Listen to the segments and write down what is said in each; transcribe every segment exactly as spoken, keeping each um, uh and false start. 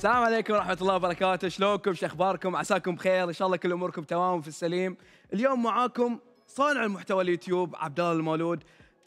السلام عليكم ورحمة الله وبركاته، شلونكم؟ شو اخباركم؟ عساكم بخير، ان شاء الله كل اموركم تمام وفي السليم. اليوم معاكم صانع المحتوى اليوتيوب عبد الله المولود،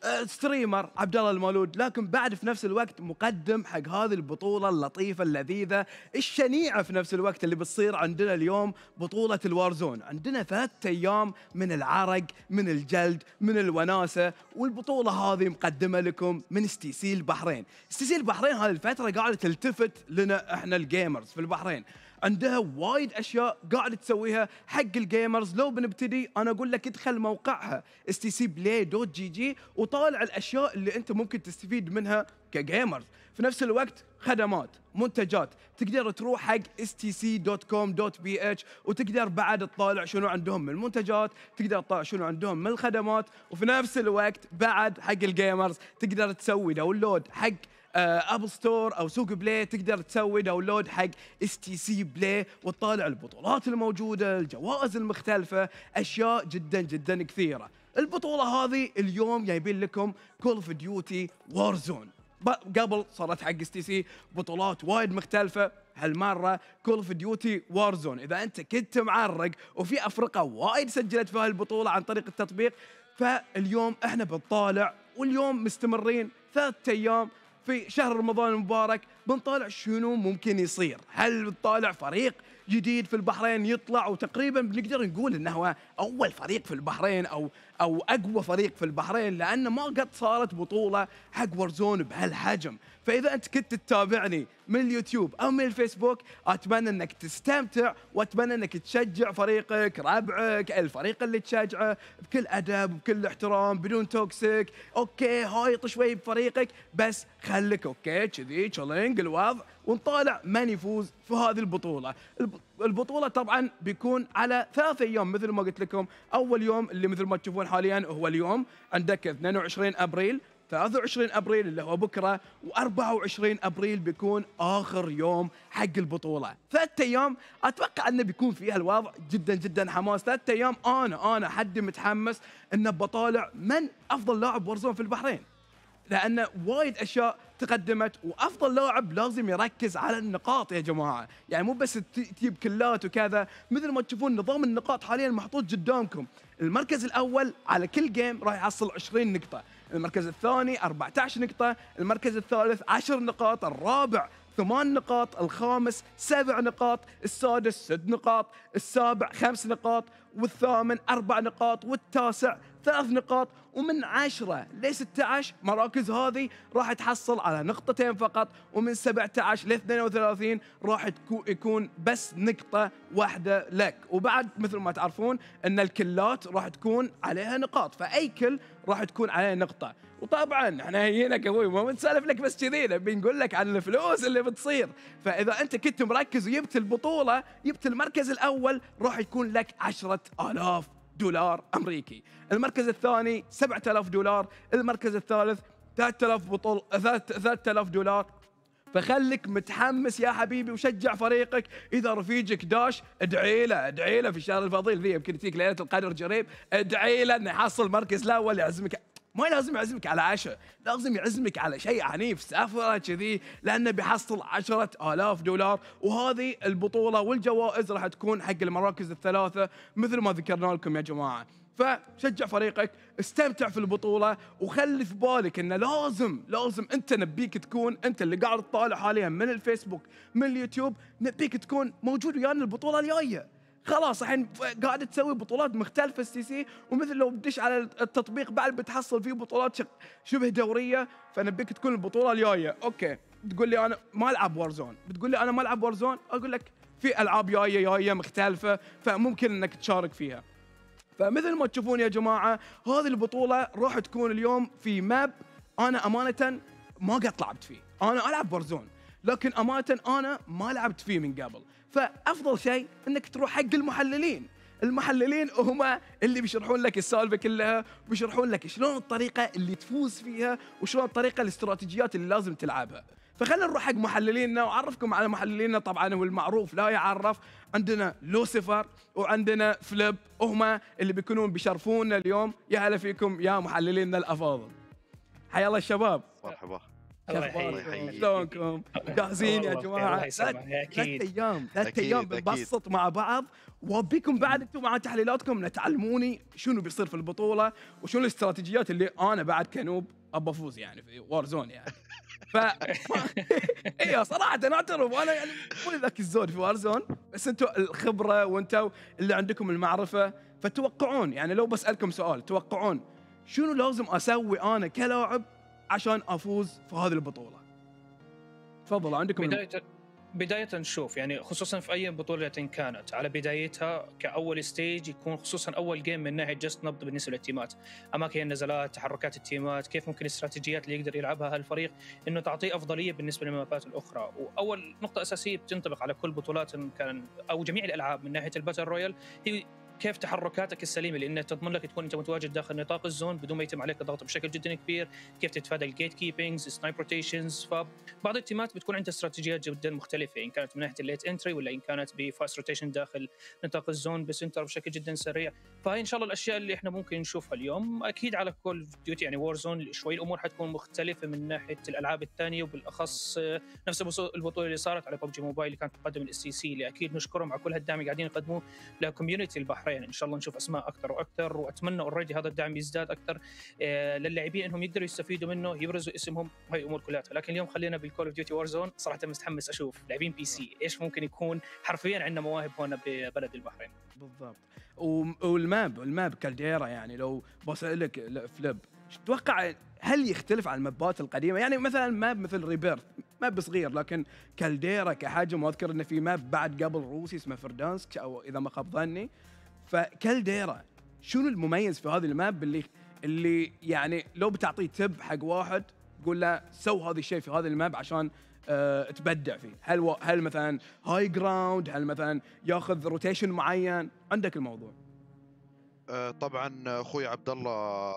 ستريمر عبد الله المولود، لكن بعد في نفس الوقت مقدم حق هذه البطولة اللطيفة اللذيذة الشنيعة في نفس الوقت اللي بتصير عندنا اليوم، بطولة الوارزون. عندنا ثلاثة ايام من العرق، من الجلد، من الوناسة، والبطولة هذه مقدمة لكم من stc البحرين. stc البحرين هذه الفترة قاعدة تلتفت لنا احنا الجيمرز في البحرين، عندها وايد اشياء قاعده تسويها حق الجيمرز. لو بنبتدي انا اقول لك ادخل موقعها اس تي سي بلاي دوت جي جي وطالع الاشياء اللي انت ممكن تستفيد منها كجيمرز. في نفس الوقت خدمات، منتجات، تقدر تروح حق اس تي سي دوت كوم دوت بي اتش وتقدر بعد تطالع شنو عندهم من المنتجات، تقدر تطالع شنو عندهم من الخدمات، وفي نفس الوقت بعد حق الجيمرز تقدر تسوي داونلود حق ابل ستور او سوق بلاي، تقدر تسوي داونلود حق اس تي سي بلاي وتطالع البطولات الموجوده، الجوائز المختلفه، اشياء جدا جدا كثيره. البطوله هذه اليوم جايبين لكم كول اوف ديوتي وارزون. قبل صارت حق اس تي سي بطولات وايد مختلفه، هالمره كول اوف ديوتي وارزون. اذا انت كنت معرق وفي افرقه وايد سجلت في هالبطوله عن طريق التطبيق، فاليوم احنا بنطالع، واليوم مستمرين ثلاثة ايام في شهر رمضان المبارك، بنطالع شنو ممكن يصير. هل بنطالع فريق جديد في البحرين يطلع، وتقريبا بنقدر نقول انه هو اول فريق في البحرين او او اقوى فريق في البحرين، لان ما قد صارت بطوله حق وارزون بهالحجم. فاذا انت كنت تتابعني من اليوتيوب او من الفيسبوك، اتمنى انك تستمتع واتمنى انك تشجع فريقك، ربعك، الفريق اللي تشجعه بكل ادب وبكل احترام بدون توكسيك. اوكي هايط شوي بفريقك بس خليك اوكي كذي تشالنج الوضع، ونطالع من يفوز في هذه البطوله. البطوله طبعا بيكون على ثلاثة ايام مثل ما قلت لكم. اول يوم اللي مثل ما تشوفون حاليا هو اليوم، عندك اثنين وعشرين ابريل، ثلاثة وعشرين ابريل اللي هو بكره، وأربعة وعشرين ابريل بيكون اخر يوم حق البطوله. ثلاثة ايام اتوقع انه بيكون فيها الوضع جدا جدا حماس. ثلاثة ايام انا انا حد متحمس انه بطالع من افضل لاعب وارزون في البحرين، لأن وايد أشياء تقدمت، وأفضل لاعب لازم يركز على النقاط يا جماعة. يعني مو بس تجيب كلات وكذا، مثل ما تشوفون نظام النقاط حاليا محطوط قدامكم. المركز الأول على كل جيم راح يحصل عشرين نقطة، المركز الثاني أربعة عشر نقطة، المركز الثالث عشر نقاط، الرابع ثمان نقاط، الخامس سبع نقاط، السادس ست نقاط، السابع خمس نقاط، والثامن أربع نقاط، والتاسع ثلاث نقاط، ومن عشرة ل ستة عشر مراكز هذه راح تحصل على نقطتين فقط، ومن سبعة عشر ل اثنين وثلاثين راح يكون بس نقطة واحدة لك. وبعد مثل ما تعرفون ان الكلات راح تكون عليها نقاط، فأي كل راح تكون عليه نقطة. وطبعا احنا هينك ابوي ما بنسالف لك بس كذي، بنقول لك عن الفلوس اللي بتصير. فاذا انت كنت مركز وجبت البطولة، جبت المركز الاول، راح يكون لك عشرة آلاف دولار امريكي، المركز الثاني سبعة آلاف دولار، المركز الثالث ثلاثة آلاف بطول ثلاثة آلاف دولار. فخليك متحمس يا حبيبي وشجع فريقك. اذا رفيجك داش ادعي له ادعي له في الشهر الفضيل ذي، يمكن تجيك ليله القدر قريب، ادعي له انه يحصل المركز الاول، يعزمك. ما لازم يعزمك على عشاء، لازم يعزمك على شيء عنيف، سفرة كذي، لأنه بيحصل عشرة آلاف دولار. وهذه البطولة والجوائز راح تكون حق المراكز الثلاثة مثل ما ذكرنا لكم يا جماعة. فشجع فريقك، استمتع في البطولة، وخلي في بالك انه لازم لازم انت نبيك تكون انت اللي قاعد تطالع حاليا من الفيسبوك من اليوتيوب، نبيك تكون موجود ويانا البطولة الجاية. خلاص الحين قاعد تسوي بطولات مختلفة سي سي، ومثل لو بدش على التطبيق بعد بتحصل فيه بطولات شبه دورية. فنبيك تكون البطولة الجاية. اوكي تقول لي انا ما العب وارزون، بتقول لي انا ما العب وارزون، اقول لك في العاب جاية جاية مختلفة فممكن انك تشارك فيها. فمثل ما تشوفون يا جماعة هذه البطولة راح تكون اليوم في ماب انا امانة ما قد لعبت فيه. انا العب وارزون لكن امانة انا ما لعبت فيه من قبل، فافضل شيء انك تروح حق المحللين. المحللين هم اللي بيشرحون لك السالفه كلها، وبيشرحون لك شلون الطريقه اللي تفوز فيها، وشلون الطريقه الاستراتيجيات اللي لازم تلعبها. فخلينا نروح حق محلليننا واعرفكم على محلليننا. طبعا هو المعروف لا يعرف، عندنا لوسيفر وعندنا فليب، وهم اللي بيكونون بيشرفونا اليوم. يا هلا فيكم يا محلليننا الافاضل، حيا الله الشباب. مرحبا. اخباركم؟ شلونكم؟ جاهزين يا جماعه؟ ثلاث ايام ثلاث ايام بنبسط مع بعض، وابيكم بعد انتم مع تحليلاتكم تعلموني شنو بيصير في البطوله وشنو الاستراتيجيات اللي انا بعد كنوب ابى افوز يعني في وارزون يعني. ف ايوه صراحه انا اعترف وانا يعني مو ذاك الزود في وارزون، بس انتم الخبره وانتم اللي عندكم المعرفه، فتوقعون يعني لو بسالكم سؤال توقعون شنو لازم اسوي انا كلاعب عشان افوز في هذه البطوله؟ تفضلوا عندكم بدايه بدايه نشوف يعني خصوصا في اي بطوله كانت على بدايتها كاول ستيج يكون خصوصا اول جيم من ناحيه جست نبض بالنسبه للتيمات، اماكن النزلات، تحركات التيمات، كيف ممكن الاستراتيجيات اللي يقدر يلعبها هالفريق انه تعطيه افضليه بالنسبه للمابات الاخرى. واول نقطه اساسيه بتنطبق على كل بطولات كان او جميع الالعاب من ناحيه الباتل رويال هي كيف تحركاتك السليمه، لانها تضمن لك تكون انت متواجد داخل نطاق الزون بدون ما يتم عليك الضغط بشكل جدا كبير، كيف تتفادى الجيت كيبينجز، سنايب روتيشنز. فبعض التيمات بتكون عندها استراتيجيات جدا مختلفه ان كانت من ناحيه الليت انتري ولا ان كانت بفاست روتيشن داخل نطاق الزون بسنتر بشكل جدا سريع. فهي ان شاء الله الاشياء اللي احنا ممكن نشوفها اليوم. اكيد على كل ديوتي يعني وورزون شوي الامور حتكون مختلفه من ناحيه الالعاب الثانيه، وبالاخص نفس البطوله اللي صارت على ببجي موبايل اللي كانت تقدم الاس سي سي، اللي اكيد نشكرهم على كل هالدعم اللي قاعدين يقدموه لكوميونتي البحرين. ان شاء الله نشوف اسماء اكثر واكثر، واتمنى اوريدي هذا الدعم يزداد اكثر آه للاعبين انهم يقدروا يستفيدوا منه، يبرزوا اسمهم، هاي الامور كلها. لكن اليوم خلينا بالكول اوف ديوتي وارزون، صراحه متحمس اشوف لاعبين بي سي ايش ممكن يكون حرفيا عندنا مواهب هنا ببلد البحرين. بالضبط. والماب الماب كالديرا يعني لو بسالك فليب تتوقع هل يختلف عن المابات القديمه؟ يعني مثلا ماب مثل ريبيرث ماب صغير، لكن كالديرا كحجم، واذكر انه في ماب بعد قبل روسي اسمه فردانسك او اذا ما خاب ظني. فكالديرا شنو المميز في هذه الماب اللي اللي يعني لو بتعطيه تب حق واحد تقول له سو هذا الشيء في هذه الماب عشان أه تبدع فيه؟ هل و... هل مثلا هاي جراوند؟ هل مثلا ياخذ روتيشن معين؟ عندك الموضوع. أه طبعا اخوي عبد الله،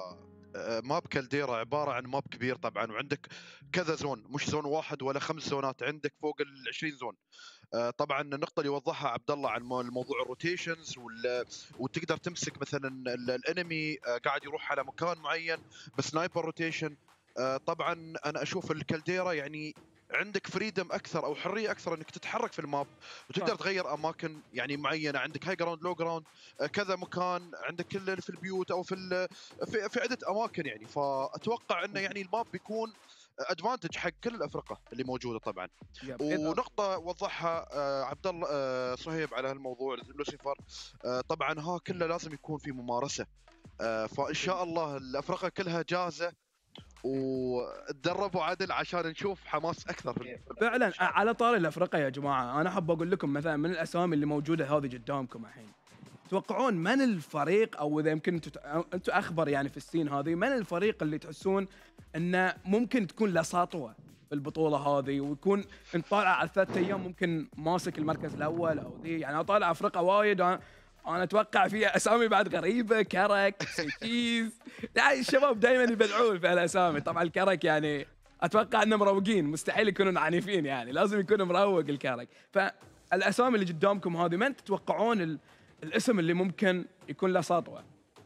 أه ماب كالديرا عباره عن ماب كبير طبعا، وعندك كذا زون، مش زون واحد ولا خمس زونات، عندك فوق ال عشرين زون. طبعا النقطة اللي وضحها عبد الله عن الموضوع الروتيشنز وتقدر تمسك مثلا الانمي قاعد يروح على مكان معين بسنايبر روتيشن. طبعا انا اشوف الكالديرا يعني عندك فريدم اكثر او حريه اكثر انك تتحرك في الماب وتقدر تغير اماكن يعني معينه، عندك هاي جراوند لو جراوند كذا مكان، عندك كل في البيوت او في في, في عده اماكن يعني. فاتوقع انه يعني الماب بيكون ادفانتج حق كل الافرقه اللي موجوده طبعا. ونقطه وضحها آه عبد الله آه صهيب على هالموضوع لوسيفر، آه طبعا ها كله لازم يكون في ممارسه، آه فان شاء الله الافرقه كلها جاهزه وتدربوا عدل عشان نشوف حماس اكثر. فعلا على طاري الافرقه يا جماعه، انا حاب اقول لكم مثلا من الاسامي اللي موجوده هذه قدامكم الحين، تتوقعون من الفريق او اذا يمكن انتم انتم اخبر يعني في السين هذه، من الفريق اللي تحسون انه ممكن تكون له سطوه في البطوله هذه ويكون نطالع على ثلاث ايام ممكن ماسك المركز الاول او ذي؟ يعني اطالع افرقه وايد انا, أنا اتوقع فيها اسامي بعد غريبه، كرك، سيتيز، يعني الشباب دائما يبدعون في هالاسامي. طبعا الكرك يعني اتوقع انهم مروقين، مستحيل يكونون عنيفين يعني، لازم يكون مروق الكرك. فالاسامي اللي قدامكم هذه من تتوقعون ال الاسم اللي ممكن يكون له سطوه؟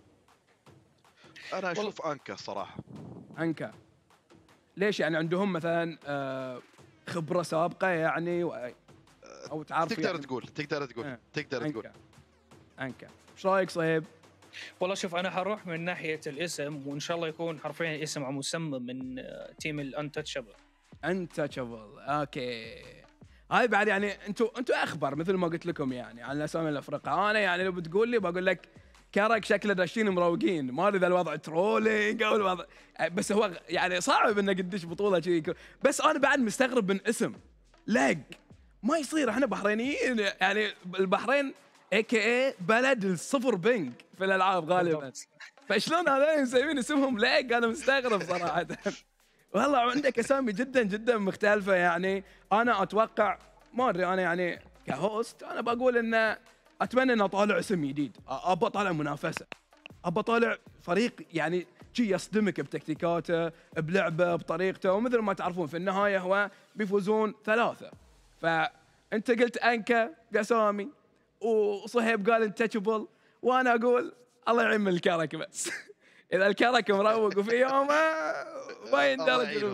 انا اشوف انكا صراحه. انكا ليش؟ يعني عندهم مثلا آه خبره سابقه يعني او تعرف تقدر يعني تقول تقدر تقول آه. تقدر أنكا. تقول انكا ايش رايك صهيب؟ والله شوف انا حروح من ناحيه الاسم، وان شاء الله يكون حرفيا اسم على مسمى من تيم الانتشابل. انتشابل اوكي. هاي بعد يعني انتم انتم اخبر مثل ما قلت لكم يعني عن الاسامي الافرقه. انا يعني لو بتقول لي بقول لك كرك شكله داشين مروقين، ما ادري اذا الوضع ترولينج او الوضع، بس هو يعني صعب انك تدش بطوله شيء. بس انا بعد مستغرب من اسم لاج، ما يصير. احنا بحرينيين يعني، البحرين اي كي اي بلد الصفر بينج في الالعاب غالبا، فشلون هذول مسوين اسمهم لاج؟ انا مستغرب صراحه. والله عندك اسامي جدا جدا مختلفه يعني. انا اتوقع ما ادري، انا يعني كهوست انا بقول انه اتمنى ان اطالع اسم جديد، ابى اطالع منافسه، ابى اطالع فريق يعني شي يصدمك بتكتيكاته بلعبه بطريقته، ومثل ما تعرفون في النهايه هو بيفوزون ثلاثه. فانت قلت انكا باسامي وصهيب قال انتشبل، وانا اقول الله يعين الكرك بس. اذا الكرك مروق وفي يومه ما يندرج.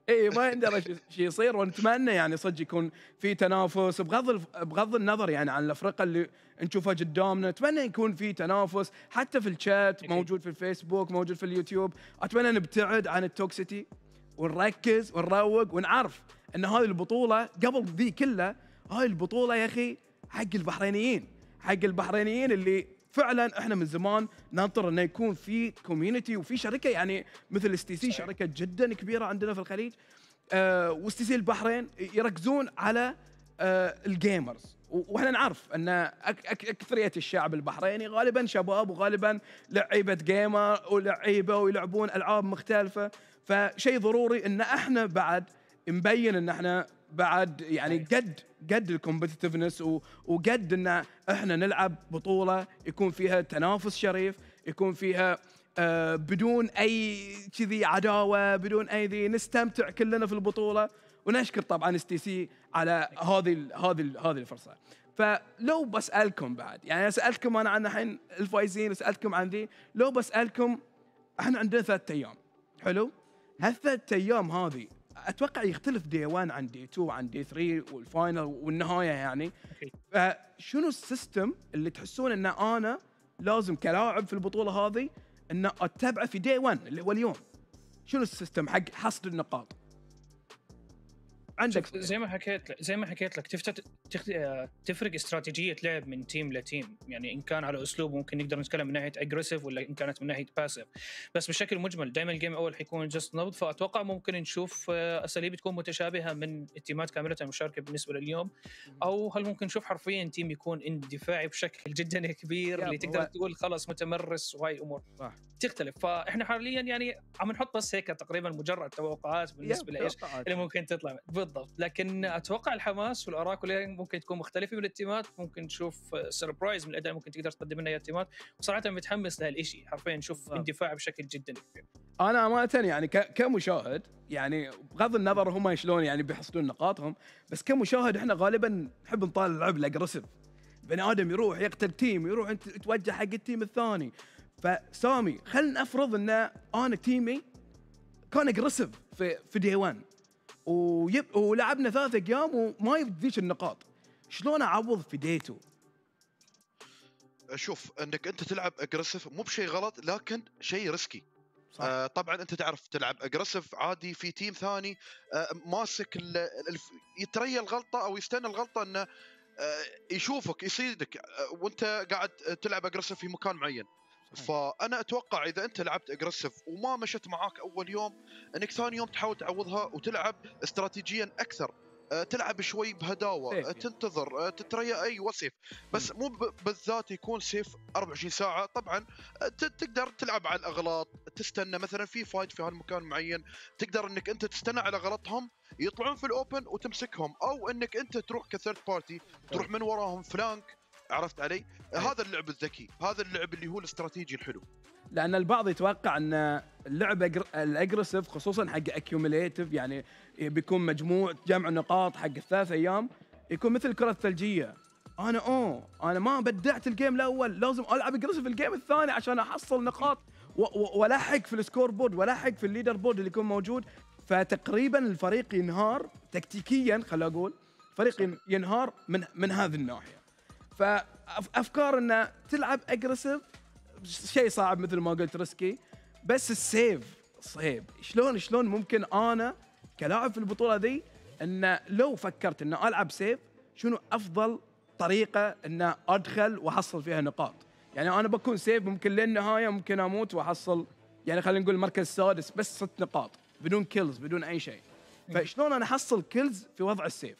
اي ما عندنا شيء يصير، ونتمنى يعني صدق يكون في تنافس بغض الف... بغض النظر يعني عن الافرقه اللي نشوفها قدامنا. اتمنى يكون في تنافس حتى في الشات، موجود في الفيسبوك، موجود في اليوتيوب. اتمنى نبتعد عن التوكسيتي ونركز ونروق ونعرف ان هذه البطوله قبل ذي كلها، هاي البطوله يا اخي حق البحرينيين، حق البحرينيين اللي فعلا احنا من زمان ننطر انه يكون في كوميونتي وفي شركه يعني مثل ستي سي، شركه جدا كبيره عندنا في الخليج. آه وستي سي البحرين يركزون على آه الجيمرز، واحنا نعرف ان أك أك اكثريه الشعب البحريني غالبا شباب، وغالبا لعيبه جيمر ولعيبه ويلعبون العاب مختلفه. فشيء ضروري ان احنا بعد نبين ان احنا بعد يعني قد قد الكومبتitiveness وقد ان احنا نلعب بطوله يكون فيها تنافس شريف، يكون فيها آه بدون اي كذي عداوه، بدون اي ذي، نستمتع كلنا في البطوله. ونشكر طبعا اس تي سي على هذه هذه هذه الفرصه. فلو بسالكم بعد، يعني سالتكم انا عن الحين الفايزين وسالتكم عن ذي، لو بسالكم احنا عندنا ثلاث ايام حلو، هالثلاث ايام هذه اتوقع يختلف دي واحد عن دي اثنين عن دي ثلاثة والفاينل والنهايه يعني. فشنو السيستم اللي تحسون ان انا لازم كلاعب في البطوله هذه ان اتبعه في دي واحد اللي هو اليوم؟ شنو السيستم حق حصد النقاط عندك؟ زي ما حكيت لك زي ما حكيت لك تفتت تفرق استراتيجيه لعب من تيم لتيم. يعني ان كان على اسلوب ممكن نقدر نتكلم من ناحيه اجريسيف، ولا ان كانت من ناحيه باسيف. بس بشكل مجمل دائما الجيم الاول حيكون جست نبض، فاتوقع ممكن نشوف اساليب تكون متشابهه من التيمات كامله المشاركه بالنسبه لليوم. او هل ممكن نشوف حرفيا تيم يكون اندفاعي بشكل جدا كبير اللي تقدر تقول خلاص متمرس، وهاي الامور صح تختلف. فاحنا حاليا يعني عم نحط بس هيك تقريبا مجرد توقعات بالنسبه لايش اللي ممكن تطلع بالضبط. لكن اتوقع الحماس والاراء كلها ممكن تكون مختلفه من التيمات. ممكن نشوف سربرايز من الاداء ممكن تقدر تقدم لنا يا التيمات. وصراحه متحمس لهالشيء، حرفيا نشوف اندفاع بشكل جدا كبير. انا امانه يعني كمشاهد، يعني بغض النظر هم شلون يعني بيحصلون نقاطهم، بس كمشاهد احنا غالبا نحب نطالع اللعب الاجريسيف. بني ادم يروح يقتل تيم، يروح انت توجه حق التيم الثاني. فسامي خلينا نفرض ان انا تيمي كان اجريسيف في في دي واحد ويب ولعبنا ثلاث ايام وما يبديش النقاط، شلون اعوض في دي اثنين؟ شوف، انك انت تلعب اجريسيف مو بشيء غلط، لكن شيء ريسكي. آه طبعا انت تعرف تلعب اجريسيف عادي في تيم ثاني آه ماسك يتريى الغلطه او يستنى الغلطه انه آه يشوفك يصيدك آه وانت قاعد تلعب اجريسيف في مكان معين. فانا اتوقع اذا انت لعبت اجريسيف وما مشت معاك اول يوم، انك ثاني يوم تحاول تعوضها وتلعب استراتيجيا اكثر. أه تلعب شوي بهداوه، أه تنتظر، أه تتريا اي وصيف، بس مو بالذات يكون سيف أربعة وعشرين ساعه. طبعا أه تقدر تلعب على الاغلاط، تستنى مثلا في فايت في هالمكان معين، تقدر انك انت تستنى على غلطهم يطلعون في الاوبن وتمسكهم، او انك انت تروح كثيرد بارتي تروح من وراهم فلانك. عرفت علي؟ هذا اللعب الذكي، هذا اللعب اللي هو الاستراتيجي الحلو. لان البعض يتوقع ان اللعب الاجريسيف خصوصا حق اكيوميليتيف، يعني بيكون مجموع جمع نقاط حق الثلاث ايام، يكون مثل الكره الثلجيه. انا اوه انا ما بدعت الجيم الاول، لازم العب اجريسيف الجيم الثاني عشان احصل نقاط والحق في السكور بورد والحق في الليدر بورد اللي يكون موجود. فتقريبا الفريق ينهار تكتيكيا، خلينا اقول فريق ينهار من من هذه الناحيه. فافكار ان تلعب اجريسيف شيء صعب مثل ما قلت ريسكي، بس السيف صعب. شلون شلون ممكن انا كلاعب في البطوله ذي ان لو فكرت ان العب سيف، شنو افضل طريقه ان ادخل واحصل فيها نقاط؟ يعني انا بكون سيف ممكن للنهايه ممكن اموت واحصل يعني خلينا نقول المركز السادس بس ست نقاط بدون كيلز بدون اي شيء. فشلون انا احصل كيلز في وضع السيف؟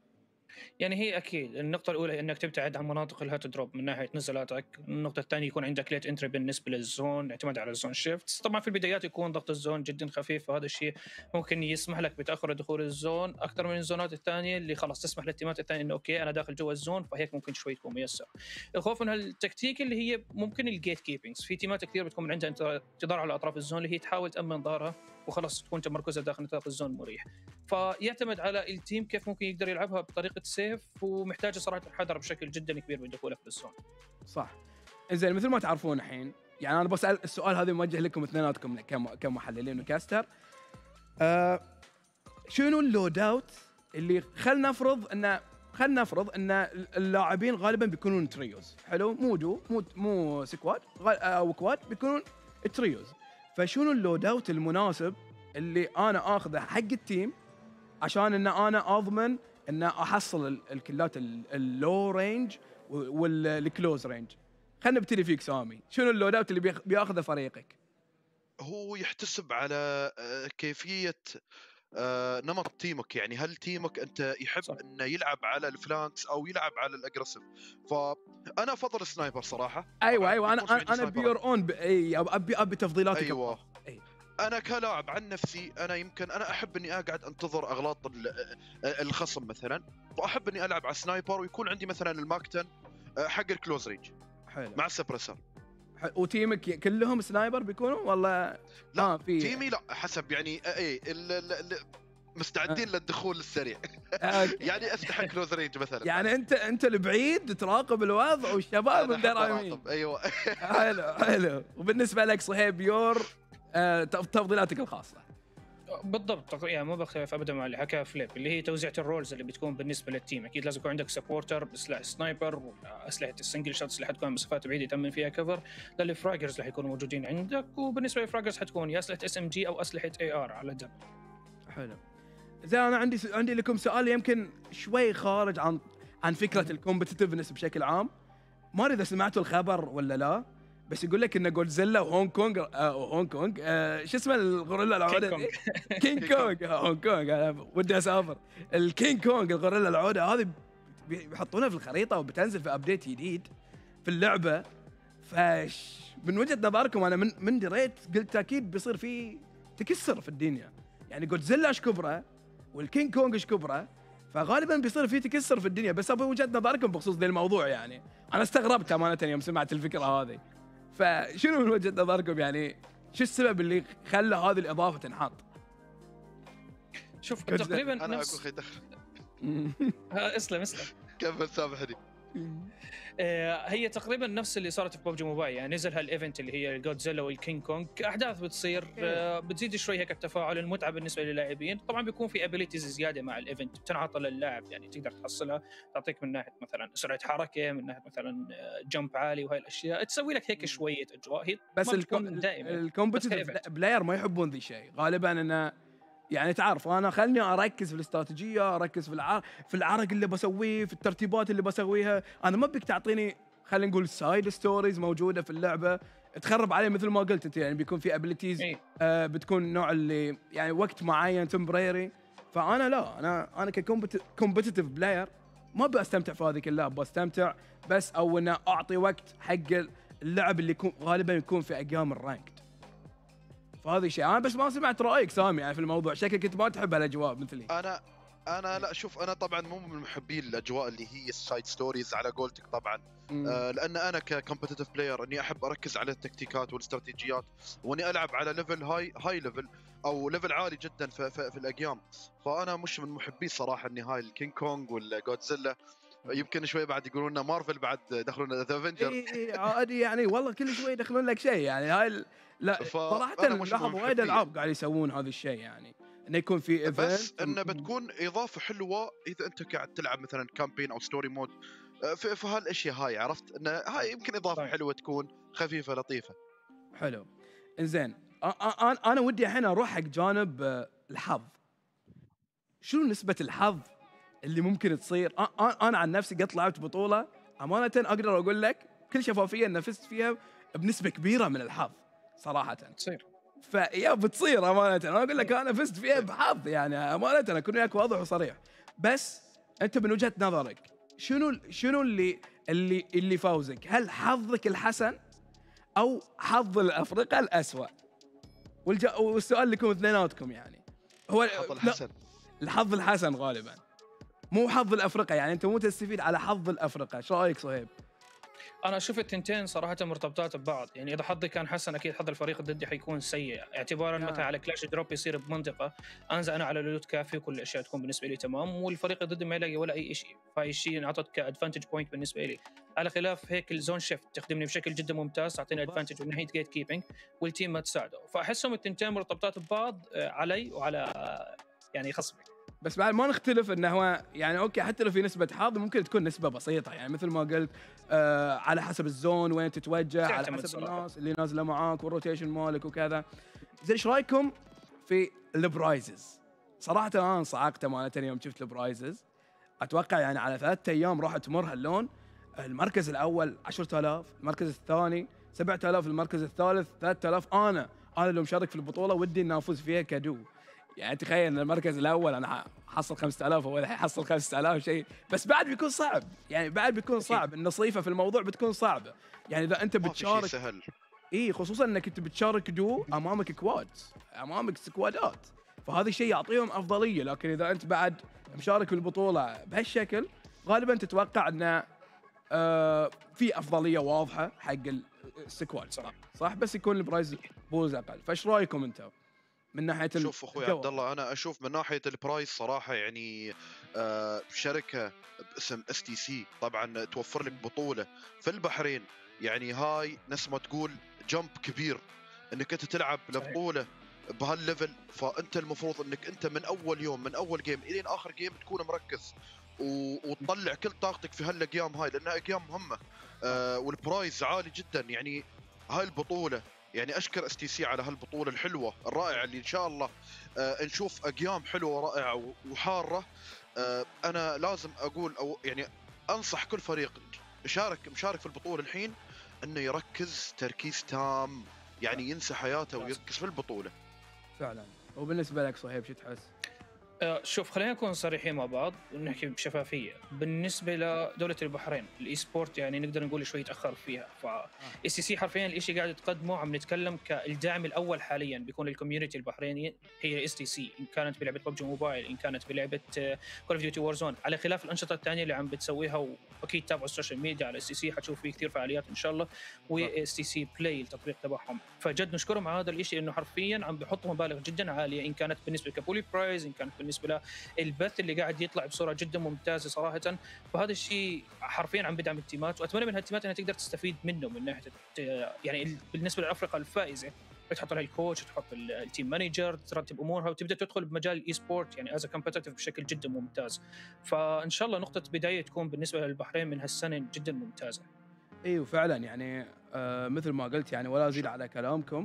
يعني هي اكيد النقطه الاولى انك تبتعد عن مناطق الهات دروب من ناحيه نزلاتك. النقطه الثانيه يكون عندك ليت انتري بالنسبه للزون، اعتماد على الزون شيفت. طبعا في البدايات يكون ضغط الزون جدا خفيف، وهذا الشيء ممكن يسمح لك بتاخر دخول الزون اكثر من الزونات الثانيه اللي خلاص تسمح للتيمات الثانيه انه اوكي انا داخل جوا الزون، فهيك ممكن شوي تكون ميسر. الخوف من هالتكتيك اللي هي ممكن الجيت كيبينجز، في تيمات كثير بتكون من عندها انتظار على اطراف الزون اللي هي تحاول تامن ظهرها وخلاص تكون تمركزها داخل نطاق الزون مريح. فيعتمد على التيم كيف ممكن يقدر يلعبها بطريقه سيف، ومحتاجه صراحه الحذر بشكل جدا كبير من دخولك بالزون. صح. زين مثل ما تعرفون الحين يعني انا بسال السؤال هذا موجه لكم اثنيناتكم كمحللين وكاستر. أه شنو اللود اوت اللي خلنا نفرض ان خلنا نفرض ان اللاعبين غالبا بيكونون تريوز، حلو، مو دو مو مو سكواد او كواد، بيكونون تريوز. فشنو اللود اوت المناسب اللي انا اخذه حق التيم عشان ان انا اضمن ان احصل الكلات اللو رينج والكلوز رينج؟ خلينا نبتدي فيك سامي، شنو اللود اوت اللي بياخذه فريقك؟ هو يحتسب على كيفيه نمط تيمك، يعني هل تيمك انت يحب صح. انه يلعب على الفلانكس او يلعب على الاجريسيف. فانا افضل السنايبر صراحه. ايوه ايوه انا انا بيور اون ب... اي ابي ابي تفضيلاتك. ايوه أي. انا كلاعب عن نفسي انا يمكن انا احب اني اقعد انتظر اغلاط الخصم مثلا، واحب اني العب على سنايبر ويكون عندي مثلا الماكتن حق الكلوز رينج حلو مع السبريسر. وتيمك كلهم سنايبر بيكونوا والله؟ لا آه في تيمي لا حسب يعني اي مستعدين آه. للدخول السريع. يعني اسلحه كلوز رينج مثلا. يعني انت انت البعيد تراقب الوضع والشباب مدربين. ايوه حلو حلو. وبالنسبه لك صهيب يور آه تفضيلاتك الخاصه؟ بالضبط، يعني ما بختلف ابدا مع اللي حكاه فليب، اللي هي توزيعه الرولز اللي بتكون بالنسبه للتيم. اكيد لازم يكون عندك سبورتر بسلاح سنايبر واسلحه السنجل شوتس اللي حتكون مسافات بعيده يتمن فيها كفر، للفراجرز اللي حيكونوا موجودين عندك. وبالنسبه للفراجرز حتكون يا اسلحه اس ام جي او اسلحه اي ار على جنب. حلو. زين انا عندي س... عندي لكم سؤال يمكن شوي خارج عن عن فكره الكومبتيتيفنس بشكل عام. ما ادري اذا سمعتوا الخبر ولا لا، بس يقول لك ان جودزيلا وهونغ كونغ آه هونغ كونغ آه شو اسمه الغوريلا العوده؟ كينج كونغ. هونغ كونغ انا ودي اسافر. الكينج كونغ الغوريلا العوده هذه بيحطونها في الخريطه وبتنزل في ابديت جديد في اللعبه. فش من وجهه نظركم انا من من دريت قلت اكيد بيصير في تكسر في الدنيا. يعني جودزيلا ايش كبره والكينج كونغ ايش كبره، فغالبا بيصير في تكسر في الدنيا. بس ابغى وجهه نظركم بخصوص ذا الموضوع. يعني انا استغربت امانه يوم سمعت الفكره هذه. فشنو من وجهه نظركم يعني شو السبب اللي خلى هذه الاضافه تنحط؟ شوف تقريبا انا نفس... اقول خير اسلم اسلم كمل سامحني. هي تقريبا نفس اللي صارت في ببجي موبايل. يعني نزل هالايفنت اللي هي الجودزيلا والكينج كونغ، احداث بتصير بتزيد شوي هيك التفاعل المتعه بالنسبه للاعبين. طبعا بيكون في ابيليتيز زياده مع الايفنت بتنعطى للاعب، يعني تقدر تحصلها، تعطيك من ناحيه مثلا سرعه حركه، من ناحيه مثلا جمب عالي، وهي الاشياء تسوي لك هيك شويه اجواء. هي بس الكومبتيتيف بلاير ما يحبون ذي الشيء غالبا. انه يعني تعرف انا خلني اركز في الاستراتيجيه، اركز في العرق في العرق اللي بسويه، في الترتيبات اللي بسويها. انا ما بيك تعطيني خلينا نقول سايد ستوريز موجوده في اللعبه تخرب عليه مثل ما قلت انت. يعني بيكون في ابيليتيز آه بتكون نوع اللي يعني وقت معين تمبريري. فانا لا انا انا ككومبتيتيف بلاير ما بستمتع في هذه كلها. بستمتع بس او انه اعطي وقت حق اللعب اللي يكون غالبا يكون في ايام الرانكد. فهذا الشيء انا بس ما سمعت رايك سامي يعني في الموضوع. شكلك انت ما تحب هالاجواء مثلي. انا انا لا شوف انا طبعا مو من محبين الاجواء اللي هي السايد ستوريز على قولتك طبعا. آه لان انا ككومبتيتيف بلاير اني احب اركز على التكتيكات والاستراتيجيات، واني العب على ليفل هاي هاي ليفل او ليفل عالي جدا في, في, في الاقيام. فانا مش من محبي صراحه اني هاي الكينج كونغ ولا جودزيلا. يمكن شوي بعد يقولون لنا مارفل بعد دخلونا ذا افنجر. اي عادي يعني والله كل شوي يدخلون لك شيء يعني هاي ال... لا صراحه لاحظ وايد العاب قاعد يسوون هذا الشيء، يعني انه يكون في ايفنت بس انه بتكون اضافه حلوه اذا انت قاعد تلعب مثلا كامبين او ستوري مود في, في هالاشياء هاي. عرفت انه هاي يمكن اضافه طيب. حلوه تكون خفيفه لطيفه. حلو انزين انا انا ودي الحين اروح حق جانب الحظ. شنو نسبه الحظ اللي ممكن تصير؟ انا عن نفسي قد لعبت بطوله امانه اقدر اقول لك كل شفافيه ان فزت فيها بنسبه كبيره من الحظ صراحه. تصير فيا بتصير امانه. انا اقول لك انا فزت فيها بحظ يعني امانه. اكون وياك واضح وصريح. بس انت من وجهه نظرك شنو شنو اللي اللي اللي فوزك؟ هل حظك الحسن او حظ الافرقه الاسوأ؟ والج... والسؤال لكم اثنيناتكم يعني هو الحظ الحسن. الحظ الحسن غالبا مو حظ الافرقه. يعني انت مو تستفيد على حظ الافرقه. ايش رايك صهيب؟ انا اشوف التنتين صراحه مرتبطات ببعض. يعني اذا حظي كان حسن اكيد حظ الفريق ضدي حيكون سيء، اعتبارا yeah. مثلا على كلاش دروب يصير بمنطقه انزل انا على اللوت كافي وكل الاشياء تكون بالنسبه لي تمام، والفريق ضدي ما يلاقي ولا اي شيء. فهي الشيء انعطت كادفانتج بوينت بالنسبه لي. على خلاف هيك الزون شيفت تخدمني بشكل جدا ممتاز، تعطيني ادفانتج من ناحيه جيت كيبنج والتيم ما تساعده. فاحسهم التنتين مرتبطات ببعض علي وعلى يعني خصبي. بس بعد ما نختلف انه هو يعني اوكي حتى لو في نسبه حظ ممكن تكون نسبه بسيطه، يعني مثل ما قلت آه على حسب الزون وين تتوجه، على حسب صراحة. الناس اللي نازله معاك والروتيشن مالك وكذا. زين ايش رايكم في البرايزز؟ صراحه انا انصعقت امانه يوم شفت البرايزز. اتوقع يعني على ثلاثة ايام راح تمر هاللون. المركز الاول عشرة آلاف، المركز الثاني سبعة آلاف، المركز الثالث ثلاثة آلاف. انا انا لو مشارك في البطوله ودي اني افوز فيها كادو. يعني تخيل ان المركز الاول انا حصل خمسة آلاف وهو حصل خمسة آلاف شيء، بس بعد بيكون صعب، يعني بعد بيكون صعب. النصيفه في الموضوع بتكون صعبه، يعني اذا انت بتشارك سهل. اي خصوصا انك انت بتشارك دو امامك كواد، امامك سكوادات، فهذا الشيء يعطيهم افضليه. لكن اذا انت بعد مشارك في البطوله بهالشكل غالبا تتوقع انه آه في افضليه واضحه حق السكواد، صح صح، بس يكون البرايز بولز اقل. فايش رايكم انتم من ناحيه ال... شوف اخوي عبد الله، انا اشوف من ناحيه البرايس صراحه يعني آه شركه باسم اس تي سي طبعا توفر لك بطوله في البحرين، يعني هاي نفس ما تقول جمب كبير انك انت تلعب لبطوله بهالليفل. فانت المفروض انك انت من اول يوم من اول جيم الين اخر جيم تكون مركز و... وتطلع كل طاقتك في هالايام هاي، لانها ايام مهمه آه والبرايز عالي جدا. يعني هاي البطوله يعني اشكر اس تي سي على هالبطوله الحلوه الرائعه اللي ان شاء الله آه نشوف ايام حلوه ورائعه وحاره. آه انا لازم اقول او يعني انصح كل فريق يشارك مشارك في البطوله الحين انه يركز تركيز تام، يعني ينسى حياته ويركز في البطوله فعلا. وبالنسبه لك صهيب شو تحس؟ شوف خلينا نكون صريحين مع بعض ونحكي بشفافيه. بالنسبه لدوله البحرين الاي سبورت يعني نقدر نقول شوي تاخر فيها. ف اس سي حرفيا الشيء قاعد تقدمه عم نتكلم كالدعم الاول حاليا بيكون للكوميونتي البحريني هي اس تي سي، ان كانت بلعبه ببجي موبايل، ان كانت بلعبه كول اوف ديوتي وورزون، على خلاف الانشطه الثانيه اللي عم بتسويها. واكيد تابعوا السوشيال ميديا على اس تي سي حتشوف فيه كثير فعاليات ان شاء الله، واس تي سي بلاي التطبيق تبعهم. فجد نشكرهم على هذا الشيء انه حرفيا عم بيحطوا مبالغ جدا عاليه، ان كانت بالنسبه كبولي برايز، ان كانت بالنسبه البث اللي قاعد يطلع بصوره جدا ممتازه صراحه. فهذا الشيء حرفيا عم بدعم التيمات، واتمنى من هالتيمات انها تقدر تستفيد منه من ناحيه يعني بالنسبه للافرقه الفائزه تحط لها الكوتش، تحط التيم مانجر، ترتب امورها وتبدا تدخل بمجال الاي سبورت يعني از كومبتيتيف بشكل جدا ممتاز. فان شاء الله نقطه بدايه تكون بالنسبه للبحرين من هالسنه جدا ممتازه. ايوه فعلا، يعني آه مثل ما قلت يعني ولا ازيد على كلامكم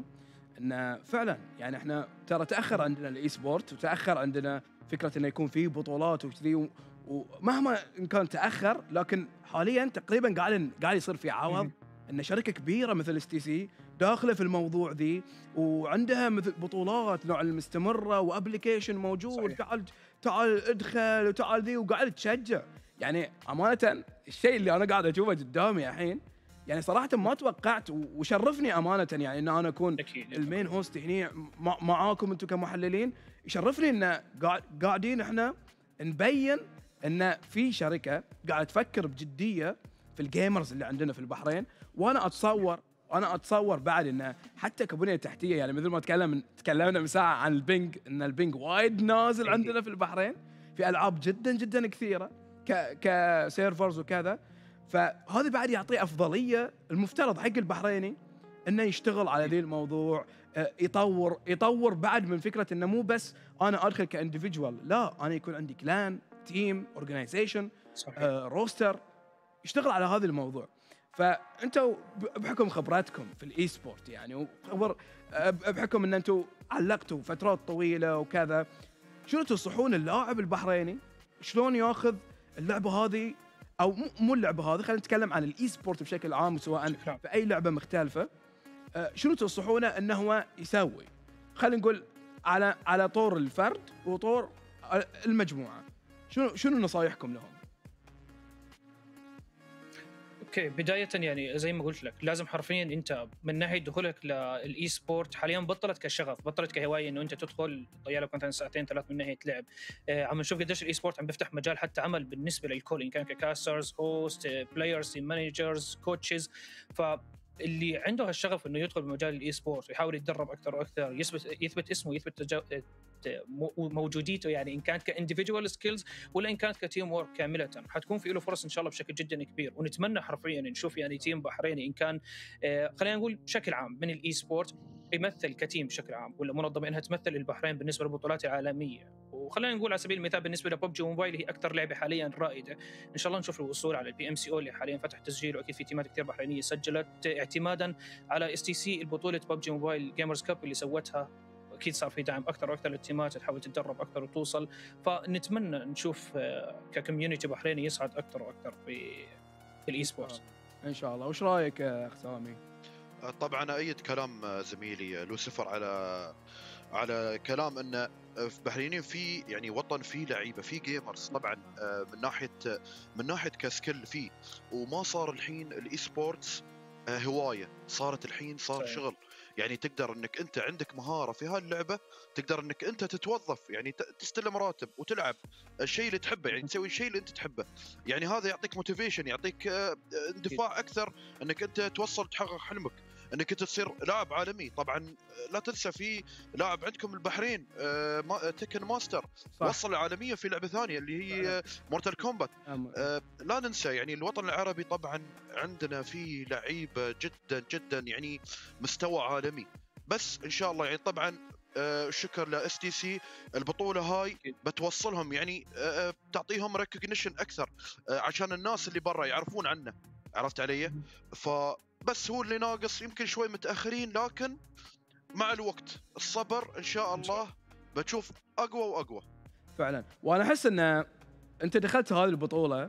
ان فعلا يعني احنا ترى تاخر عندنا الاي سبورت وتاخر عندنا فكره انه يكون في بطولات وكذي، ومهما ان كان تاخر لكن حاليا تقريبا قاعد قاعد يصير في عوض ان شركه كبيره مثل اس تي سي داخله في الموضوع ذي وعندها مثل بطولات نوع المستمره وابلكيشن موجود. صحيح. تعال تعال ادخل وتعال ذي وقاعد تشجع. يعني امانه الشيء اللي انا قاعد اشوفه قدامي الحين يعني صراحه ما توقعت، وشرفني امانه يعني ان انا اكون المين هوست هنا معاكم انتم كمحللين. يشرفني ان قاعدين احنا نبين ان في شركه قاعده تفكر بجديه في الجيمرز اللي عندنا في البحرين. وانا اتصور انا اتصور بعد انه حتى كبنيه تحتيه، يعني مثل ما تكلم تكلمنا من ساعه عن البنج، ان البنج وايد نازل عندنا في البحرين في العاب جدا جدا كثيره ك كسيرفرز وكذا. فهذا بعد يعطي افضليه المفترض حق البحريني انه يشتغل على ذي الموضوع، يطور يطور بعد من فكره انه مو بس انا ادخل كانديفيدوال، لا انا يكون عندي كلان، تيم، اورجنايزيشن، آه، روستر يشتغل على هذا الموضوع. فانتوا بحكم خبراتكم في الاي سبورت يعني وخبر بحكم ان انتم علقتوا فترات طويله وكذا، شنو تنصحون اللاعب البحريني شلون ياخذ اللعبه هذه، او مو اللعبه هذه، خلينا نتكلم عن الاي سبورت بشكل عام سواء في اي لعبه مختلفه، شنو تنصحونه انه هو يسوي؟ خلينا نقول على على طور الفرد وطور المجموعه، شنو شنو نصايحكم لهم؟ اوكي، بدايه يعني زي ما قلت لك لازم حرفيا انت من ناحيه دخولك للاي سبورت حاليا بطلت كشغف، بطلت كهوايه انه انت تدخل تضيع لك مثلا ساعتين ثلاث من ناحيه لعب. آه عم نشوف قديش الاي سبورت عم بيفتح مجال حتى عمل بالنسبه للكل، ان كان ككاسترز، هوست، بلايرز، تيم مانجرز، كوتشز. ف اللي عنده هالشغف انه يدخل بمجال الاي سبورت ويحاول يتدرب اكثر واكثر، يثبت يثبت اسمه، يثبت تجا... موجوديته، يعني ان كانت كانديفيدوال سكيلز ولا ان كانت كتيم وورك كامله، حتكون في له فرص ان شاء الله بشكل جدا كبير. ونتمنى حرفيا نشوف يعني تيم بحريني ان كان آه خلينا نقول بشكل عام من الاي سبورت يمثل كتيم بشكل عام، ولا منظمه انها تمثل البحرين بالنسبه للبطولات العالميه. وخلينا نقول على سبيل المثال بالنسبه لببجي موبايل هي اكثر لعبه حاليا رائده، ان شاء الله نشوف الوصول على البي ام سي او اللي حاليا فتح تسجيل، واكيد في تيمات كثير بحرينيه سجلت اعتمادا على اس تي سي البطوله ببجي موبايل جيمرز كاب اللي سوتها. اكيد صار في دعم اكثر واكثر للتيمات تحاول تتدرب اكثر وتوصل، فنتمنى نشوف ككوميونتي بحريني يصعد اكثر واكثر في في الاي سبورتس ان شاء الله. وش رايك اخ سامي؟ طبعا ايد كلام زميلي لوسيفر على على كلام انه في بحرينين في يعني وطن فيه لعيبه فيه جيمرز طبعا من ناحيه من ناحيه كسكيل فيه، وما صار الحين الاي سبورتس هوايه، صارت الحين صار صحيح. شغل، يعني تقدر انك انت عندك مهاره في هاللعبه تقدر انك انت تتوظف، يعني تستلم راتب وتلعب الشيء اللي تحبه، يعني تسوي الشيء اللي انت تحبه، يعني هذا يعطيك موتيفيشن، يعطيك اندفاع اكثر انك انت توصل تحقق حلمك انك انت تصير لاعب عالمي. طبعا لا تنسى في لاعب عندكم البحرين تكن ماستر صح. وصل العالميه في لعبه ثانيه اللي هي مورتال كومبات. آه لا ننسى يعني الوطن العربي طبعا عندنا فيه لعيبه جدا جدا يعني مستوى عالمي، بس ان شاء الله يعني طبعا آه شكر لاس تي سي البطوله هاي بتوصلهم، يعني آه تعطيهم ريكوجنيشن اكثر آه عشان الناس اللي برا يعرفون عنه، عرفت علي؟ ف بس هو اللي ناقص يمكن شوي متأخرين، لكن مع الوقت الصبر إن شاء الله بتشوف أقوى وأقوى فعلا. وأنا أحس أن أنت دخلت هذه البطولة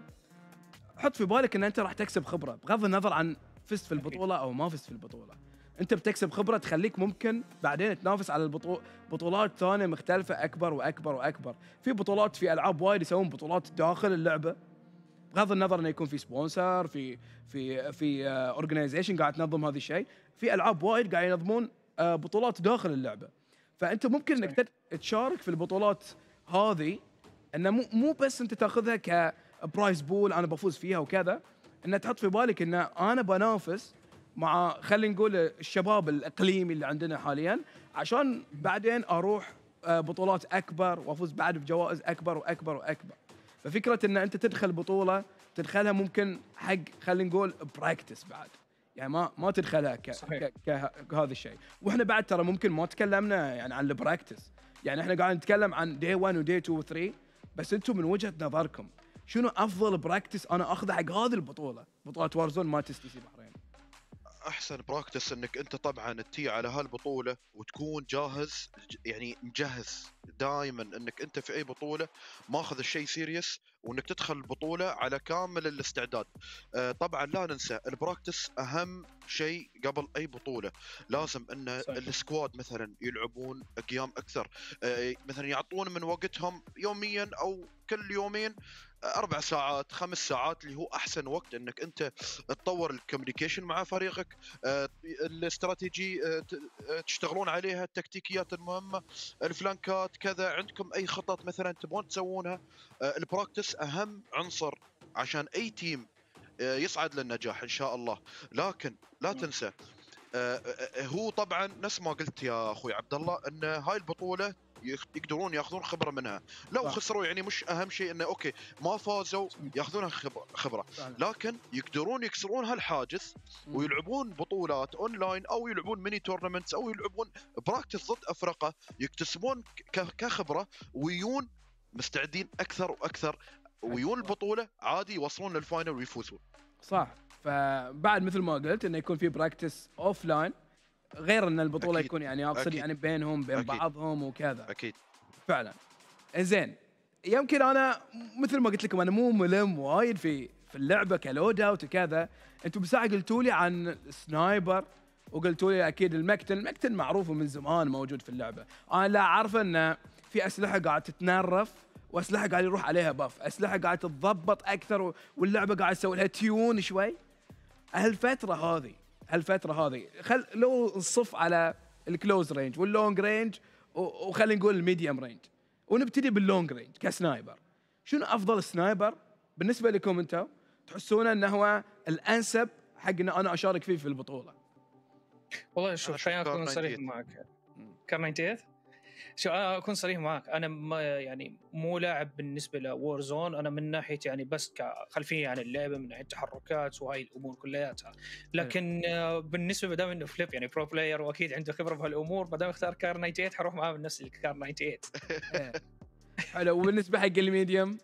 حط في بالك أن أنت راح تكسب خبرة بغض النظر عن فزت في البطولة أو ما فزت في البطولة، أنت بتكسب خبرة تخليك ممكن بعدين تنافس على البطولة بطولات ثانية مختلفة أكبر وأكبر وأكبر. في بطولات في ألعاب وايد يسوون بطولات داخل اللعبة بغض النظر انه يكون في سبونسر في في في اورجنايزيشن قاعد تنظم هذا الشيء، في العاب وايد قاعد ينظمون بطولات داخل اللعبه، فانت ممكن انك تشارك في البطولات هذه، انه مو مو بس انت تاخذها كبرايز بول انا بفوز فيها وكذا، ان تحط في بالك ان انا بنافس مع خلينا نقول الشباب الاقليمي اللي عندنا حاليا عشان بعدين اروح بطولات اكبر وافوز بعد بجوائز اكبر واكبر واكبر. ففكرة ان انت تدخل بطولة تدخلها ممكن حق خلينا نقول براكتس بعد، يعني ما ما تدخلها ك كهذا الشيء. واحنا بعد ترى ممكن ما تكلمنا يعني عن البراكتس، يعني احنا قاعد نتكلم عن دي واحد ودي اثنين وثلاثة، بس انتم من وجهة نظركم شنو افضل براكتس انا اخذه حق هذه البطولة، بطولة وارزون ما تستي بحرين؟ احسن براكتس انك انت طبعا تي على هالبطوله وتكون جاهز، يعني مجهز دائما انك انت في اي بطوله ماخذ الشيء سيريس، وانك تدخل البطوله على كامل الاستعداد. آه طبعا لا ننسى البراكتس اهم شيء قبل اي بطوله، لازم ان السكواد مثلا يلعبون قيام اكثر، آه مثلا يعطون من وقتهم يوميا او كل يومين أربع ساعات خمس ساعات، اللي هو أحسن وقت إنك أنت تطور الكوميونيكيشن مع فريقك، الاستراتيجي تشتغلون عليها، التكتيكيات المهمة، الفلانكات كذا، عندكم أي خطط مثلا تبون تسوونها. البراكتس أهم عنصر عشان أي تيم يصعد للنجاح إن شاء الله. لكن لا تنسى هو طبعا نفس ما قلت يا أخوي عبد الله أن هاي البطولة يقدرون ياخذون خبره منها، لو صح. خسروا يعني مش اهم شيء انه اوكي ما فازوا ياخذونها خبره، لكن يقدرون يكسرون هالحاجز ويلعبون بطولات اونلاين او يلعبون ميني تورنمنتس او يلعبون براكتس ضد افرقه، يكتسبون كخبره ويون مستعدين اكثر واكثر، ويون البطوله عادي يوصلون للفاينل ويفوزون. صح. فبعد مثل ما قلت انه يكون في براكتس اوف لاين غير ان البطوله أكيد. يكون يعني اقصد أكيد. يعني بينهم بين أكيد. بعضهم وكذا. اكيد فعلا. زين يمكن انا مثل ما قلت لكم انا مو ملم وايد في في اللعبه كلود اوت وكذا، انتم بساعه قلتوا لي عن سنايبر وقلتوا لي اكيد المكتن، المكتن معروف من زمان موجود في اللعبه، انا لا اعرف ان في اسلحه قاعده تتنرف واسلحه قاعد يروح عليها باف، اسلحه قاعده تتضبط اكثر واللعبه قاعد تسوي لها تيون شوي. هالفتره هذه هالفتره هذه خل لو نصف على الكلوز رينج واللونج رينج وخلينا نقول الميديوم رينج، ونبتدي باللونج رينج كسنايبر. شنو افضل سنايبر بالنسبه لكم انتم تحسونه انه هو الانسب حق ان انا اشارك فيه في البطوله؟ والله شوف خليني اكون صريح معك، كار ثمانية وتسعين شو انا اكون صريح معك، انا ما يعني مو لاعب بالنسبه لوورزون، انا من ناحيه يعني بس كخلفيه عن اللعبه من ناحيه تحركات وهاي الامور كلياتها. لكن آه، بالنسبه ما دام انه فليب يعني برو بلاير واكيد عنده خبره بهالامور، ما دام اختار كار ثمانية وتسعين حروح معاه من نفس الكار ثمانية وتسعين. إيه. حلو. وبالنسبه حق الميديوم،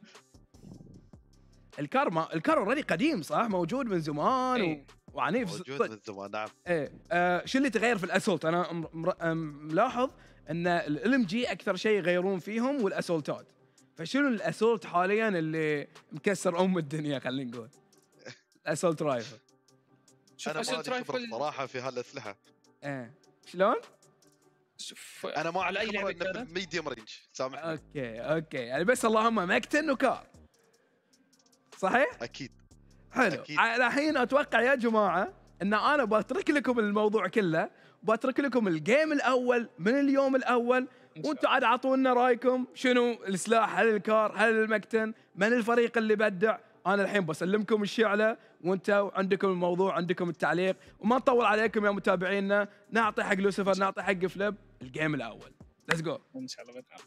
الكار ما الكار اوريدي قديم صح، موجود من زمان و... إيه. وعنيف موجود صدق. من زمان نعم. ايه آه شو اللي تغير في الاسولت؟ انا مر... ملاحظ ان الام جي اكثر شيء يغيرون فيهم والاسولتات، فشنو الاسولت حاليا اللي مكسر ام الدنيا خلينا نقول؟ الاسولت رايفل. شوف انا ما اسولت عندي خبره رايفل صراحه في هالاسلحه. ايه شلون؟ شوف انا ما على عندي اي خبره لعبه انه كانت. بالميديوم رينج، سامحني. اوكي اوكي يعني بس اللهم مكتن وكار صحيح؟ اكيد حلو. أكيد. الحين اتوقع يا جماعه ان انا بترك لكم الموضوع كله، بترك لكم الجيم الاول من اليوم الاول، وانتم عاد اعطونا رايكم شنو السلاح، هل الكار، هل المكتن، من الفريق اللي بدع. انا الحين بسلمكم الشعله وانتم عندكم الموضوع، عندكم التعليق، وما نطول عليكم يا متابعينا، نعطي حق لوسيفر، نعطي حق فليب الجيم الاول. ليتس جو ان شاء الله بنعم.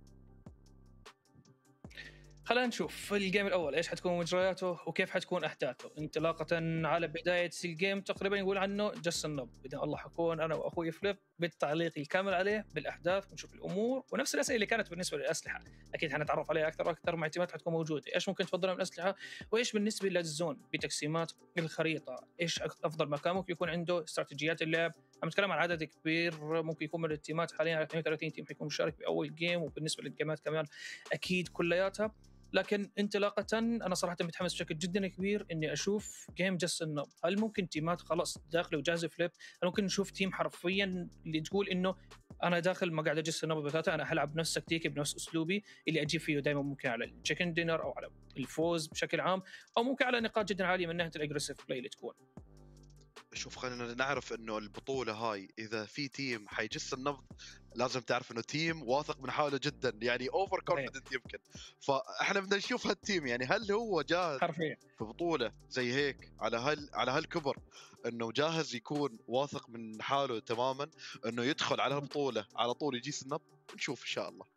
خلينا نشوف الجيم الاول ايش حتكون مجرياته وكيف حتكون احداثه. انطلاقه على بدايه الجيم تقريبا يقول عنه جس النب، باذن الله حكون انا واخوي فليب بالتعليق الكامل عليه بالاحداث، ونشوف الامور ونفس الاسئله اللي كانت بالنسبه للاسلحه اكيد حنتعرف عليها اكثر واكثر مع اعتمادات حتكون موجوده. ايش ممكن تفضلها من اسلحه، وايش بالنسبه للزون بتقسيمات الخريطه، ايش افضل مكان ممكن يكون عنده، استراتيجيات اللعب. عم نتكلم عن عدد كبير ممكن يكون من التيمات، حاليا اثنين وثلاثين تيم حيكون مشارك باول جيم، وبالنسبه للجيمات كمان اكيد كلياتها. لكن انطلاقة أنا صراحة متحمس بشكل جدا كبير إني أشوف جيم جس النب. هل ممكن تيمات خلاص داخله وجاهزة فليب؟ هل ممكن نشوف تيم حرفيا اللي تقول إنه أنا داخل ما قاعد أجس النب بثلاثة، أنا هلعب نفس تكتيكي بنفس أسلوبي اللي أجيب فيه دائما، ممكن على التشيكن دينر أو على الفوز بشكل عام، أو ممكن على نقاط جدا عالية من ناحية الأجريسيف بلاي اللي تكون. شوف خلينا نعرف انه البطوله هاي اذا في تيم حيجس النبض لازم تعرف انه تيم واثق من حاله جدا، يعني اوفر كونفدنت يمكن. فاحنا بدنا نشوف هالتيم، يعني هل هو جاهز حرفيا في بطوله زي هيك على هال على هالكبر، انه جاهز يكون واثق من حاله تماما انه يدخل على البطوله على طول يجيس النبض. نشوف ان شاء الله.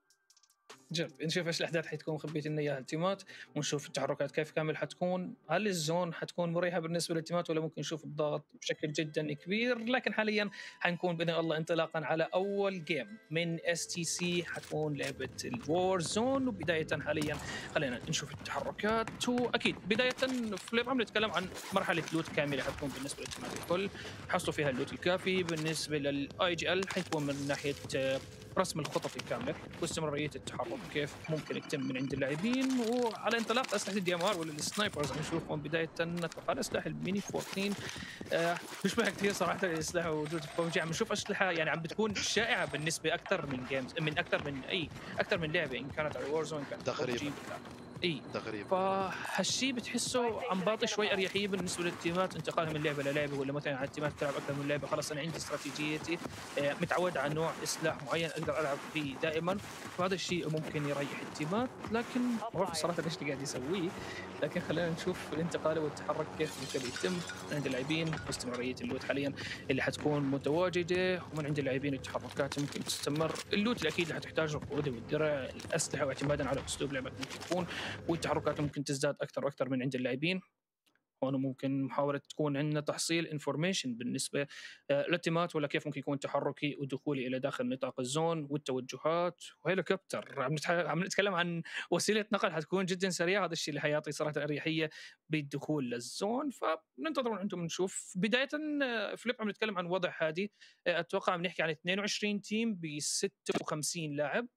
جرب نشوف ايش الاحداث حتكون مخبيت لنا اياها التيمات، ونشوف التحركات كيف كامل حتكون. هل الزون حتكون مريحه بالنسبه للتيمات ولا ممكن نشوف الضغط بشكل جدا كبير؟ لكن حاليا حنكون باذن الله انطلاقا على اول جيم من اس تي سي، حتكون لعبه الوور زون. وبدايه حاليا خلينا نشوف التحركات. واكيد بدايه فليب عم نتكلم عن مرحله لوت كامله حتكون بالنسبه للتيمات الكل، حصلوا فيها اللوت الكافي. بالنسبه للاي جي ال حيكون من ناحيه رسم الخطط الكامله واستمراريه التحرك كيف ممكن يتم من عند اللاعبين. وعلى انطلاق اسلحه الدي ام ار ولا السنايبرز عم نشوفهم بدايه اتوقع سلاح الميني أربعة عشر آه بيشبه كثير صراحه الاسلحه موجوده في ببجي. عم نشوف اسلحه يعني عم بتكون شائعه بالنسبه اكثر من جيمز، من اكثر من اي اكثر من لعبه، ان كانت على وورزون كانت تقريبا اي تقريبا. فهالشيء بتحسه عم بعطي شوي اريحيه بالنسبه للتيمات انتقالها من لعبه للعبه، ولا مثلا على التيمات تلعب اكثر من لعبه. خلص انا عندي استراتيجيتي، متعود على نوع سلاح معين اقدر العب فيه دائما، فهذا الشيء ممكن يريح التيمات. لكن ما بعرف صراحه ايش اللي قاعد يسويه، لكن خلينا نشوف الانتقال والتحرك كيف ممكن يتم عند اللاعبين واستمراريه اللوت حاليا اللي حتكون متواجده. ومن عند اللاعبين التحركات ممكن تستمر. اللوت اللي اكيد حتحتاج القوه والدرع الاسلحه واعتمادا على اسلوب لعبك ممكن يكون، والتحركات ممكن تزداد اكثر واكثر من عند اللاعبين. هون ممكن محاولة تكون عندنا تحصيل انفورميشن بالنسبة للتيمات، ولا كيف ممكن يكون تحركي ودخولي إلى داخل نطاق الزون والتوجهات. وهيليكوبتر عم عم نتكلم عن وسيلة نقل حتكون جدا سريعة، هذا الشيء اللي حيعطي صراحة أريحية بالدخول للزون. فننتظر من عندهم نشوف. بداية فليب عم نتكلم عن وضع هادي، أتوقع عم نحكي عن اثنين وعشرين تيم ب ستة وخمسين لاعب.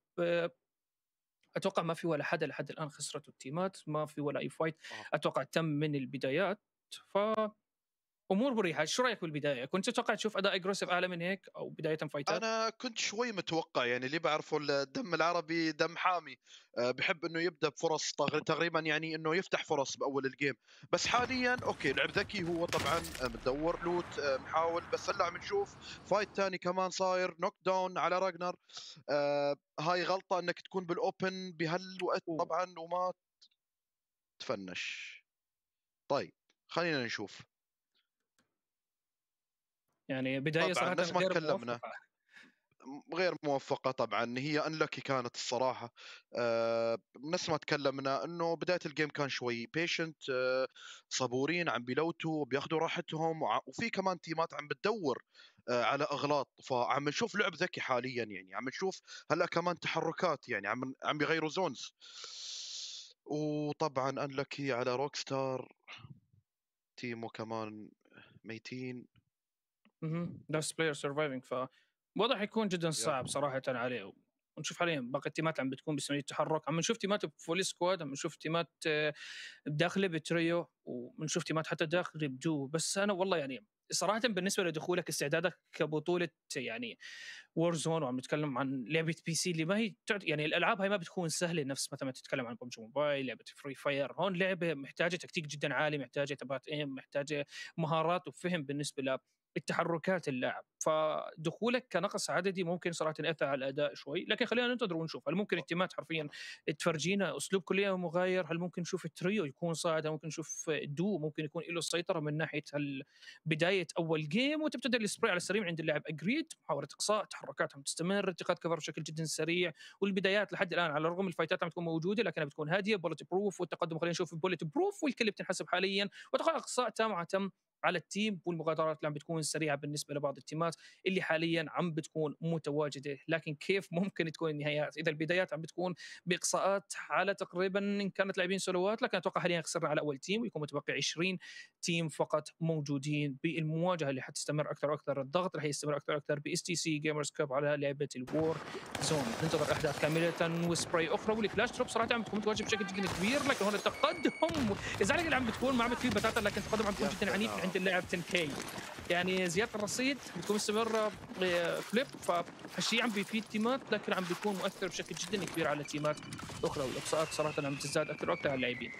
اتوقع ما في ولا حدا لحد الان خسرته التيمات، ما في ولا اي فايت اتوقع تم من البدايات. ف امور مريحه. شو رايك بالبدايه؟ كنت تتوقع تشوف اداء اجريسيف اعلى من هيك او بدايه فايتات؟ انا كنت شوي متوقع، يعني اللي بعرفه الدم العربي دم حامي، أه بحب انه يبدا بفرص تقريبا، يعني انه يفتح فرص باول الجيم. بس حاليا اوكي لعب ذكي هو طبعا، مدور لوت، أه محاول. بس هلا عم نشوف فايت ثاني كمان صاير نوك داون على راجنر. أه هاي غلطه انك تكون بالاوبن بهالوقت طبعا وما تفنش. طيب خلينا نشوف. يعني بدايه طبعا صراحه نفس ما غير تكلمنا موفقه. غير موفقه طبعا، هي انلكي كانت الصراحه. أه نفس ما تكلمنا انه بدايه الجيم كان شوي بيشنت، أه صبورين، عم بيلوتوا بياخذوا راحتهم، وفي كمان تيمات عم بتدور أه على اغلاط، فعم نشوف لعب ذكي حاليا، يعني عم نشوف هلا كمان تحركات، يعني عم عم بيغيروا زونز. وطبعا انلكي على روك ستار، تيمو كمان ميتين. اها لاست بلاير سرفايفنج، فوضح يكون جدا يا صعب صراحه عليه. ونشوف حاليا باقي التيمات عم بتكون بسبب التحرك، عم نشوف تيمات بفول سكواد، عم نشوف تيمات آه، داخله بتريو، وبنشوف تيمات حتى داخله بدو. بس انا والله يعني صراحه بالنسبه لدخولك استعدادك كبطوله يعني وور زون، وعم نتكلم عن لعبه بي سي اللي ما هي تعت... يعني الالعاب هاي ما بتكون سهله نفس مثلا ما تتكلم عن ببجي موبايل، لعبه فري فاير. هون لعبه محتاجه تكتيك جدا عالي، محتاجه تبعات ايم، محتاجه مهارات وفهم بالنسبه ل التحركات اللاعب. فدخولك كنقص عددي ممكن صراحه ياثر على الاداء شوي، لكن خلينا ننتظر ونشوف. هل ممكن التيمات حرفيا تفرجينا اسلوب كليا مغاير؟ هل ممكن نشوف التريو يكون صاعد؟ هل ممكن نشوف دو ممكن يكون له السيطره من ناحيه بدايه اول جيم وتبتدي السبراي على السريع عند اللاعب؟ اجريد، محاوله اقصاء، تحركاتهم تستمر، اتخاذ كفر بشكل جدا سريع. والبدايات لحد الان على الرغم الفايتات عم تكون موجوده لكنها بتكون هاديه، بولت بروف، والتقدم خلينا نشوف بولت بروف والكل بتنحسب حاليا، وتقع اقصاء تام تم على التيم، والمغادرات اللي عم بتكون سريعه بالنسبه لبعض التيمات اللي حاليا عم بتكون متواجده. لكن كيف ممكن تكون النهايات اذا البدايات عم بتكون باقصاءات على تقريبا ان كانت لاعبين سولوات؟ لكن اتوقع حاليا خسرنا على اول تيم، ويكون متبقي عشرين تيم فقط موجودين بالمواجهه اللي حتستمر اكثر واكثر. الضغط رح يستمر اكثر واكثر ب اس تي سي جيمرز كاب على لعبه الوور زون. ننتظر احداث كامله وسبراي اخرى، والفلاش دروب صراحه عم بتكون متواجد بشكل جدا كبير. لكن هون التقدم اذا اللي عم بتكون ما عم بتفيد بتاتا، لكن التقدم عم بيكون جدا عنيف عند اللاعب عشرة كي. يعني زياده الرصيد بتكون مستمره فليب، فهالشيء عم بيفيد تيمات لكن عم بيكون مؤثر بشكل جدا كبير على تيمات اخرى، والاقصاءات صراحه عم تزداد اكثر واكثر على اللاعبين.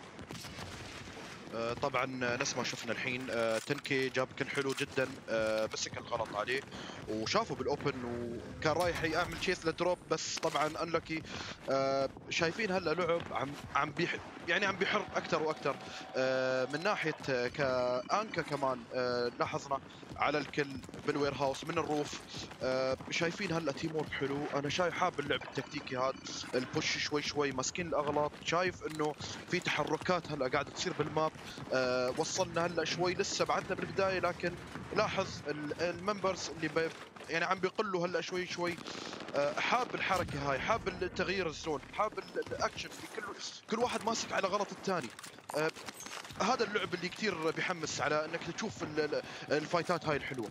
طبعا نفس ما شفنا الحين، تنكي جاب كل حلو جدا، بس كان غلط عليه وشافه بالاوبن وكان رايح يعمل تشيس للدروب، بس طبعا انلكي. شايفين هلا لعب عم عم بيح يعني عم بيحر اكثر واكثر من ناحيه كانكا كمان. لاحظنا على الكل بالوير هاوس من الروف. شايفين هلا تيم وورك حلو. انا شايف حاب اللعب التكتيكي هذا، البوش شوي شوي ماسكين الاغلاط. شايف انه في تحركات هلا قاعده تصير بالماب. أه وصلنا هلا شوي، لسه بعدنا بالبدايه، لكن لاحظ الممبرز اللي بي يعني عم بيقلوا هلا شوي شوي. أه حاب الحركه هاي، حاب التغيير الزون، حاب الاكشن اللي كل كل واحد ماسك على غلط الثاني. أه هذا اللعب اللي كثير بيحمس على انك تشوف الفايتات هاي الحلوه.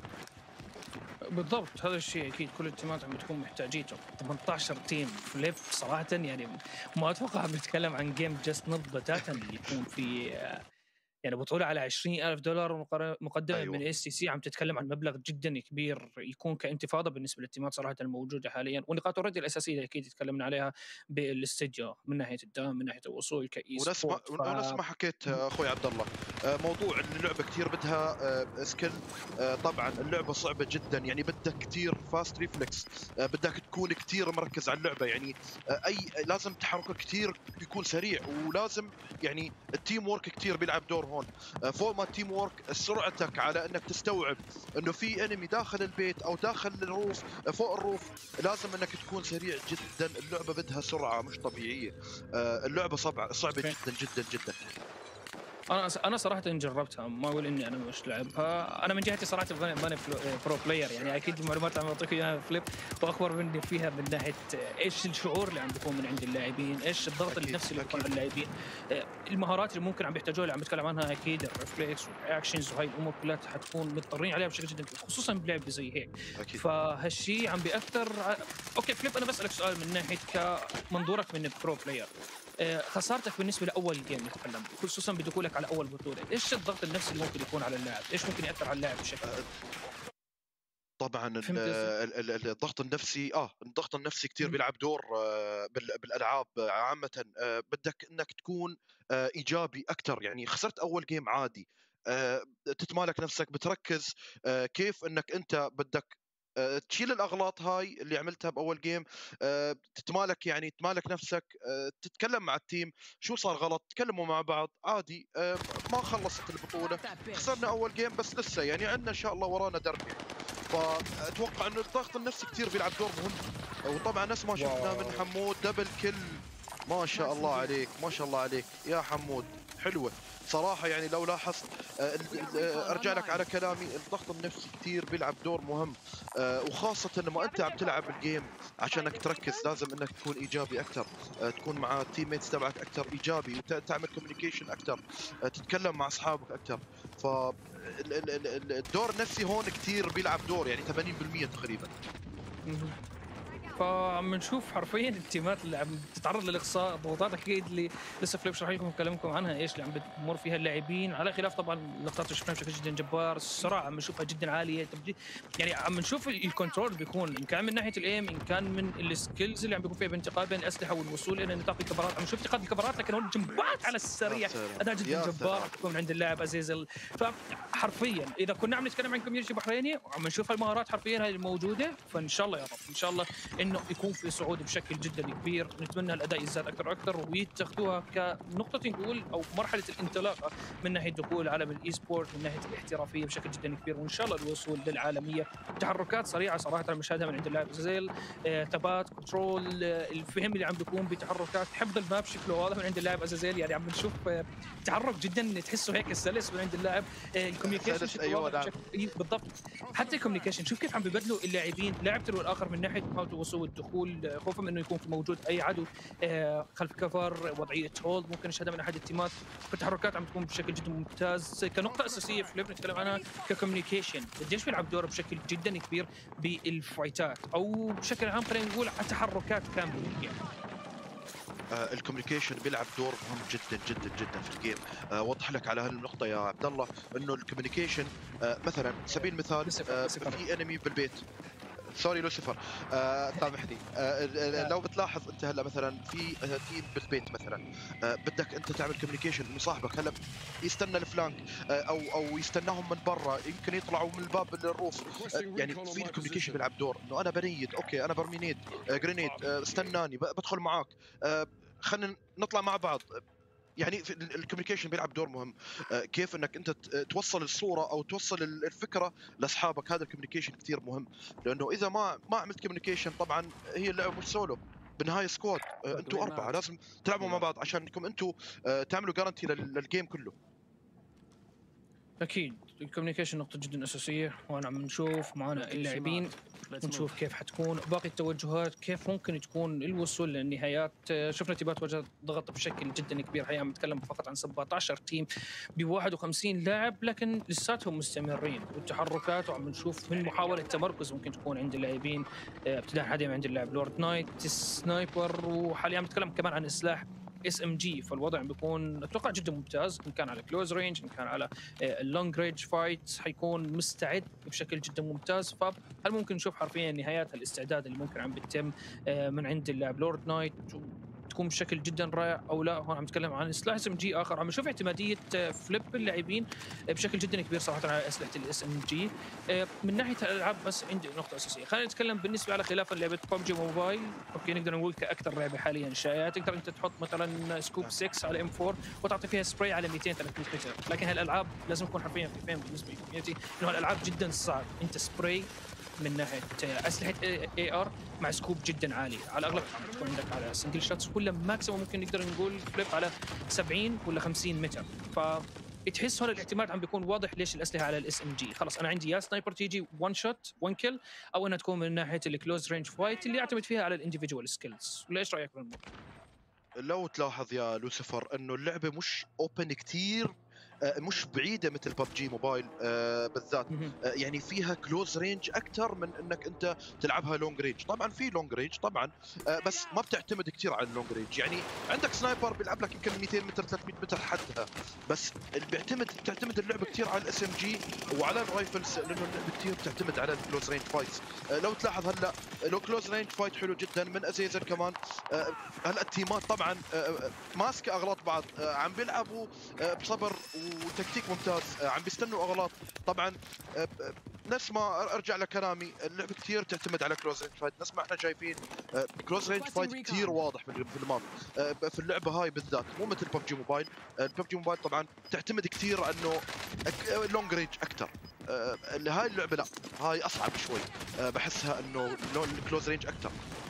بالضبط، هذا الشيء اكيد كل التيمات عم بتكون محتاجيته. ثمانية عشر تيم فليب صراحه يعني ما اتوقع عم نتكلم عن جيم جاست نوت بتاتا اللي يكون في يعني بطولة على عشرين ألف دولار مقدمة أيوة. من اس تي سي. عم تتكلم عن مبلغ جدا كبير يكون كانتفاضة بالنسبة للتيمات صراحة الموجودة حاليا. ونقاط الرد الأساسية أكيد تكلمنا عليها بالاستديو من ناحية الدعم، من ناحية الوصول كإي سبورت. ف... ونفس ما حكيت أخوي عبد الله، موضوع إن اللعبة كتير بدها سكيل. طبعا اللعبة صعبة جدا، يعني بدك كتير فاست ريفلكس، بدك تكون كتير مركز على اللعبة. يعني أي لازم تحركك كتير يكون سريع، ولازم يعني التيم وورك كتير بيلعب دور هون. فوق ما التيم وورك، سرعتك على انك تستوعب انه في انمي داخل البيت او داخل الروف فوق الروف، لازم انك تكون سريع جدا. اللعبه بدها سرعه مش طبيعيه. اللعبه صعبه صعبه جدا جدا جدا. انا انا صراحه جربتها، ما اقول اني انا مش لعبها. انا من جهتي صراحه ماني برو بلاير، يعني اكيد المعلومات اللي عم اعطيك اياها فليب واخبر مني فيها من ناحيه ايش الشعور اللي عم بيكون من عند اللاعبين، ايش الضغط النفسي اللي بيكون على اللاعبين، المهارات اللي ممكن عم بيحتاجوها اللي عم بتكلم عنها اكيد، الريفلكس والاكشنز وهي الامور كلها حتكون مضطرين عليها بشكل جدا، خصوصا بلعبه زي هيك. أكيد. فهالشيء عم بياثر ع... اوكي فليب، انا بسالك سؤال من ناحيه كمنظورك من برو بلاير. خسارتك بالنسبه لاول جيم نتكلم، خصوصا بدخولك على اول بطوله، ايش الضغط النفسي اللي ممكن يكون على اللاعب؟ ايش ممكن ياثر على اللاعب بشكل طبعا الضغط النفسي اه الضغط النفسي كثير بيلعب دور بالالعاب عامه. بدك انك تكون ايجابي اكثر. يعني خسرت اول جيم عادي، تتمالك نفسك، بتركز كيف انك انت بدك تشيل الاغلاط هاي اللي عملتها باول جيم، تتمالك يعني تمالك نفسك، تتكلم مع التيم شو صار غلط، تكلموا مع بعض عادي. ما خلصت البطوله، خسرنا اول جيم بس لسه يعني عندنا ان شاء الله ورانا درب. فاتوقع انه الضغط النفسي كثير بيلعب دور مهم. وطبعا نفس ما شفنا من حمود دبل كل، ما شاء الله عليك ما شاء الله عليك يا حمود، حلوه صراحه. يعني لو لاحظت ارجع لك على كلامي، الضغط النفسي كثير بيلعب دور مهم، وخاصه لما انت عم تلعب الجيم عشانك تركز لازم انك تكون ايجابي اكثر، تكون مع التيم ميتس تبعك اكثر ايجابي، وتعمل كوميونيكيشن اكثر، تتكلم مع اصحابك اكثر. ف الدور النفسي هون كثير بيلعب دور، يعني ثمانين بالمئة تقريبا. فعم نشوف حرفيا التيمات اللي عم تتعرض للاقصاء، ضغوطات اكيد اللي لسه فليب شرح لكم كلامكم عنها ايش اللي عم بتمر فيها اللاعبين، على خلاف طبعا اللقطات اللي شفناها بشكل جدا جبار، السرعه عم نشوفها جدا عاليه، يعني عم نشوف الكنترول بيكون ان كان من ناحيه الايم، ان كان من السكيلز اللي عم بيكون فيها بانتقال بين الاسلحه والوصول الى نطاق الكفرات. عم نشوف انتقال الكفرات لكن هون جمبات على السريع، اداء جدا جبار بتكون من عند اللاعب ازيزل. فحرفيا اذا كنا عم نتكلم عن كوميونتي بحريني وعم نشوف المهارات حرفيا هذه الموجوده، فان شاء الله يا رب ان شاء الله انه يكون في صعود بشكل جدا كبير. نتمنى الاداء يزداد اكثر واكثر ويتخذوها كنقطه نقول او مرحله الانطلاقه من ناحيه دخول عالم الاي سبورت، من ناحيه الاحترافيه بشكل جدا كبير، وان شاء الله الوصول للعالميه. تحركات سريعه صراحه المشاهده من عند اللاعب زي آه، ثبات كنترول، آه، الفهم اللي عم بيكون بتحركات، حفظ الماب شكله واضح من عند اللاعب ازازيل. يعني عم نشوف آه، تحرك جدا تحسه هيك سلس من عند اللاعب، آه، الكوميونيكيشن شكله أيوة واضح بشكل بالضبط. حتى الكوميونيكيشن شوف كيف عم ببدلوا اللاعبين لاعب تلو الاخر من ناحيه محاوله الوصول والدخول، خوفا من انه يكون في موجود اي عدو خلف كفر، وضعيه هولد ممكن نشهدها من احد التيمات. فالتحركات عم تكون بشكل جدا ممتاز. كنقطه اساسيه فليب نتكلم عنها ككوميونيكيشن، قديش بيلعب دوره بشكل جدا كبير بالفايتات او بشكل عام خلينا نقول على تحركات كامله يعني. آه الكوميونيكيشن بيلعب دور مهم جدا جدا جدا في الجيم. آه وضح لك على هالنقطه يا عبد الله انه الكوميونيكيشن آه مثلا سبيل المثال آه في انمي بالبيت، سوري لوسيفر آه سامحني، آه لو بتلاحظ انت هلا مثلا في تيم بالبيت مثلا، آه بدك انت تعمل كوميونيكيشن من صاحبك هلا يستنى الفلانك، آه او او يستناهم من برا، يمكن يطلعوا من الباب للروف، آه يعني في الكوميونيكيشن بيلعب دور انه انا بريد، اوكي انا برمي نيد آه جرينيد، آه استناني بدخل معاك، آه خلينا نطلع مع بعض. يعني الكوميونيكيشن بيلعب دور مهم، كيف انك انت توصل الصوره او توصل الفكره لاصحابك، هذا الكوميونيكيشن كثير مهم. لانه اذا ما ما عملت كوميونيكيشن طبعا هي اللعبه مش سولو، بالنهايه سكواد، انتم اربعه لازم تلعبوا مع بعض عشان انكم انتم تعملوا جارنتي للجيم كله. اكيد الكوميونيكيشن نقطه جدا اساسيه، وانا عم نشوف معنا اللاعبين ونشوف كيف حتكون باقي التوجهات، كيف ممكن تكون الوصول للنهايات. شفنا تيمات واجهت ضغط بشكل جدا كبير، حقيقه عم نتكلم فقط عن سبعة عشر تيم ب واحد وخمسين لاعب، لكن لساتهم مستمرين والتحركات، وعم نشوف من محاوله تمركز ممكن تكون عند اللاعبين، ابتداء حاليا عند اللاعب لورد نايت سنايبر، وحاليا عم نتكلم كمان عن سلاح اس ام جي. فالوضع بيكون اتوقع جدا ممتاز، ان كان على كلوز رينج ان كان على اللونج رينج فايت، حيكون مستعد بشكل جدا ممتاز. فهل ممكن نشوف حرفيا نهايات الاستعداد اللي ممكن عم بتتم من عند اللاعب لورد نايت تكون بشكل جدا رائع او لا؟ هون عم نتكلم عن سلاح اس ام جي اخر، عم نشوف اعتماديه فليب اللاعبين بشكل جدا كبير صراحه على اسلحه الاس ام جي. من ناحيه الالعاب بس عندي نقطه اساسيه، خلينا نتكلم بالنسبه على خلاف لعبه ببجي موبايل. اوكي نقدر نقول كاكثر لعبه حاليا شائعه، تقدر انت تحط مثلا سكوب ستة على ام أربعة وتعطي فيها سبراي على مئتين ثلاثمئة متر، لكن هالالعاب لازم نكون حرفيا في فهم بالنسبه للكوميونتي انه هالالعاب جدا صعب انت سبراي من ناحيه اسلحه اي ار مع سكوب جدا عالي، على الاغلب تكون عندك على سنجل شوتس ولا ماكسيموم ممكن نقدر نقول فليب على سبعين ولا خمسين متر. ف تحس هون الاعتماد عم بيكون واضح ليش الاسلحه على الاس ام جي. خلص انا عندي يا سنايبر تيجي وان شوت وان كيل، او انها تكون من ناحيه الكلوز رينج فايت اللي يعتمد فيها على الانديفيدوال سكيلز. ليش رايك بالموضوع؟ لو تلاحظ يا لوسيفر انه اللعبه مش اوبن كثير، مش بعيده مثل ببجي موبايل بالذات، يعني فيها كلوز رينج اكثر من انك انت تلعبها لونج رينج. طبعا في لونج رينج طبعا، بس ما بتعتمد كثير على اللونج رينج. يعني عندك سنايبر بيلعب لك يمكن مئتين متر ثلاثمئة متر حدها، بس اللي بيعتمد بتعتمد اللعبه كثير على الاس ام جي وعلى الرايفلز، لانه اللعبه كثير بتعتمد على الكلوز رينج فايتس. لو تلاحظ هلا لو كلوز رينج فايت حلو جدا من ازيزر كمان. هلا التيمات طبعا ماسكه اغلاط بعض، عم بيلعبوا بصبر وتكتيك ممتاز، عم بيستنوا اغلاط. طبعا نفس ما ارجع لكلامي، اللعبه كثير تعتمد على كلوز رينج فايت، نفس ما احنا شايفين كلوز رينج فايت كثير واضح في الماب في اللعبه هاي بالذات، مو مثل ببجي موبايل. الببجي موبايل طبعا تعتمد كثير انه لونج رينج اكثر، آه هاي اللعبه لا، هاي اصعب شوي. آه بحسها انه الكلوز رينج اكثر،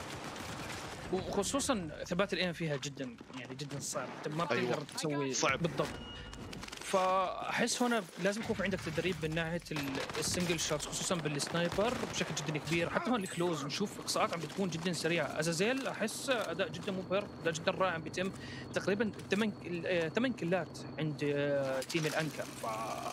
وخصوصا ثبات الايم فيها جدا يعني جدا صعب، ما بتقدر أيوة. تسوي صعب بالضبط. فاحس هنا لازم يكون في عندك تدريب من ناحيه السنجل شوتس، خصوصا بالسنايبر بشكل جدا كبير. حتى هون الكلوز نشوف اقصاءات عم بتكون جدا سريعه. ازازيل احس اداء جدا مبهر، اداء جدا رائع، بيتم تقريبا ثمان ثمان كلات عند تيم الانكا. ف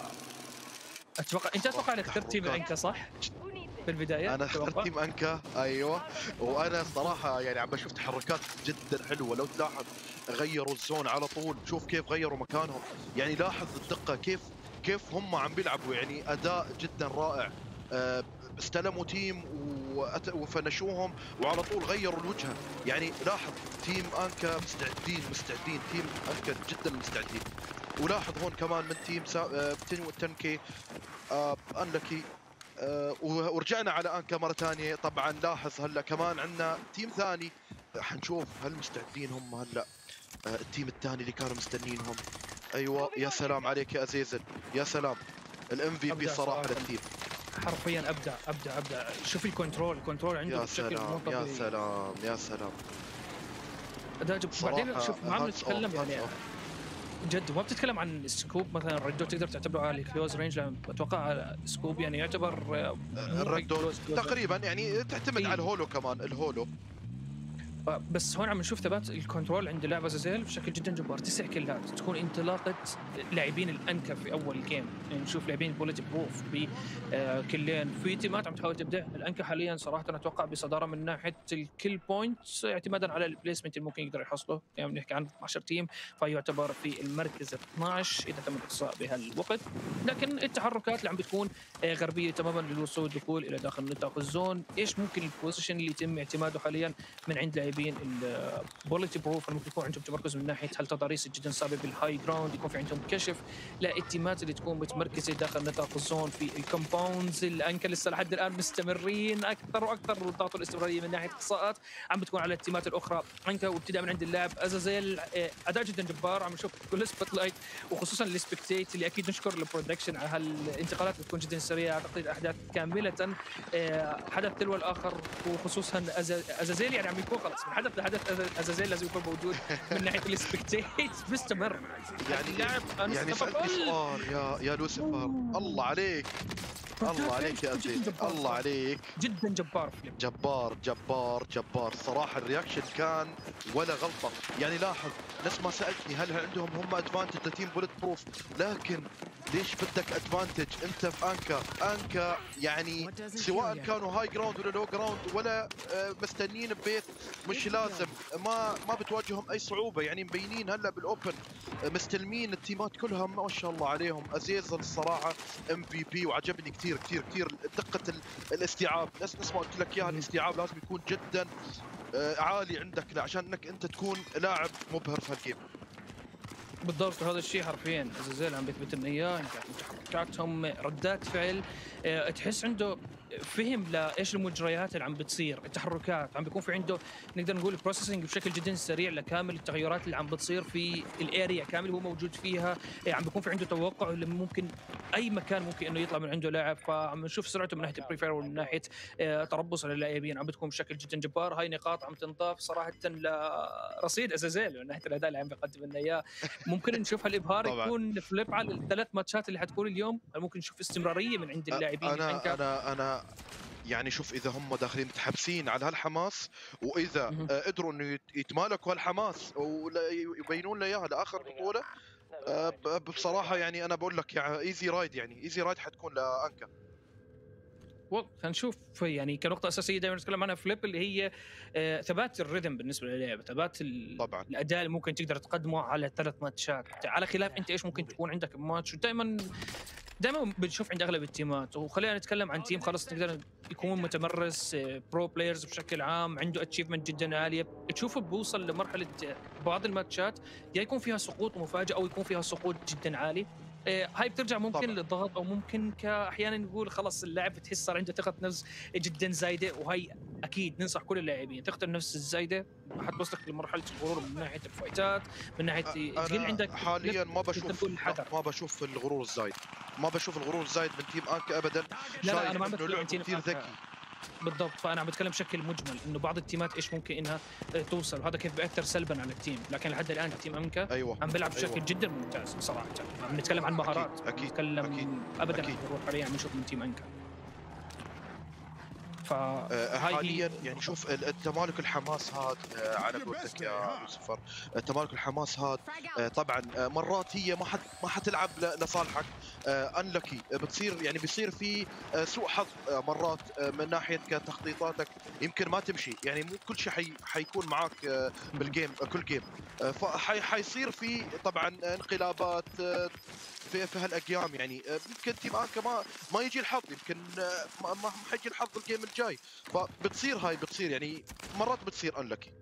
اتوقع انت اتوقع انك اخترت تيم الانكا صح؟ في البدايه انا اخترت تيم انكا. ايوه، وانا صراحه يعني عم بشوف تحركات جدا حلوه. لو تلاحظ غيروا الزون على طول، شوف كيف غيروا مكانهم، يعني لاحظ الدقه كيف كيف هم عم بيلعبوا، يعني اداء جدا رائع. أه استلموا تيم وفنشوهم وعلى طول غيروا الوجهه. يعني لاحظ تيم انكا مستعدين مستعدين تيم انكا جدا مستعدين. ولاحظ هون كمان من تيم سا... عشرة كي آه انلكي. أه ورجعنا على انكا مره ثانيه. طبعا لاحظ هلا كمان عندنا تيم ثاني، حنشوف هل مستعدين هم هلا. أه التيم الثاني اللي كانوا مستنينهم. ايوه يا سلام عليك يا ازيزل، يا سلام. الام في بي صراحه للتيم، حرفيا ابدع ابدع ابدع. شوف الكنترول الكنترول عنده يا بشكل سلام يا سلام يا سلام. اداء بعدين شوف ما عم نتكلم يعني جد، ما بتتكلم عن سكوب مثلا الردو تقدر تعتبره على كلوز رينج، لان اتوقع سكوب يعني يعتبر الردو تقريبا يعني تعتمد على الهولو كمان الهولو. بس هون عم نشوف ثبات الكنترول عند لاعب ازازيل بشكل جدا جبار. تسع كلات تكون انطلاقه لاعبين الانكا في اول جيم. يعني نشوف لاعبين بوليت بروف بكلين في تيمات عم تحاول تبدا. الانكا حاليا صراحه انا اتوقع بصداره من ناحيه الكل بوينتس اعتمادا على البليسمنت اللي ممكن يقدر يحصله. يعني بنحكي عن اثنا عشر تيم، فيعتبر في المركز اثنا عشر اذا تم الاقصاء بهالوقت. لكن التحركات اللي عم بتكون غربيه تماما للوصول والدخول الى داخل نطاق الزون. ايش ممكن البوزيشن اللي يتم اعتماده حاليا من عند لاعبين البوليتي بروف، ممكن يكون عندهم تمركز من ناحيه هل تضاريس جدا صعبه بالهاي جراوند، يكون في عندهم كشف. لا التيمات اللي تكون متمركزه داخل نطاق الزون في الكومباوندز. الانكا لسه لحد الان مستمرين اكثر واكثر وضغطوا الاستمراريه من ناحيه اقصاءات عم بتكون على التيمات الاخرى. انكا وابتداء من عند اللاعب ازازيل اداء جدا جبار. عم نشوف كل سبوت لايت وخصوصا السبكتيت اللي اكيد نشكر البرودكشن على هالانتقالات اللي بتكون جدا سريعه، تغطيه الاحداث كامله حدث تلو الاخر. وخصوصا ازازيل يعني عم يكون خلص من حدث لحدث ازازيل لازم يكون موجود من ناحيه السبكتيت مستمر. يعني اللاعب يعني سألتني سؤال يا يا لوسيفر، الله عليك الله عليك يا عزيز، الله عليك جدا جبار فيلم. جبار جبار جبار صراحه. الرياكشن كان ولا غلطه. يعني لاحظ نفس ما سالتني هل عندهم هم ادفانتج لتيم بوليت بروف، لكن ليش بدك ادفانتج انت في انكا؟ انكا يعني سواء كانوا هاي جراوند ولا لو جراوند ولا مستنين ببيت مش لازم، ما ما بتواجههم اي صعوبه. يعني مبينين هلا بالاوبن مستلمين التيمات كلها ما شاء الله عليهم. ازيز الصراحه ام في بي وعجبني كثير كثير كثير دقه الاستيعاب. نفس نفس ما قلت لك اياها، الاستيعاب لازم يكون جدا عالي عندك عشان انك انت تكون لاعب مبهر في هالجيم. بالضبط هذا الشيء حرفيا ازازيل عم بيثبت لنا اياه. يعني تحركاتهم ردات فعل، أه تحس عنده فهم لايش المجريات اللي عم بتصير. التحركات عم بيكون في عنده نقدر نقول بروسيسنج بشكل جدا سريع لكامل التغيرات اللي عم بتصير في الاريا كامل هو موجود فيها. عم بيكون في عنده توقع اللي ممكن اي مكان ممكن انه يطلع من عنده لاعب. فعم نشوف سرعته من ناحيه البريفير ومن ناحيه أه تربص على اللاعبين عم بتكون بشكل جدا جبار. هاي نقاط عم تنضاف صراحه لرصيد ازازيل من ناحيه الاداء اللي عم بيقدم لنا اياه. ممكن نشوف هالابهار يكون فليب على الثلاث ماتشات اللي حتكون اليوم. ممكن نشوف استمراريه من عند اللاعبين. انا انا انا يعني شوف اذا هم داخلين متحمسين على هالحماس، واذا مه. قدروا انه يتمالكوا هالحماس ويبينون لنا اياها لاخر بطوله، بصراحه يعني انا بقول لك يعني ايزي رايد، يعني ايزي رايد حتكون لانكا. والله خلينا نشوف. يعني كنقطة أساسية دائما نتكلم عنها فليب اللي هي آه ثبات الريتم بالنسبة للعبة، ثبات طبعا الأداء اللي ممكن تقدر تقدمه على ثلاث ماتشات، على خلاف أنت إيش ممكن تكون عندك ماتش. ودائما دائما بنشوف عند أغلب التيمات. وخلينا نتكلم عن تيم خلص نقدر يكون متمرس برو بلايرز بشكل عام، عنده اتشيفمنت جدا عالية. تشوفه بوصل لمرحلة بعض الماتشات يا يكون فيها سقوط مفاجئ أو يكون فيها سقوط جدا عالي. إيه، هاي بترجع ممكن طبعا للضغط او ممكن كاحيانا نقول خلص اللاعب بتحس صار عنده ثقه نفس جدا زايده، وهي اكيد ننصح كل اللاعبين ثقه النفس الزايده حتوصلك لمرحله الغرور من ناحيه الفايتات، من ناحيه أ- تقل انا عندك حاليا ما تقدر بشوف، تقول لا الحذر. ما بشوف الغرور الزايد، ما بشوف الغرور الزايد من تيم انكا ابدا. لا لا انا شايف ما عم انه بتكلم عن لعبه تيم كثير أنكا. ذكي. بالضبط، فانا عم بتكلم بشكل مجمل انه بعض التيمات ايش ممكن انها آه، توصل، وهذا كيف بياثر سلبا على التيم، لكن لحد الان تيم انكا ايوه عم بيلعب بشكل ايوه جدا ممتاز بصراحه. عم نتكلم عن اكيد مهارات، عم اكيد اكيد نتكلم ابدا عن اكيد. الروح حاليا عم نشوف من تيم انكا. آه، فهاي هي حاليا يعني شوف ال- التمالك الحماس هذا، آه، على قولتك يا لوسيفر، التمالك الحماس هذا آه، طبعا آه، مرات هي ما حد ما حتلعب ل- لصالحك، انلكي بتصير، يعني بيصير في آه، سوء حظ آه، مرات آه، من ناحيه كتخطيطاتك يمكن ما تمشي، يعني مو كل شيء حي حيكون معك آه، بالجيم آه، كل جيم، فحيصير في طبعا انقلابات آه، في في هالايام، يعني آه، يمكن تيم انكا ما ما يجي الحظ، يمكن آه، ما ما حيجي الحظ الجيم الجاي، فبتصير هاي بتصير يعني مرات بتصير انلكي.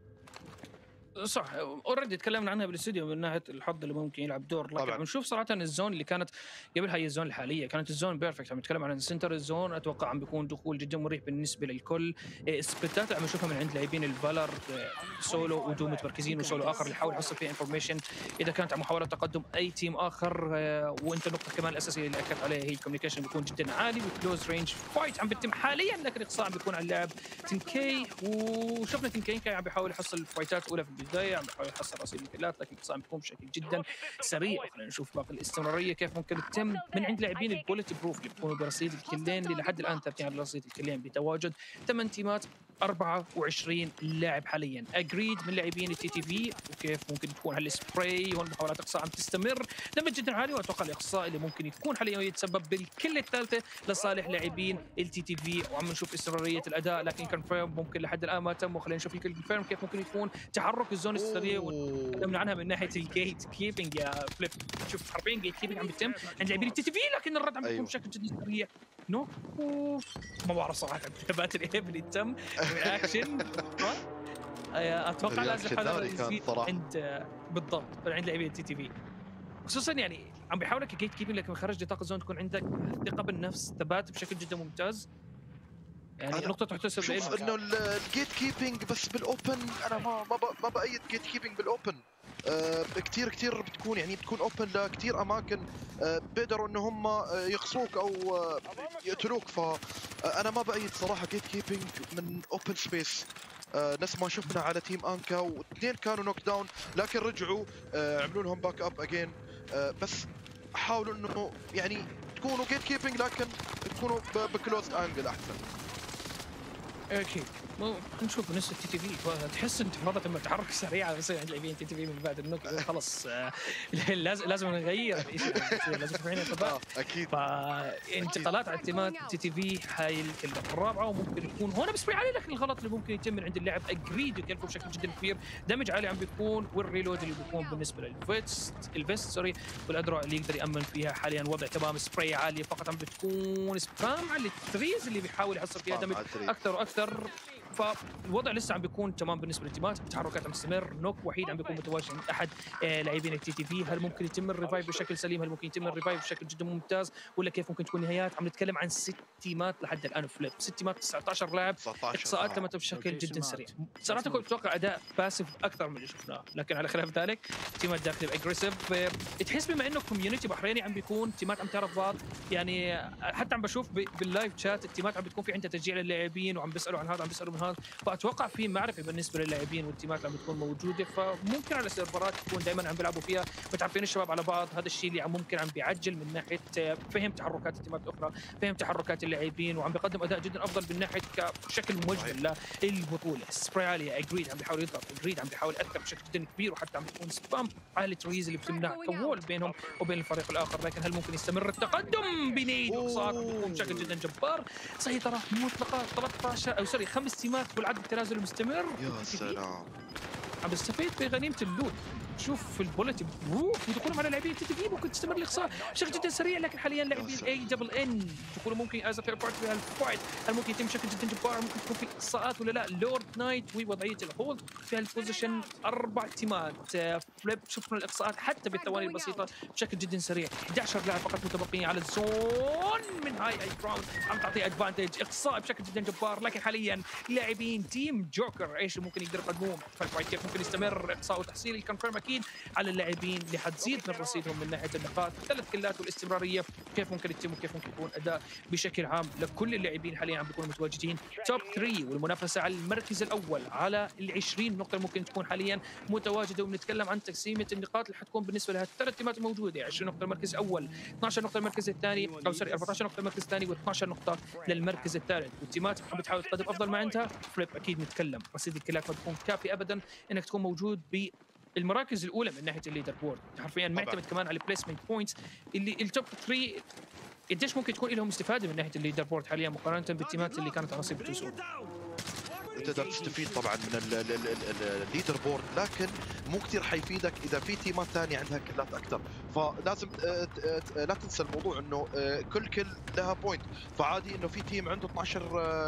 صح. اوريدي تكلمنا عنها بالاستوديو من ناحيه الحظ اللي ممكن يلعب دور، لكن طبعا عم نشوف صراحه الزون اللي كانت قبل هاي الزون الحاليه كانت الزون بيرفكت. عم نتكلم عن سنتر الزون، اتوقع عم بيكون دخول جدا مريح بالنسبه للكل. إيه، السبلتات اللي عم نشوفها من عند لاعبين الفالر إيه، سولو ودو متمركزين وسولو اخر اللي يحاول يحصل فيه انفورميشن اذا كانت على محاوله تقدم اي تيم اخر. إيه، وانت النقطه كمان الاساسيه اللي اكدت عليها هي الكوميونيكيشن بيكون جدا عالي، وكلوز رينج فايت عم بيتم حاليا، لكن اقصاء عم بيكون على اللاعب تنكي، وشفنا تنكي كان عم بيحاول يحصل الفايتات الاولى في البدايه، عم بيحاول يحصل رصيد الكلات، لكن الاقصاء عم بيكون بشكل جدا سريع. خلينا نشوف باقي الاستمراريه كيف ممكن تتم من عند لاعبين البوليت بروف اللي بيكونوا برصيد الكلين، اللي لحد الان ثابتين على رصيد الكلين بتواجد ثمان تيمات أربعة وعشرين لاعب حاليا. اجريد من لاعبين التي تي في، وكيف ممكن تكون هالسبراي هون محاولات اقصاء عم تستمر دمج جدا عالي، واتوقع الاقصاء اللي ممكن يكون حاليا يتسبب بالكل الثالثه لصالح لاعبين التي تي في، وعم نشوف استمراريه الاداء، لكن كونفيرم ممكن لحد الان ما تم. وخلينا نشوف الكونفيرم كيف ممكن يكون تحرك الزون السريع، وتكلمنا عنها من ناحيه الجيت كيبنج يا فليب. شوف حرفيا جيت كيبنج عم بيتم عند لاعبين التي تي في، لكن الرد عم بيكون ايوه بشكل جدا سريع. نو ما بعرف صراحه كتابات الايب اللي تم رياكشن اتوقع لازم الرياكشن هذا ناري كان يزيد صراحه. عند بالضبط عند لاعبين التي تي في، خصوصا يعني عم بيحاولك كجيت كيبنج، لكن خارج نطاق الزون تكون عندك ثقه بالنفس، ثبات بشكل جدا ممتاز، يعني أنا نقطه تحتسب شوف لإلهم. انه الجيت كيبنج بس بالاوبن، انا ما ما ب- ما بايد جيت كيبنج بالاوبن. آه كثير كثير بتكون، يعني بتكون اوبن لكثير اماكن، آه بيقدروا ان هم آه، يقصوك او آه، يقتلوك، فانا ما بايد صراحه جيت كيبنج من اوبن سبيس. آه نفس ما شفنا على تيم انكا، واثنين كانوا نوك داون لكن رجعوا آه عملوا لهم باك اب اجين. آه بس حاولوا انه يعني تكونوا جيت كيبنج لكن تكونوا بكلوزد انجل احسن. اكيد مو نشوف نفس التي تي في، تحس انتفاضه لما تحرك سريعه بس عند لاعبين تي تي في من بعد النوك خلص. آه، لازم لازم نغير الشيء لازم يكون عندنا ثبات. اه اكيد. فانتقالات على التيمات تي تي في هاي الكلمه الرابعه، وممكن يكون هون بسوي عليه، لكن الغلط اللي ممكن يتم من عند اللاعب اجريد يكلفه بشكل جدا كبير، دمج عالي عم بيكون، والريلود اللي بيكون بالنسبه للفيست الفيست سوري والادراع اللي يقدر يامن فيها حاليا وضع تمام. سبراي عاليه فقط عم بتكون سبام على التريز اللي بيحاول يحصل فيها دمج اكثر واكثر، فالوضع لسه عم بيكون تمام بالنسبه للتيمات. التحركات عم تستمر، نوك وحيد عم بيكون متواجد عند احد آه لاعبين التي تي في. هل ممكن يتم الريفايف بشكل سليم؟ هل ممكن يتم الريفايف بشكل جدا ممتاز؟ ولا كيف ممكن تكون نهايات؟ عم نتكلم عن ست تيمات لحد الان فليب، ست تيمات تسعة عشر لاعب، اقصاءات تمت بشكل جدا سريع. صراحه كنت اتوقع اداء باسف اكثر من اللي شفناه، لكن على خلاف ذلك تيمات داخل اجريسيف. تحس بما انه كوميونتي بحريني عم بيكون تيمات عم تعرف بعض، يعني حتى عم بشوف باللايف شات التيمات عم بتكون في عندها تشجيع للاعبين، وعم بيسالوا عن هذا عم بيسالوا من هذا، فاتوقع في معرفه بالنسبه للاعبين والتيمات اللي عم بتكون موجوده، فممكن على السيرفرات تكون دائما عم بيلعبوا فيها متعرفين الشباب على بعض. هذا الشيء اللي عم ممكن عم بيعجل من ناحيه فهم تحركات التيمات الاخرى، فهم تحركات اللاعبين، وعم بيقدم اداء جدا افضل من ناحيه كشكل مجمل للبطوله. سبراي عاليه، اجريد عم بيحاول يضغط، اجريد عم بيحاول ياثر بشكل جدا كبير، وحتى عم بتكون سبام على التريز اللي بتمنع كوول بينهم وبين الفريق الاخر. لكن هل ممكن يستمر التقدم بنيد واقصاءات عم بتكون بشكل جدا جبار؟ سيطره مطلقه ثلاثة عشر او سوري خمس تيمات والعد التنازل المستمر. يا سلام، عم بيستفيد بغنيمه اللوت. شوف في البولت بروف ودخولهم على لاعبين تي في ممكن تستمر الاقصاء بشكل جدا سريع، لكن حاليا لاعبين اي دبل ان دخولهم ممكن از ثيرد بارتي في الفايت، هل ممكن يتم بشكل جدا جبار؟ ممكن تكون في اقصاءات ولا لا؟ لورد نايت ووضعيه الهولد في البوزيشن، اربع تيمات فليب، شفنا الاقصاءات حتى بالثواني البسيطه بشكل جدا سريع. احد عشر لاعب فقط متبقيين على الزون من هاي اي جراوند، عم تعطي ادفانتج اقصاء بشكل جدا جبار، لكن حاليا لاعبين تيم جوكر ايش ممكن يقدروا يقدموه؟ فالفايت كيف ممكن يستمر؟ اقصاء وتحصيل الكونفيرم اكيد على اللاعبين اللي حتزيد من رصيدهم من ناحيه النقاط، ثلاث كلات والاستمراريه، كيف ممكن يتم وكيف ممكن يكون اداء بشكل عام لكل اللاعبين حاليا عم بيكونوا متواجدين توب ثلاثة، والمنافسه على المركز الاول على ال عشرين نقطه ممكن تكون حاليا متواجده، وبنتكلم عن تقسيمه النقاط اللي حتكون بالنسبه لها الثلاث تيمات الموجوده، عشرين نقطه المركز الاول، اثني عشر نقطه المركز الثاني، او سوري أربعة عشر نقطه المركز الثاني و12 نقطه للمركز الثالث، والتيمات اللي بتحاول تقدم افضل ما عندها. فليب اكيد نتكلم رصيد الكلات ما بيكون كافي ابدا انك تكون موجود ب المراكز الاولى من ناحيه الليدر بورد، حرفيا معتمد كمان على البليسمنت بوينتس اللي التوب ثلاثة قديش ممكن تكون لهم استفاده من ناحيه الليدر بورد حاليا مقارنه بالتيمات اللي كانت على نصيب التوسو. تقدر تستفيد طبعا من الليدر بورد، لكن مو كثير حيفيدك اذا في تيمات ثانيه عندها كلات اكثر، فلازم لا تنسى الموضوع انه كل كل لها بوينت، فعادي انه في تيم عنده اثني عشر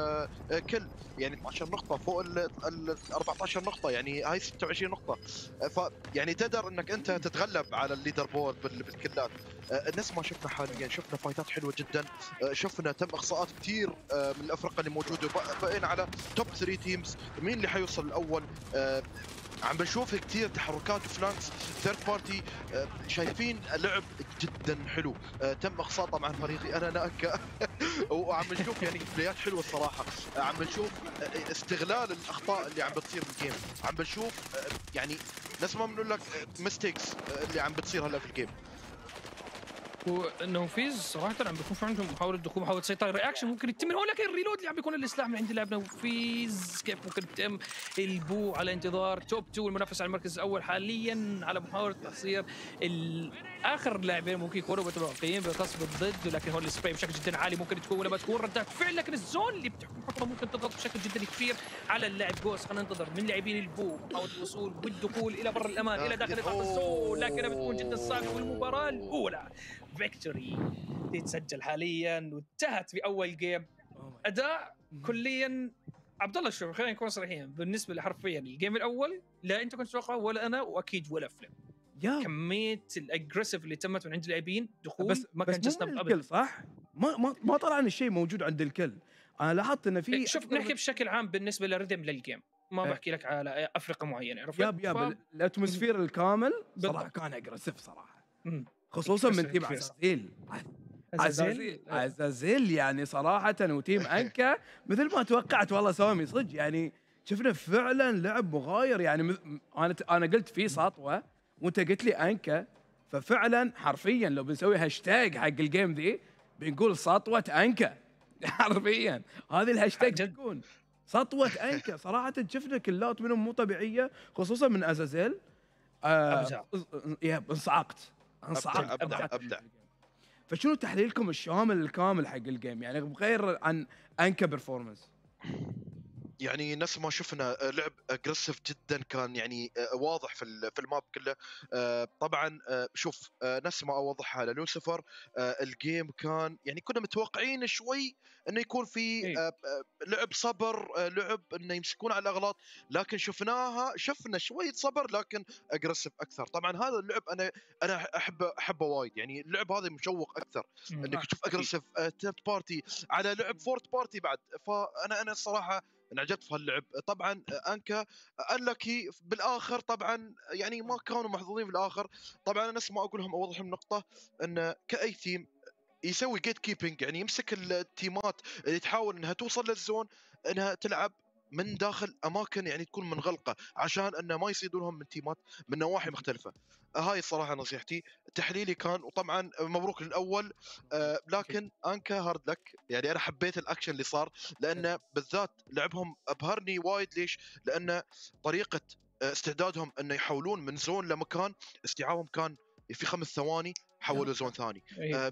كل، يعني اثني عشر نقطه فوق ال أربعة عشر نقطه، يعني هاي ستة وعشرين نقطه، فيعني تقدر انك انت تتغلب على الليدر بورد بالكلات. الناس ما شفنا حاليا، شفنا فايتات حلوه جدا، شفنا تم اقصاءات كثير من الافرقه اللي موجوده، بقينا على توب ثلاثة تيمز، مين اللي حيوصل الاول؟ آه عم بنشوف كثير تحركات وفلانكس ثيرد بارتي، آه شايفين لعب جدا حلو، آه تم اقصاء طبعا فريقي انا ناكا وعم بنشوف يعني بلايات حلوه الصراحه، آه عم بنشوف آه استغلال الاخطاء اللي عم بتصير بالجيم، عم بنشوف آه يعني ناس ما بنقول لك ميستيكس آه اللي عم بتصير هلا في الجيم. وانه فيز صراحه عم بيكون في عندهم محاوله دخول، محاوله سيطره، رياكشن ممكن يتم هون، لكن الريلود اللي عم بيكون السلاح من عند لاعبنا وفيز كيف ممكن يتم البو على انتظار توب اثنين والمنافسه على المركز الاول حاليا على محاوله تحصيل اخر لاعبين ممكن يكونوا متبقيين بقصب الضد، ولكن هون السبراي بشكل جدا عالي ممكن تكون ولا ما تكون ردات فعل، لكن الزون اللي بتحطها ممكن تضغط بشكل جدا كبير على اللاعب جوس. خلينا ننتظر من لاعبين البو محاوله الوصول والدخول الى بر الامان الى داخل نطاق الزون، لكنها بتكون جدا صعبه، والمباراه الاولى فيكتوري تتسجل حاليا وانتهت في اول جيم. اداء كليا عبد الله، شوف خلينا نكون صريحين، بالنسبه لي حرفيا الجيم الاول لا انت كنت تتوقع ولا انا واكيد ولا فليب، يا كميه الاجريسيف اللي تمت من عند اللاعبين دخول بس ما كان جسنا ابدا، صح؟ ما ما ما طلع عن الشيء موجود عند الكل. انا لاحظت ان في شوف نحكي بشكل عام بالنسبه للريدم للجيم، ما أه. بحكي لك على افرقه معينه، عرفت؟ ياب ياب ف... الاتموسفير الكامل صراحه كان اجريسيف صراحه، مم. خصوصا من تيم عزازيل. عزازيل عزازيل يعني صراحه، وتيم انكا مثل ما توقعت والله سامي صدق، يعني شفنا فعلا لعب مغاير، يعني انا انا قلت في سطوه وانت قلت لي انكا، ففعلا حرفيا لو بنسوي هاشتاج حق الجيم ذي بنقول سطوه انكا حرفيا هذه الهاشتاج تكون سطوه انكا. صراحه شفنا كلات منهم مو طبيعيه خصوصا من ازازيل. آه يا انصعقت انصعقت ابدع ابدع, أبدع. فشنو تحليلكم الشامل الكامل حق الجيم، يعني غير عن انكا برفورمانس؟ يعني نفس ما شفنا لعب اجريسيف جدا، كان يعني واضح في في الماب كله. طبعا شوف نفس ما اوضحها للوسيفر، الجيم كان يعني كنا متوقعين شوي انه يكون في لعب صبر، لعب انه يمسكون على الاغلاط، لكن شفناها شفنا شويه صبر لكن اجريسيف اكثر. طبعا هذا اللعب انا انا احب احبه وايد، يعني اللعب هذا مشوق اكثر انك تشوف اجريسيف ثيرد بارتي على لعب فورث بارتي بعد، فانا انا الصراحه انعجبت في هاللعب. طبعا انكا انلكي بالاخر، طبعا يعني ما كانوا محظوظين في الاخر. طبعا انا نفس ما اقول لهم اوضح لهم نقطه، ان كاي تيم يسوي جيت كيبنج، يعني يمسك التيمات اللي تحاول انها توصل للزون انها تلعب من داخل اماكن يعني تكون منغلقه، عشان انه ما يصيدون لهم من تيمات من نواحي مختلفه. هاي الصراحه نصيحتي، تحليلي كان. وطبعا مبروك للاول، آه لكن انكا هارد لك، يعني انا حبيت الاكشن اللي صار، لانه بالذات لعبهم ابهرني وايد. ليش؟ لان طريقه استعدادهم انه يحولون من زون لمكان، استيعابهم كان في خمس ثواني حولوا زون ثاني، آه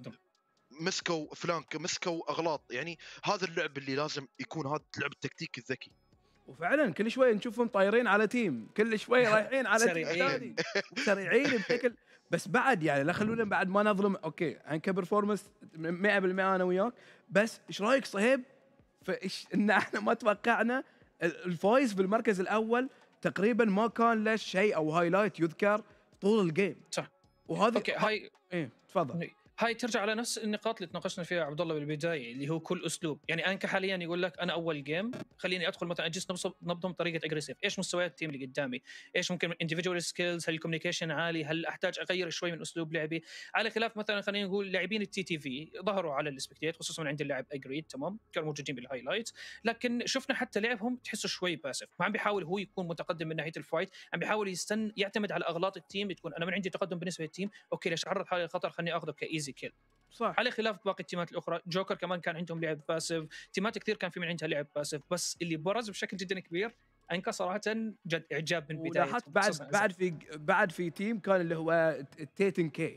مسكوا فلانك، مسكوا اغلاط، يعني هذا اللعب اللي لازم يكون، هذا اللعب التكتيكي الذكي. وفعلا كل شوي نشوفهم طايرين على تيم، كل شوي رايحين على تيم سريعين. ثاني سريعين بشكل. بس بعد يعني لا خلونا بعد ما نظلم، اوكي عن كبرفورمانس مئة بالمئة انا وياك، بس ايش رايك صهيب فايش ان احنا ما توقعنا الفايز بالمركز الاول تقريبا ما كان له شيء او هايلايت يذكر طول الجيم. صح. وهذه اوكي هاي ايه تفضل. هاي ترجع على نفس النقاط اللي تناقشنا فيها عبد الله بالبدايه، اللي هو كل اسلوب. يعني انا كحاليا يقول لك انا اول جيم خليني ادخل مثلا اجلس نبضم طريقه اجريسيف، ايش مستويات التيم اللي قدامي، ايش ممكن انديفيدوال سكيلز، هل الكوميونيكيشن عالي، هل احتاج اغير شوي من اسلوب لعبي، على خلاف مثلا خلينا نقول لاعبين التي تي في ظهروا على السبكتيت خصوصا من عند اللاعب اجريد تمام، كانوا موجودين بالهايلايت، لكن شفنا حتى لعبهم تحسه شوي باسف، ما عم بيحاول هو يكون متقدم من ناحيه الفايت، عم بيحاول يستن يعتمد على اغلاط التيم، تكون انا من عندي تقدم بالنسبه للتيم، اوكي ليش اعرض حالي للخطر، خليني اخذه كايزي كيل. صح. على خلاف باقي التيمات الاخرى، جوكر كمان كان عندهم لعب باسف، تيمات كثير كان في من عندها لعب باسف، بس اللي برز بشكل جدا كبير انك صراحه جد اعجاب من بدايه. ولاحظت بعد بعد في بعد في تيم كان اللي هو تيتن كي،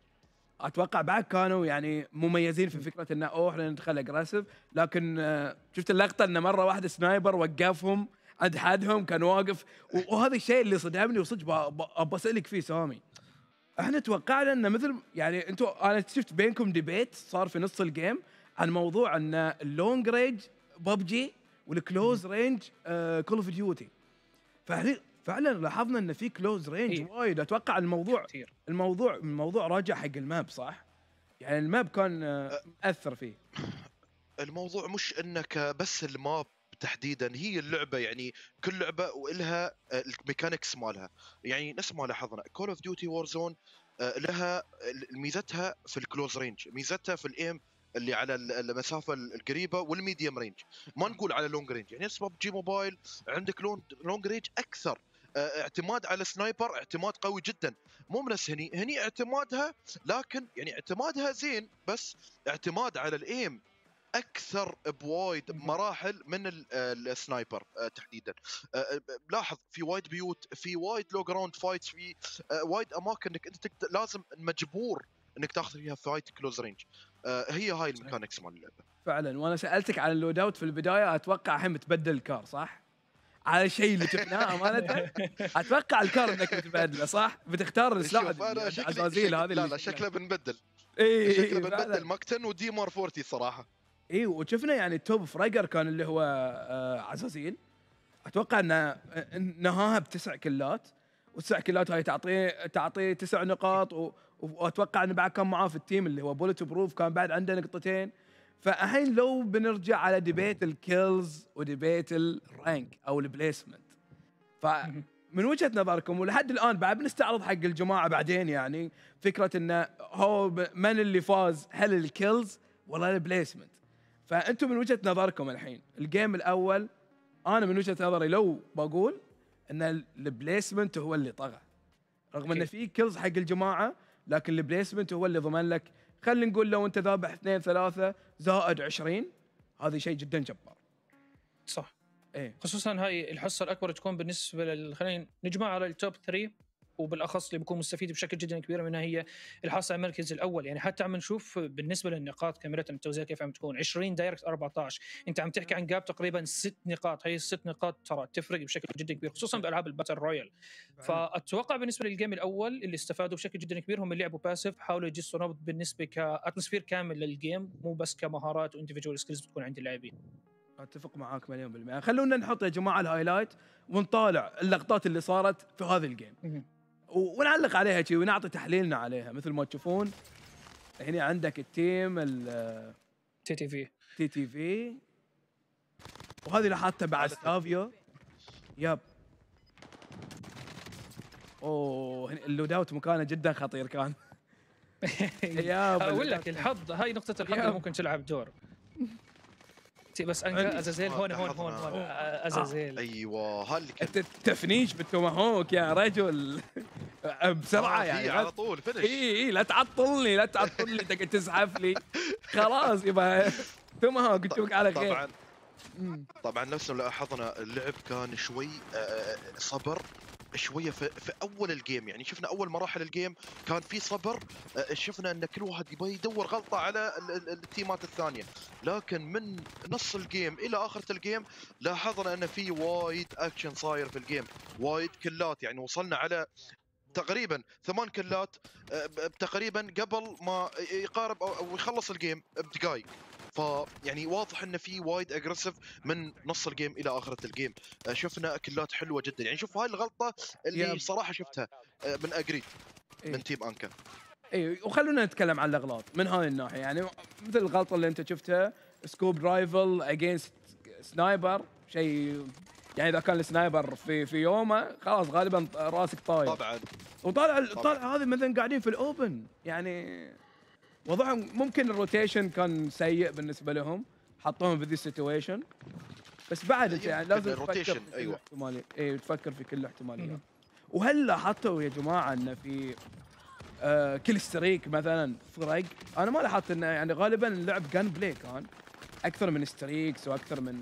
اتوقع بعد كانوا يعني مميزين في فكره انه اوه احنا ندخل اجريسيف، لكن آه، شفت اللقطه انه مره واحده سنايبر وقفهم عند حدهم كان واقف، وهذا الشيء اللي صدمني وصدق ابى اسالك فيه سامي. احنا توقعنا انه مثل يعني انتم، انا شفت بينكم ديبيت صار في نص الجيم عن موضوع ان اللونج رينج ببجي والكلوز رينج كول اوف ديوتي، فعلا لاحظنا ان في كلوز رينج إيه؟ وايد. اتوقع الموضوع كتير. الموضوع الموضوع راجع حق الماب، صح؟ يعني الماب كان آه، مأثر فيه. الموضوع مش انك بس الماب تحديدا، هي اللعبه يعني كل لعبه والها الميكانكس مالها. يعني نفس ما لاحظنا كول اوف ديوتي وورزون لها ميزتها في الكلوز رينج، ميزتها في الايم اللي على المسافه القريبه والميديوم رينج، ما نقول على لونج رينج. يعني نفس ببجي موبايل عندك لونج رينج اكثر، اعتماد على سنايبر اعتماد قوي جدا. مو من هني هني اعتمادها، لكن يعني اعتمادها زين، بس اعتماد على الايم اكثر بوايد مراحل من السنايبر تحديدا. لاحظ في وايد بيوت، في وايد لو جراوند فايتس، في وايد اماكن انك انت لازم مجبور انك تاخذ فيها فايت كلوز رينج. هي هاي الميكانكس مال اللعبه فعلا. وانا سالتك عن اللود اوت في البدايه، اتوقع الحين متبدل الكار صح؟ على الشيء اللي شفناه امانه اتوقع الكار انك بتبدله صح؟ بتختار السلاح العزازيل هذه. لا لا شكله بنبدل. اي شكله بنبدل ماكتن ودي مار أربعين صراحه. اي وشفنا يعني التوب فريجر كان اللي هو آه عزازيل، اتوقع انه نهاها بتسع كلات، والتسع كلات هاي تعطيه تعطيه تسع نقاط، و... واتوقع انه بعد كان معاه في التيم اللي هو بولت بروف كان بعد عنده نقطتين. فالحين لو بنرجع على ديبيت الكيلز وديبيت الرانك او البليسمنت، فمن وجهه نظركم ولحد الان بعد بنستعرض حق الجماعه بعدين، يعني فكره انه هو من اللي فاز، هل الكيلز ولا البليسمنت؟ فانتم من وجهه نظركم الحين الجيم الاول، انا من وجهه نظري لو بقول ان البليسمنت هو اللي طغى، رغم انه في كيلز حق الجماعه، لكن البليسمنت هو اللي ضمن لك. خلينا نقول لو انت ذابح اثنين ثلاثه زائد عشرين، هذا شيء جدا جبار. صح. ايه خصوصا هاي الحصه الاكبر تكون بالنسبه لل خلينا نجمع على التوب ثلاثة، وبالاخص اللي بيكون مستفيد بشكل جدا كبير منها هي الحصه على المركز الاول. يعني حتى عم نشوف بالنسبه للنقاط كامله التوزيع كيف عم تكون عشرين دايركت أربعة عشر، انت عم تحكي عن جاب تقريبا ست نقاط. هي الست نقاط ترى تفرق بشكل جدا كبير خصوصا بالالعاب الباتل رويال. فاتوقع بالنسبه للجيم الاول اللي استفادوا بشكل جدا كبير هم اللي لعبوا باسيف، حاولوا يجسوا نبض بالنسبه كاتموسفير كامل للجيم، مو بس كمهارات وانديفيدوال سكيلز بتكون عند اللاعبين. اتفق معاك مليون بالمئة. خلونا نحط يا جماعه الهايلايت ونطالع اللقطات اللي صارت في هذا الجيم ونعلق عليها شيء ونعطي تحليلنا عليها. مثل ما تشوفون هنا عندك التيم ال تي تي في تي تي في، وهذه لاحظتها بعد سافيو. يب اوه اللود اوت مكانه جدا خطير كان. اقول لك الحظ، هاي نقطه الحظ اللي ممكن تلعب دور. بس انكا ازازيل هون هون هون هون ازازيل. ايوه هاللي كان التفنيش بالتوماهوك يا رجل بسرعه. يعني على طول فينش. اي اي لا تعطلني لا تعطلني انت قاعد تزحف لي خلاص يبا توماهوك تشوفك على خير. طبعا طبعا نفس ما لاحظنا اللعب كان شوي صبر شويه في, في اول الجيم، يعني شفنا اول مراحل الجيم كان في صبر، شفنا ان كل واحد يبغى يدور غلطه على التيمات الثانيه، لكن من نص الجيم الى اخره الجيم لاحظنا ان في وايد اكشن صاير في الجيم، وايد كلات، يعني وصلنا على تقريبا ثمان كلات تقريبا قبل ما يقارب او يخلص الجيم بدقائق. فيعني واضح انه في وايد اجريسيف من نص الجيم الى اخره الجيم، شفنا كلات حلوه جدا. يعني شوف هاي الغلطه اللي صراحه شفتها من اجريد إيه؟ من تيم انكا. اي وخلونا نتكلم عن الاغلاط من هاي الناحيه، يعني مثل الغلطه اللي انت شفتها سكوب رايفل اجينست سنايبر، شيء يعني اذا كان السنايبر في في يومه خلاص غالبا راسك طاير. طبعا وطالع طالع هذه مثلا قاعدين في الاوبن، يعني وضعهم ممكن الروتيشن كان سيء بالنسبه لهم، حطوهم في ذي السيتويشن، بس بعد انت يعني لازم تفكر في كل أيوة. احتماليه، اي تفكر في كل الاحتماليات. وهل لاحظتوا يا جماعه ان في آه كل ستريك مثلا فرق؟ انا ما لاحظت انه يعني غالبا اللعب جان بلاي كان اكثر من ستريكس واكثر من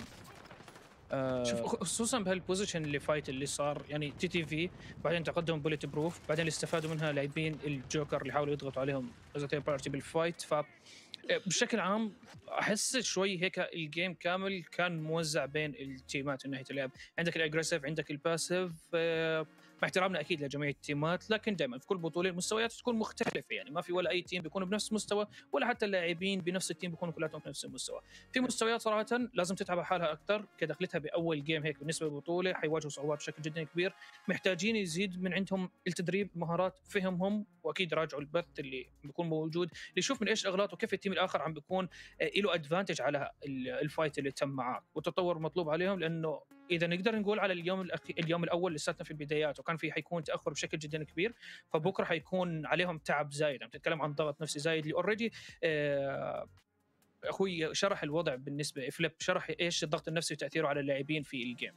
آه شوف خصوصا بهالبوزيشن اللي فايت اللي صار، يعني تي تي في بعدين تقدم بوليت بروف، بعدين اللي استفادوا منها لاعبين الجوكر اللي حاولوا يضغطوا عليهم زي بارتي بالفايت. ف بشكل عام احس شوي هيك الجيم كامل كان موزع بين التيمات من ناحيه اللعب، عندك الاجريسيف عندك الباسيف، مع احترامنا اكيد لجميع التيمات، لكن دائما في كل بطوله المستويات تكون مختلفه، يعني ما في ولا اي تيم بيكونوا بنفس المستوى ولا حتى اللاعبين بنفس التيم بيكونوا كلهم بنفس المستوى. في مستويات صراحه لازم تتعب حالها اكثر، كدخلتها باول جيم هيك بالنسبه للبطوله حيواجهوا صعوبات بشكل جدا كبير، محتاجين يزيد من عندهم التدريب، مهارات، فهمهم، واكيد راجعوا البث اللي بيكون موجود ليشوف من ايش اغلاط وكيف التيم الاخر عم بيكون له ادفانتج على الفايت اللي تم معك، والتطور مطلوب عليهم، لانه اذا نقدر نقول على اليوم الأخي... اليوم الاول لساتنا في البدايات وكان في حيكون تاخر بشكل جدا كبير، فبكره حيكون عليهم تعب زايد، عم تتكلم عن ضغط نفسي زايد اللي اوريدي آه... اخوي شرح الوضع بالنسبه فليب، شرح ايش الضغط النفسي وتاثيره على اللاعبين في الجيم.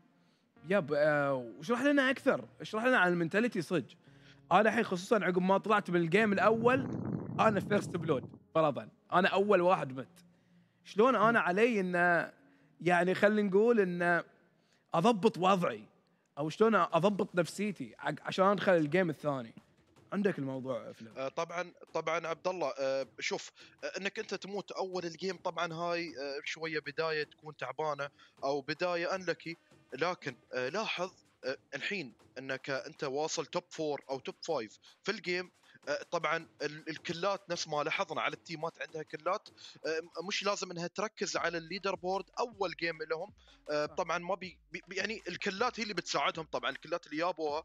يب آه... واشرح لنا اكثر، اشرح لنا عن المنتاليتي صدق. انا الحين خصوصا عقب ما طلعت من الجيم الاول، انا فيرست بلود فرضا، انا اول واحد مت، شلون انا علي ان يعني خلينا نقول ان اضبط وضعي او شلون اضبط نفسيتي عشان ادخل الجيم الثاني؟ عندك الموضوع فلم. آه طبعا طبعا عبد الله، آه شوف آه انك انت تموت اول الجيم طبعا هاي آه شويه بدايه تكون تعبانه او بدايه انلكي، لكن آه لاحظ آه الحين انك انت واصل توب فور او توب فايف في الجيم. طبعا الكلات نفس ما لاحظنا على التيمات عندها كلات، مش لازم انها تركز على الليدر بورد اول جيم لهم، طبعا ما بي يعني الكلات هي اللي بتساعدهم، طبعا الكلات اللي جابوها.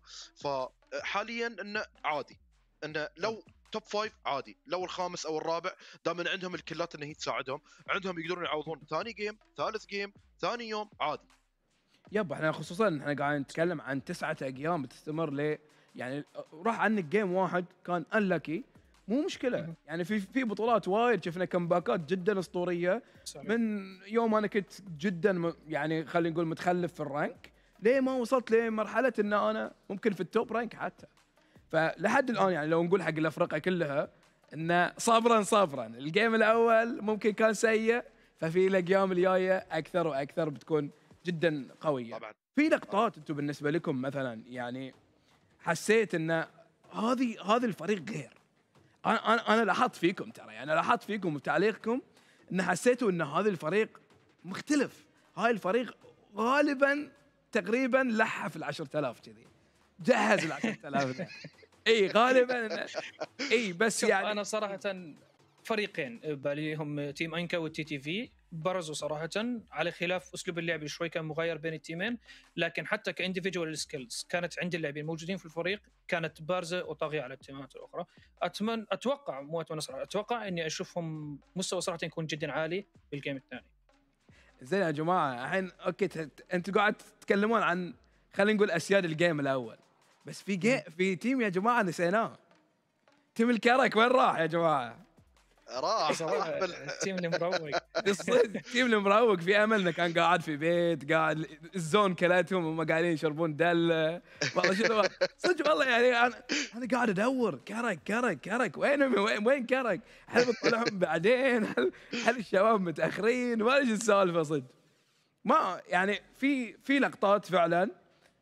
فحاليا انه عادي انه لو توب فايف عادي، لو الخامس او الرابع دائما عندهم الكلات انه هي تساعدهم، عندهم يقدرون يعوضون ثاني جيم ثالث جيم ثاني يوم عادي. يب احنا خصوصا احنا قاعدين نتكلم عن تسعة ايام بتستمر ليه، يعني راح عنك جيم واحد كان انلكي مو مشكله، يعني في في بطولات وايد شفنا كمباكات جدا اسطوريه من يوم انا كنت جدا يعني خلينا نقول متخلف في الرانك، ليه ما وصلت لمرحله ان انا ممكن في التوب رانك حتى. فلحد الان يعني لو نقول حق الافرقه كلها انه صبرا صبرا، الجيم الاول ممكن كان سيء، ففي الايام الجايه اكثر واكثر بتكون جدا قويه. طبعا في لقطات انتم بالنسبه لكم مثلا يعني حسيت ان هذه هذا الفريق غير؟ انا انا انا لاحظت فيكم ترى، يعني لاحظت فيكم وتعليقكم ان حسيتوا ان هذا الفريق مختلف، هاي الفريق غالبا تقريبا لحف ال عشرة آلاف كذي، جهز ال عشرة آلاف ده. اي غالبا اي بس يعني انا صراحه فريقين باليهم تيم انكا والتي تي في برزوا صراحه، على خلاف اسلوب اللعب شوي كان مغاير بين التيمين، لكن حتى كانديفيدوال سكيلز كانت عند اللاعبين موجودين في الفريق كانت بارزه وطاغيه على التيمات الاخرى. اتمنى اتوقع مو اتمنى صراحه اتوقع اني اشوفهم مستوى صراحه يكون جدا عالي بالجيم الثاني. زين يا جماعه الحين اوكي انتوا قاعد تتكلمون عن خلينا نقول اسياد الجيم الاول، بس في جي في تيم يا جماعه نسيناه، تيم الكرك وين راح يا جماعه؟ راح راح التيم المروق التيم المروق في امل انه كان قاعد في بيت قاعد الزون كلتهم وهم قاعدين يشربون دله والله شنو صدق والله يعني انا انا قاعد ادور كرك كرك كرك وين وين وين كرك؟ هل بطلعهم بعدين؟ هل هل الشباب متاخرين؟ ما ادري السالفه صدق. ما يعني في في لقطات فعلا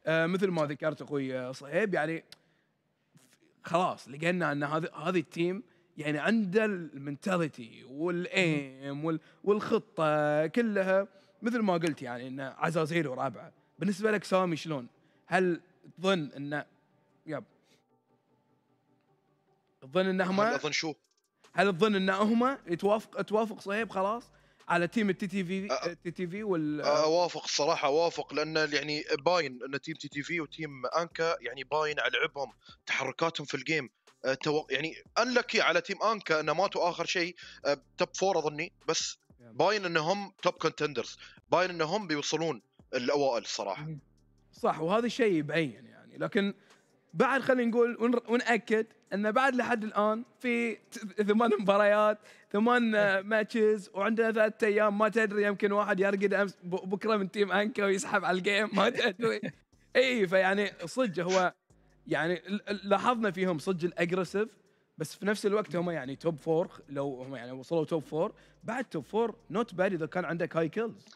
آه مثل ما ذكرت اخوي صهيب، يعني خلاص لقينا ان هذا هذه التيم يعني عنده المنتاليتي والايم وال والخطه كلها مثل ما قلت، يعني انه عزازيل ورابعه. بالنسبه لك سامي شلون؟ هل تظن انه يب تظن انهم هل اظن شو هل تظن انهم يتوافق توافق صهيب خلاص على تيم التي تي في التي تي في وال اوافق الصراحه، اوافق، لان يعني باين ان تيم تي تي في وتيم انكا يعني باين على لعبهم، تحركاتهم في الجيم. أه تو... يعني انلكي على تيم انكا انه ماتوا اخر شيء أه توب فور اظني، بس باين انهم توب كونتندرز، باين انهم بيوصلون الاوائل الصراحه. صح، وهذا الشيء يبين يعني. لكن بعد خلينا نقول ون... ونأكد ان بعد لحد الان في ثمان مباريات، ثمان ماتشز، وعندنا ثلاثة ايام ما تدري، يمكن واحد يرقد امس بكره من تيم انكا ويسحب على الجيم ما تدري. اي فيعني صدق هو يعني لاحظنا فيهم صدق الاجريسيف، بس في نفس الوقت هم يعني توب فور. لو هم يعني وصلوا توب فور، بعد توب فور نوت باد اذا كان عندك هاي كيلز.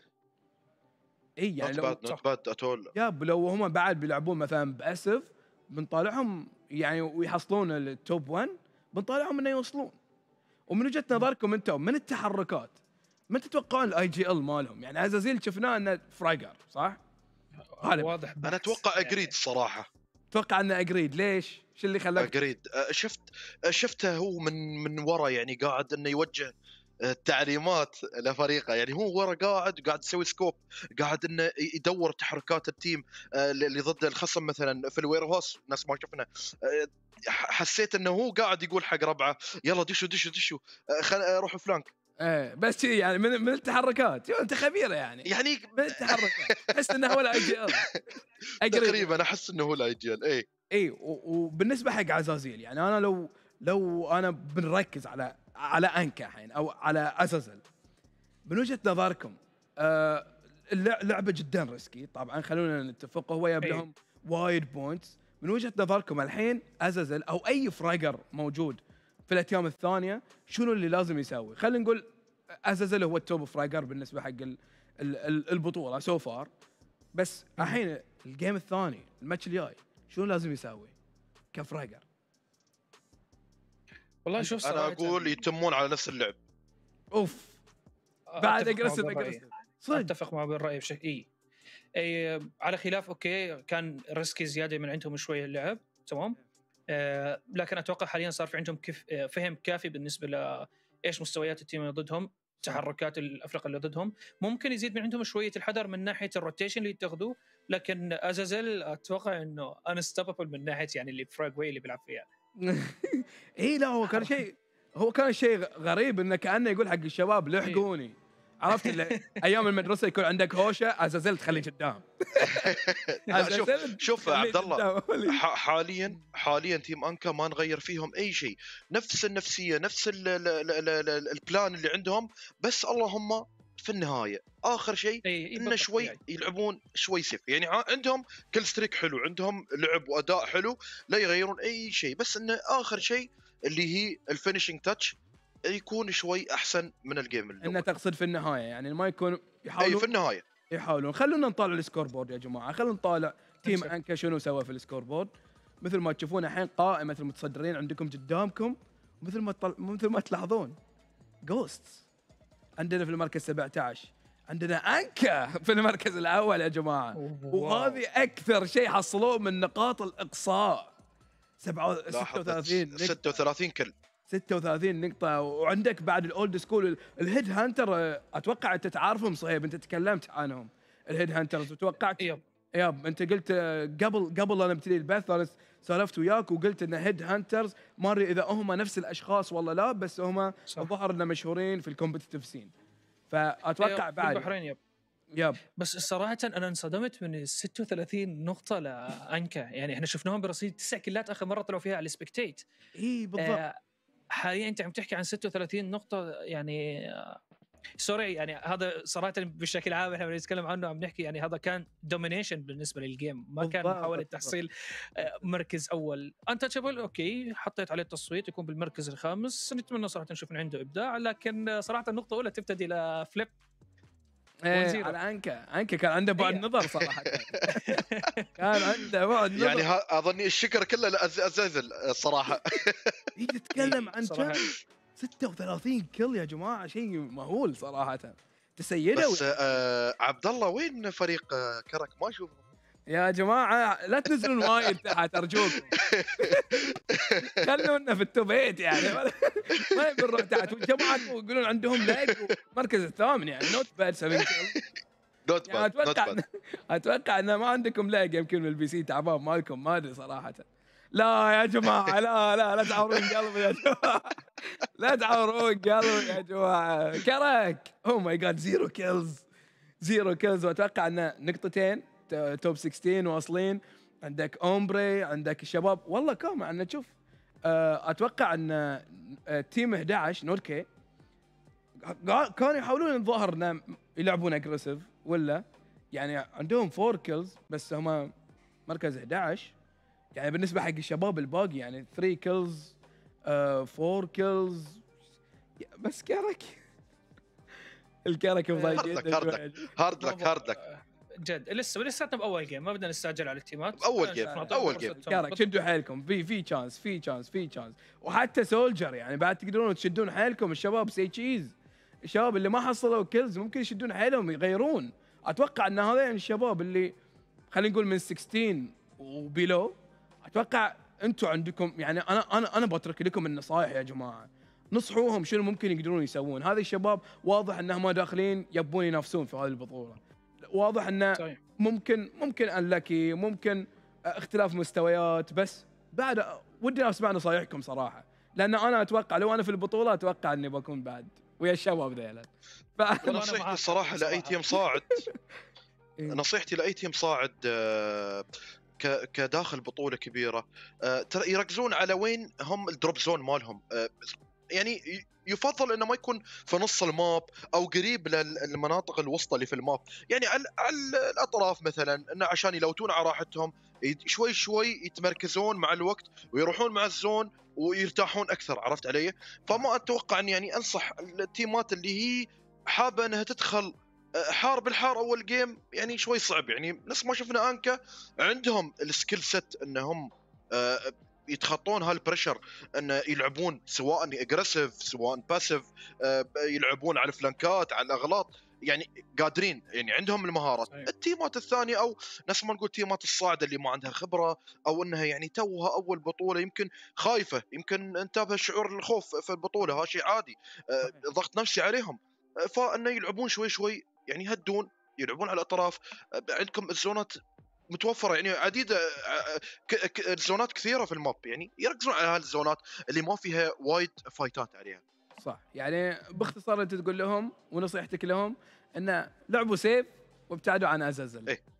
اي يعني نوت لو باد نوت باد اتول. ياب لو هم بعد بيلعبون مثلا باسف بنطالعهم يعني ويحصلون التوب واحد، بنطالعهم انه يوصلون. ومن وجهه نظركم انتم من التحركات ما تتوقعون الاي جي ال مالهم؟ يعني عزازيل شفناه انه فراجر صح؟ غالبا واضح. انا اتوقع اجريد الصراحه، اتوقع انه اجريد. ليش؟ شو اللي خلاك؟ اجريد شفت شفته هو من من ورا، يعني قاعد انه يوجه التعليمات لفريقه، يعني هو ورا قاعد قاعد يسوي سكوب، قاعد انه يدور تحركات التيم اللي ضد الخصم مثلا في الوير هوس. ناس ما شفنا، حسيت انه هو قاعد يقول حق ربعه يلا دشوا دشوا دشوا خل روحوا فلانك. ايه بس شي يعني من من التحركات. انت خبيره يعني يعني من التحركات تحس انه هو الاي جي ال تقريبا احس انه هو الايديال. اي اي وبالنسبه حق عزازيل، يعني انا لو لو انا بنركز على على انكا الحين او على ازازل، من وجهه نظركم آه اللعبه جدا ريسكي طبعا، خلونا نتفق، هو ياب لهم وايد بوينتس. من وجهه نظركم الحين ازازل او اي فراجر موجود في الايام الثانيه شنو اللي لازم يسوي؟ خلينا نقول ازازل هو التوب فراجر بالنسبه حق ال ال البطوله سو فار، بس الحين الجيم الثاني الماتش الجاي شنو لازم يسوي كفراجر؟ والله شوف انا اقول يتمون على نفس اللعب. اوف بعد اجريسيف اجريسيف صدق اتفق معه بالراي بشكل اي اي على خلاف اوكي كان ريسكي زياده من عندهم شويه اللعب تمام. آه لكن اتوقع حاليا صار في عندهم كيف آه فهم كافي بالنسبه لايش مستويات التيم اللي ضدهم، تحركات الافرقه اللي ضدهم. ممكن يزيد من عندهم شويه الحذر من ناحيه الروتيشن اللي يتخذوه، لكن ازازل اتوقع انه انستوببل من ناحيه يعني اللي فراج واي اللي بيلعب فيها. اي لا هو كان شيء هو كان شيء غريب انه كانه يقول حق الشباب لحقوني. عرفت اللي ايام المدرسه يكون عندك هوشه ازازل تخليه قدام. شوف شوف عبد الله، حاليا حاليا تيم انكا ما نغير فيهم اي شيء، نفس النفسيه نفس ال ال ال ال البلان اللي عندهم، بس اللهم في النهايه اخر شيء انه شوي يلعبون شوي سيف. يعني عندهم كل ستريك حلو، عندهم لعب واداء حلو، لا يغيرون اي شيء، بس انه اخر شيء اللي هي الفينيشنج تاتش يكون شوي احسن من الجيم الاول. انه تقصد في النهايه يعني ما يكون يحاولون اي في النهايه يحاولون. خلونا نطالع السكور بورد يا جماعه، خلونا نطالع تيم انكا شنو سوى في السكور بورد. مثل ما تشوفون الحين قائمه المتصدرين عندكم قدامكم، مثل ما طل... مثل ما تلاحظون جوست عندنا في المركز سبعة عشر، عندنا انكا في المركز الاول يا جماعه، وهذه اكثر شيء حصلوه من نقاط الاقصاء ستة وثلاثين ستة وثلاثين كل ستة وثلاثين نقطة. وعندك بعد الاولد سكول الهيد هانتر، اتوقع انت تعرفهم صهيب، انت تكلمت عنهم الهيد هانترز وتوقعت يب يب انت قلت قبل قبل انا ابتدي البث انا سولفت وياك وقلت ان هيد هانترز ما ادري اذا هم نفس الاشخاص ولا لا، بس هم الظاهر انهم مشهورين في الكومبتيتيف سين، فاتوقع بعد البحرين يب يب. بس صراحة أنا انصدمت من ال ستة وثلاثين نقطة لأنكا، يعني إحنا شفناهم برصيد تسع كلات آخر مرة طلعوا فيها على السبكتيت. إيه بالضبط. آه حاليا أنت عم تحكي عن ستة وثلاثين نقطة، يعني آه سوري يعني هذا صراحة بشكل عام إحنا بنتكلم عنه عم نحكي يعني هذا كان دومينيشن بالنسبة للجيم، ما كان محاولة تحصيل آه مركز أول. أنتشابل أوكي حطيت عليه التصويت يكون بالمركز الخامس، نتمنى صراحة نشوف عنده إبداع، لكن صراحة النقطة الأولى تبتدي لفليب ايه على عنكا عنكا كان عنده بعد نظر صراحه. كان عنده بعد نظر يعني اظني الشكر كله لازازل الصراحه. يجي تتكلم عن كم ستة وثلاثين كل يا جماعه، شيء مهول صراحه تسيده. بس آه عبد الله وين فريق آه كرك؟ ما اشوفه يا جماعه. لا تنزلون وايد تحت ارجوكم. خلونا في التوب ثمانية يعني. ما يبي نروح تحت. والجماعه يقولون عندهم لاج المركز الثامن يعني نوت باد سبعة كيل. نوت باد اتوقع اتوقع ان ما عندكم لاج، يمكن من البي سي تعبان مالكم، ما ادري صراحه. لا يا جماعه لا لا لا تعورون قلبي يا جماعه. لا تعورون قلبي يا جماعه. كرك او ماي جاد زيرو كيلز زيرو كيلز. واتوقع ان نقطتين توب ستة عشر واصلين. عندك اومبري، عندك الشباب والله كم عندنا. تشوف اتوقع ان تيم احد عشر نوت كي كانوا يحاولون الظاهر انهم يلعبون اجريسيف، ولا يعني عندهم فور كيلز بس هم مركز احد عشر. يعني بالنسبه حق الشباب الباقي يعني ثري كيلز فور كيلز بس. كرك الكرك مضايق جدا. هارد لك هارد لك هارد لك جد. لسه لساتنا باول جيم، ما بدنا نستعجل على التيمات. اول جيم اول جيم كرك شدوا حيلكم. في في تشانس في تشانس في تشانس. وحتى سولجر يعني بعد تقدرون تشدون حيلكم. الشباب سي تشيز، الشباب اللي ما حصلوا كيلز ممكن يشدون حيلهم يغيرون. اتوقع ان هذين الشباب اللي خلينا نقول من ستة عشر وبيلو، اتوقع انتم عندكم يعني انا انا انا بترك لكم النصائح يا جماعه. نصحوهم شنو ممكن يقدرون يسوون. هذه الشباب واضح انهم داخلين يبون ينافسون في هذه البطوله. واضح انه ممكن ممكن انلكي، ممكن اختلاف مستويات، بس بعد ودي اسمع نصايحكم صراحه. لان انا اتوقع لو انا في البطوله اتوقع اني بكون بعد ويا الشباب ذيلا. نصيحتي الصراحه لاي تيم صاعد نصيحتي لاي تيم صاعد كداخل بطوله كبيره، ترى يركزون على وين هم الدروب زون مالهم. يعني يفضل انه ما يكون في نص الماب او قريب للمناطق الوسطى اللي في الماب، يعني على الاطراف مثلا، انه عشان يلوتون على راحتهم شوي شوي يتمركزون مع الوقت ويروحون مع الزون ويرتاحون اكثر. عرفت علي؟ فما اتوقع ان يعني انصح التيمات اللي هي حابه انها تدخل حار بالحار اول جيم، يعني شوي صعب. يعني نفس ما شفنا انكا عندهم السكيل سيت انهم يتخطون هالبريشر، ان يلعبون سواء اجريسيف سواء باسيف، يلعبون على الفلانكات على الاغلاط، يعني قادرين، يعني عندهم المهارات. التيمات الثانيه او نفس ما نقول تيمات الصاعده اللي ما عندها خبره او انها يعني توها اول بطوله، يمكن خايفه، يمكن انتابها شعور الخوف في البطوله، هذا شيء عادي، ضغط نفسي عليهم. فانه يلعبون شوي شوي، يعني يهدون، يلعبون على الاطراف. عندكم الزونات متوفره يعني عديده، الزونات كثيره في الماب، يعني يركزون على هالزونات اللي ما فيها وايد فايتات عليها. صح. يعني باختصار انت تقول لهم ونصيحتك لهم ان لعبوا سيف وابتعدوا عن ازازل. ايه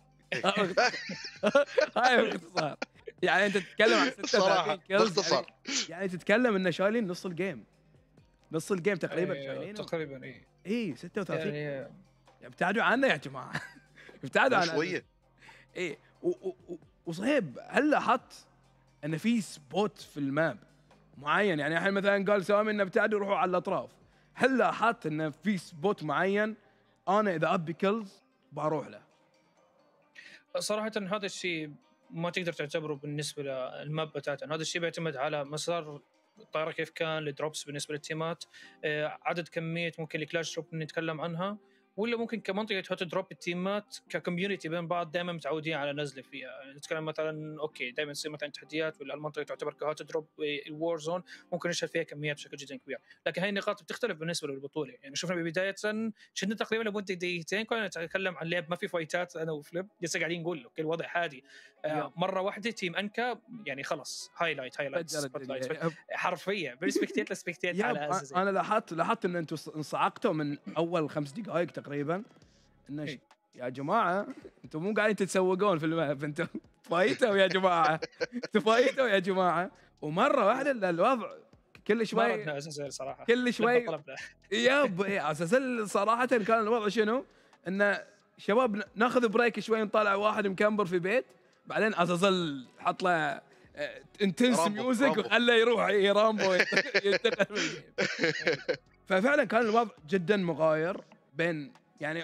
هاي باختصار. يعني انت تتكلم عن ستة وثلاثين كيلز، باختصار يعني, يعني تتكلم ان شايلين نص الجيم، نص الجيم تقريبا شايلين تقريبا. اي اي ستة وثلاثين يعني ابتعدوا عنه يا جماعه. ابتعدوا عن شويه. ايه وصهيب، هل لاحظت ان في سبوت في الماب معين؟ يعني الحين مثلا قال سامي انه ابتعدوا روحوا على الاطراف. هل لاحظت ان في سبوت معين انا اذا ابي كيلز بروح له؟ صراحه هذا الشيء ما تقدر تعتبره بالنسبه للماب بتاتا. هذا الشيء بيعتمد على مسار الطائره كيف كان، الدروبس بالنسبه للتيمات، عدد كميه ممكن الكلاش دروب نتكلم عنها، ولا ممكن كمنطقه هوت دروب التيمات ككوميونتي بين بعض دائما متعودين على نزله فيها. يعني نتكلم مثلا اوكي دائما تصير مثلا تحديات ولا المنطقه تعتبر كهوت دروب الوار زون، ممكن نشهد فيها كميات بشكل جدا كبير. لكن هاي النقاط بتختلف بالنسبه للبطوله. يعني شفنا ببدايه شفنا تقريبا لمده دقيقتين كنا نتكلم عن لعب ما في فايتات، انا وفليب لسه قاعدين نقول له الوضع هادي. آه مره واحده تيم انكا يعني خلاص هايلايت هايلايت حرفيا بالسبكتيت لسبكتيت على اساس. انا لاحظت لاحظت ان انتم انصعقتوا من اول خمس دقائق تقريبا. إنه يا جماعه انتم مو قاعدين تتسوقون في الماب، انتم فايتوا يا جماعه، انتم فايتوا يا جماعه. ومره واحده الوضع كل شوي صراحه كل شوي ياب اساسا صراحه كان الوضع شنو؟ ان شباب ناخذ بريك شوي، نطلع واحد مكمبر في بيت، بعدين ازازل حط له انتنس ميوزك وخله يروح رامبو ينتقل من الجيم. ففعلا كان الوضع جدا مغاير بين يعني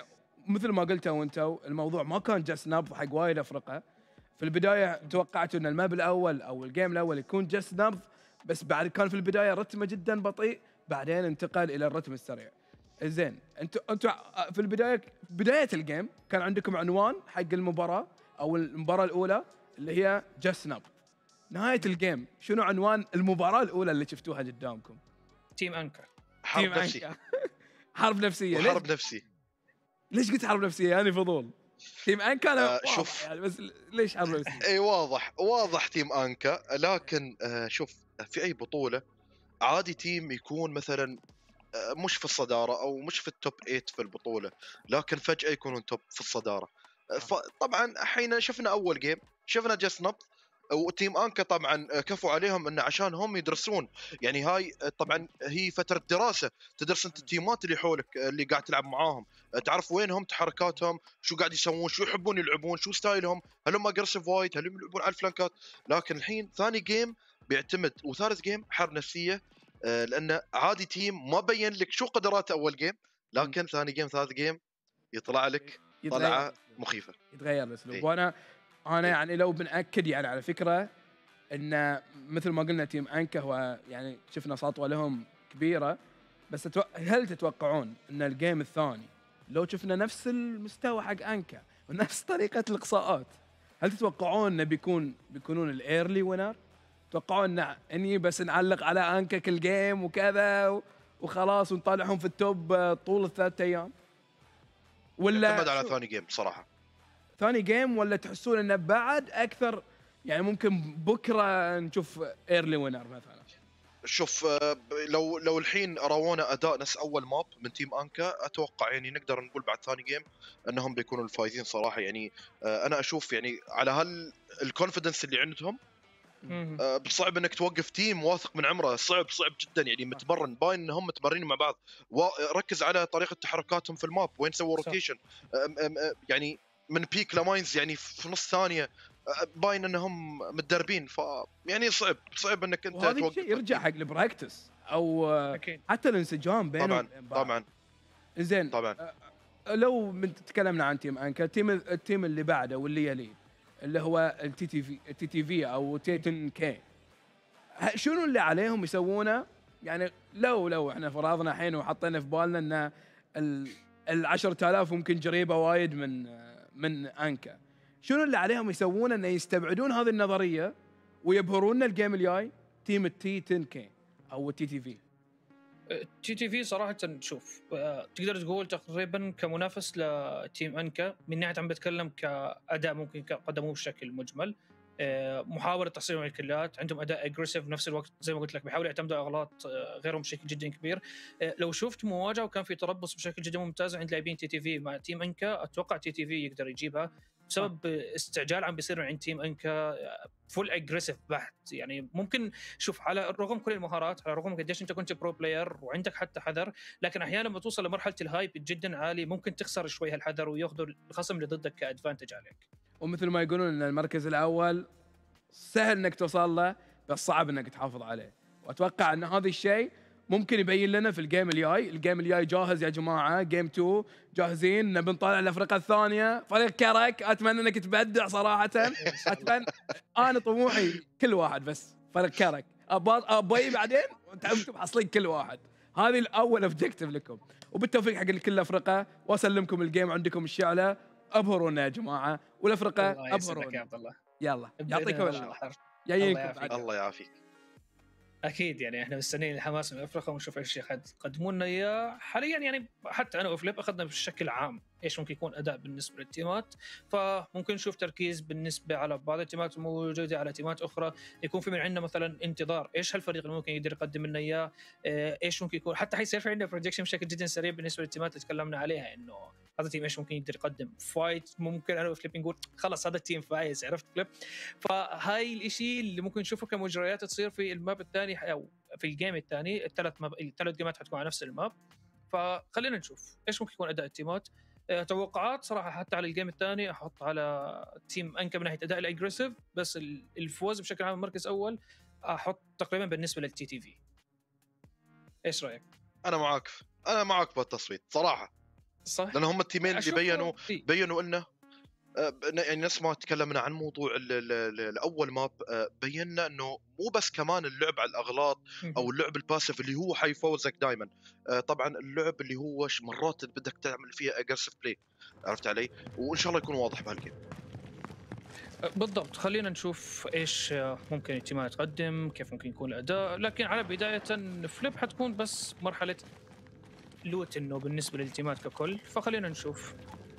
مثل ما قلتوا انتم الموضوع ما كان جست نبض حق وايد افرقه. في البدايه توقعت ان الماب الاول او الجيم الاول يكون جست نبض، بس بعد كان في البدايه رتمه جدا بطيء، بعدين انتقل الى الرتم السريع. زين انتم انتم في البدايه بدايه الجيم كان عندكم عنوان حق المباراه او المباراه الاولى اللي هي جست نبض. نهايه الجيم شنو عنوان المباراه الاولى اللي شفتوها قدامكم؟ تيم انكا. حرب تيم نفسي. أنكا. حرب نفسيه. حرب ليش نفسي. ليش قلت حرب نفسيه؟ يعني فضول. تيم انكا انا آه واضح شوف يعني، بس ليش حرب نفسيه؟ اي واضح واضح تيم انكا، لكن آه شوف في اي بطوله عادي تيم يكون مثلا آه مش في الصداره او مش في التوب ثمانية في البطوله، لكن فجاه يكونون توب في الصداره. آه فطبعا حين شفنا اول جيم شفنا جست نبض، وتيم انكا طبعا كفوا عليهم انه عشان هم يدرسون، يعني هاي طبعا هي فتره دراسه، تدرس انت التيمات اللي حولك اللي قاعد تلعب معاهم، تعرف وينهم تحركاتهم، شو قاعد يسوون، شو يحبون يلعبون، شو ستايلهم، هل هم اجريسيف وايد، هل هم يلعبون على الفلانكات. لكن الحين ثاني جيم بيعتمد، وثالث جيم حرب نفسيه، لان عادي تيم ما بين لك شو قدراته اول جيم، لكن ثاني جيم ثالث جيم يطلع لك طلعه مخيفه، يتغير الاسلوب. إيه. وانا انا إيه. يعني لو بناكد يعني على فكره ان مثل ما قلنا تيم انكا هو يعني شفنا سطوه لهم كبيره، بس أتو... هل تتوقعون ان الجيم الثاني لو شفنا نفس المستوى حق انكا ونفس طريقه الاقصاءات، هل تتوقعون انه بيكون بيكونون الايرلي وينر؟ تتوقعون ان اني بس نعلق على انكا كل جيم وكذا و... وخلاص ونطالعهم في التوب طول الثلاث ايام؟ ولا يعتمد على شو؟ ثاني جيم صراحه. ثاني جيم، ولا تحسون انه بعد اكثر يعني ممكن بكره نشوف ايرلي وينر مثلا؟ شوف لو لو الحين راونا اداء نفس اول ماب من تيم انكا، اتوقع يعني نقدر نقول بعد ثاني جيم انهم بيكونوا الفايزين صراحه. يعني انا اشوف يعني على هال الكونفدنس اللي عندهم بصعب انك توقف تيم واثق من عمره، صعب صعب جدا يعني، متمرن باين انهم متمرنين مع بعض. ركز على طريقه تحركاتهم في الماب، وين سووا روتيشن يعني من بيك لماينز يعني في نص ثانيه، باين انهم متدربين. ف يعني صعب صعب انك انت وهذا توقف الشيء يرجع حق البراكتس او أكيد. حتى الانسجام بينهم طبعا وبين بعض. طبعا زين طبعا. لو من تكلمنا عن تيم انكا، التيم التيم اللي بعده واللي يليه اللي هو التي تي في التي تي في او تيتن كي، شنو اللي عليهم يسوونه؟ يعني لو لو احنا فرضنا الحين وحطينا في بالنا ان ال ال عشرة آلاف ممكن جريبه وايد من من انكا، شنو اللي عليهم يسوونه انه يستبعدون هذه النظريه ويبهرون الجيم الجاي تيم التي عشرة كي او التي تي في؟ تي تي في صراحه شوف تقدر تقول تقريبا كمنافس لتيم انكا من ناحيه، عم بتكلم كاداء ممكن قدموه بشكل مجمل، محاولة تحصيل الكلات، عندهم أداء أجريسيف بنفس الوقت زي ما قلت لك، بيحاولوا يعتمدوا على أغلاط غيرهم بشكل جدا كبير. لو شفت مواجهة وكان في تربص بشكل جدا ممتاز عند لاعبين تي تي في مع تيم أنكا، أتوقع تي تي في يقدر يجيبها بسبب استعجال عم بيصير عند تيم أنكا فول أجريسيف بحت. يعني ممكن شوف على الرغم كل المهارات، على الرغم قديش أنت كنت برو بلاير وعندك حتى حذر، لكن أحيانا لما توصل لمرحلة الهايب جدا عالي ممكن تخسر شوي هالحذر وياخذوا الخصم اللي ضدك كأدفانتج عليك. ومثل ما يقولون ان المركز الاول سهل انك توصل له بس صعب انك تحافظ عليه، واتوقع ان هذا الشيء ممكن يبين لنا في الجيم الجاي. الجيم الجاي جاهز يا جماعه، جيم اثنين جاهزين، نبي نطالع الافرقه الثانيه. فريق كرك اتمنى انك تبدع صراحه. اتمنى انا طموحي كل واحد، بس فريق كرك ابي بعدين انتم محصلين كل واحد. هذه الاول اوبجيكتيف لكم، وبالتوفيق حق كل الافرقه، واسلمكم الجيم عندكم الشعله. ابهرونا يا جماعه، والافرقه ابهرونا يا عبد الله. يلا يعطيكم العافيه. الله, الله يعافيك. اكيد يعني احنا مستنيين الحماس من الافرقه ونشوف ايش يقدمون لنا اياه حاليا. يعني حتى انا وفليب اخذنا بشكل عام ايش ممكن يكون اداء بالنسبه للتيمات، فممكن نشوف تركيز بالنسبه على بعض التيمات الموجوده على تيمات اخرى، يكون في من عندنا مثلا انتظار ايش هالفريق اللي ممكن يقدر يقدم لنا اياه، ايش ممكن يكون، حتى حيصير في عندنا بروجكشن بشكل جدا سريع بالنسبه للتيمات اللي تكلمنا عليها، انه هذا التيم ايش ممكن يقدر يقدم فايت. ممكن انا وفليب نقول خلاص هذا التيم فايز، عرفت فليب؟ فهاي الاشي اللي ممكن نشوفه كمجريات تصير في الماب الثاني او في الجيم الثاني. الثلاث ماب الثلاث جيمات حتكون على نفس الماب، فخلينا نشوف ايش ممكن يكون اداء التيمات. أه توقعات صراحه حتى على الجيم الثاني احط على تيم انكا من ناحيه اداء الاجريسيف، بس الفوز بشكل عام مركز اول احط تقريبا بالنسبه للتي تي في. ايش رايك؟ انا معاك انا معاك بالتصويت صراحه. صح. لان هم التيمين اللي أشوفه- بينوا إيه. بينوا لنا آه، يعني نفس ما تكلمنا عن موضوع ال- ال- ال- الاول ماب، آه، بينا انه مو بس كمان اللعب على الاغلاط مهم. او اللعب الباسف اللي هو حيفوزك دائما. طبعا اللعب اللي هو ش- مرات بدك تعمل فيها اجريسيف بلاي، عرفت علي؟ وان شاء الله يكون واضح بهالجيم. بالضبط، خلينا نشوف ايش ممكن التيمات تقدم، كيف ممكن يكون الاداء. لكن على بدايه فليب حتكون بس مرحله لوت انه بالنسبه للتيمات ككل، فخلينا نشوف.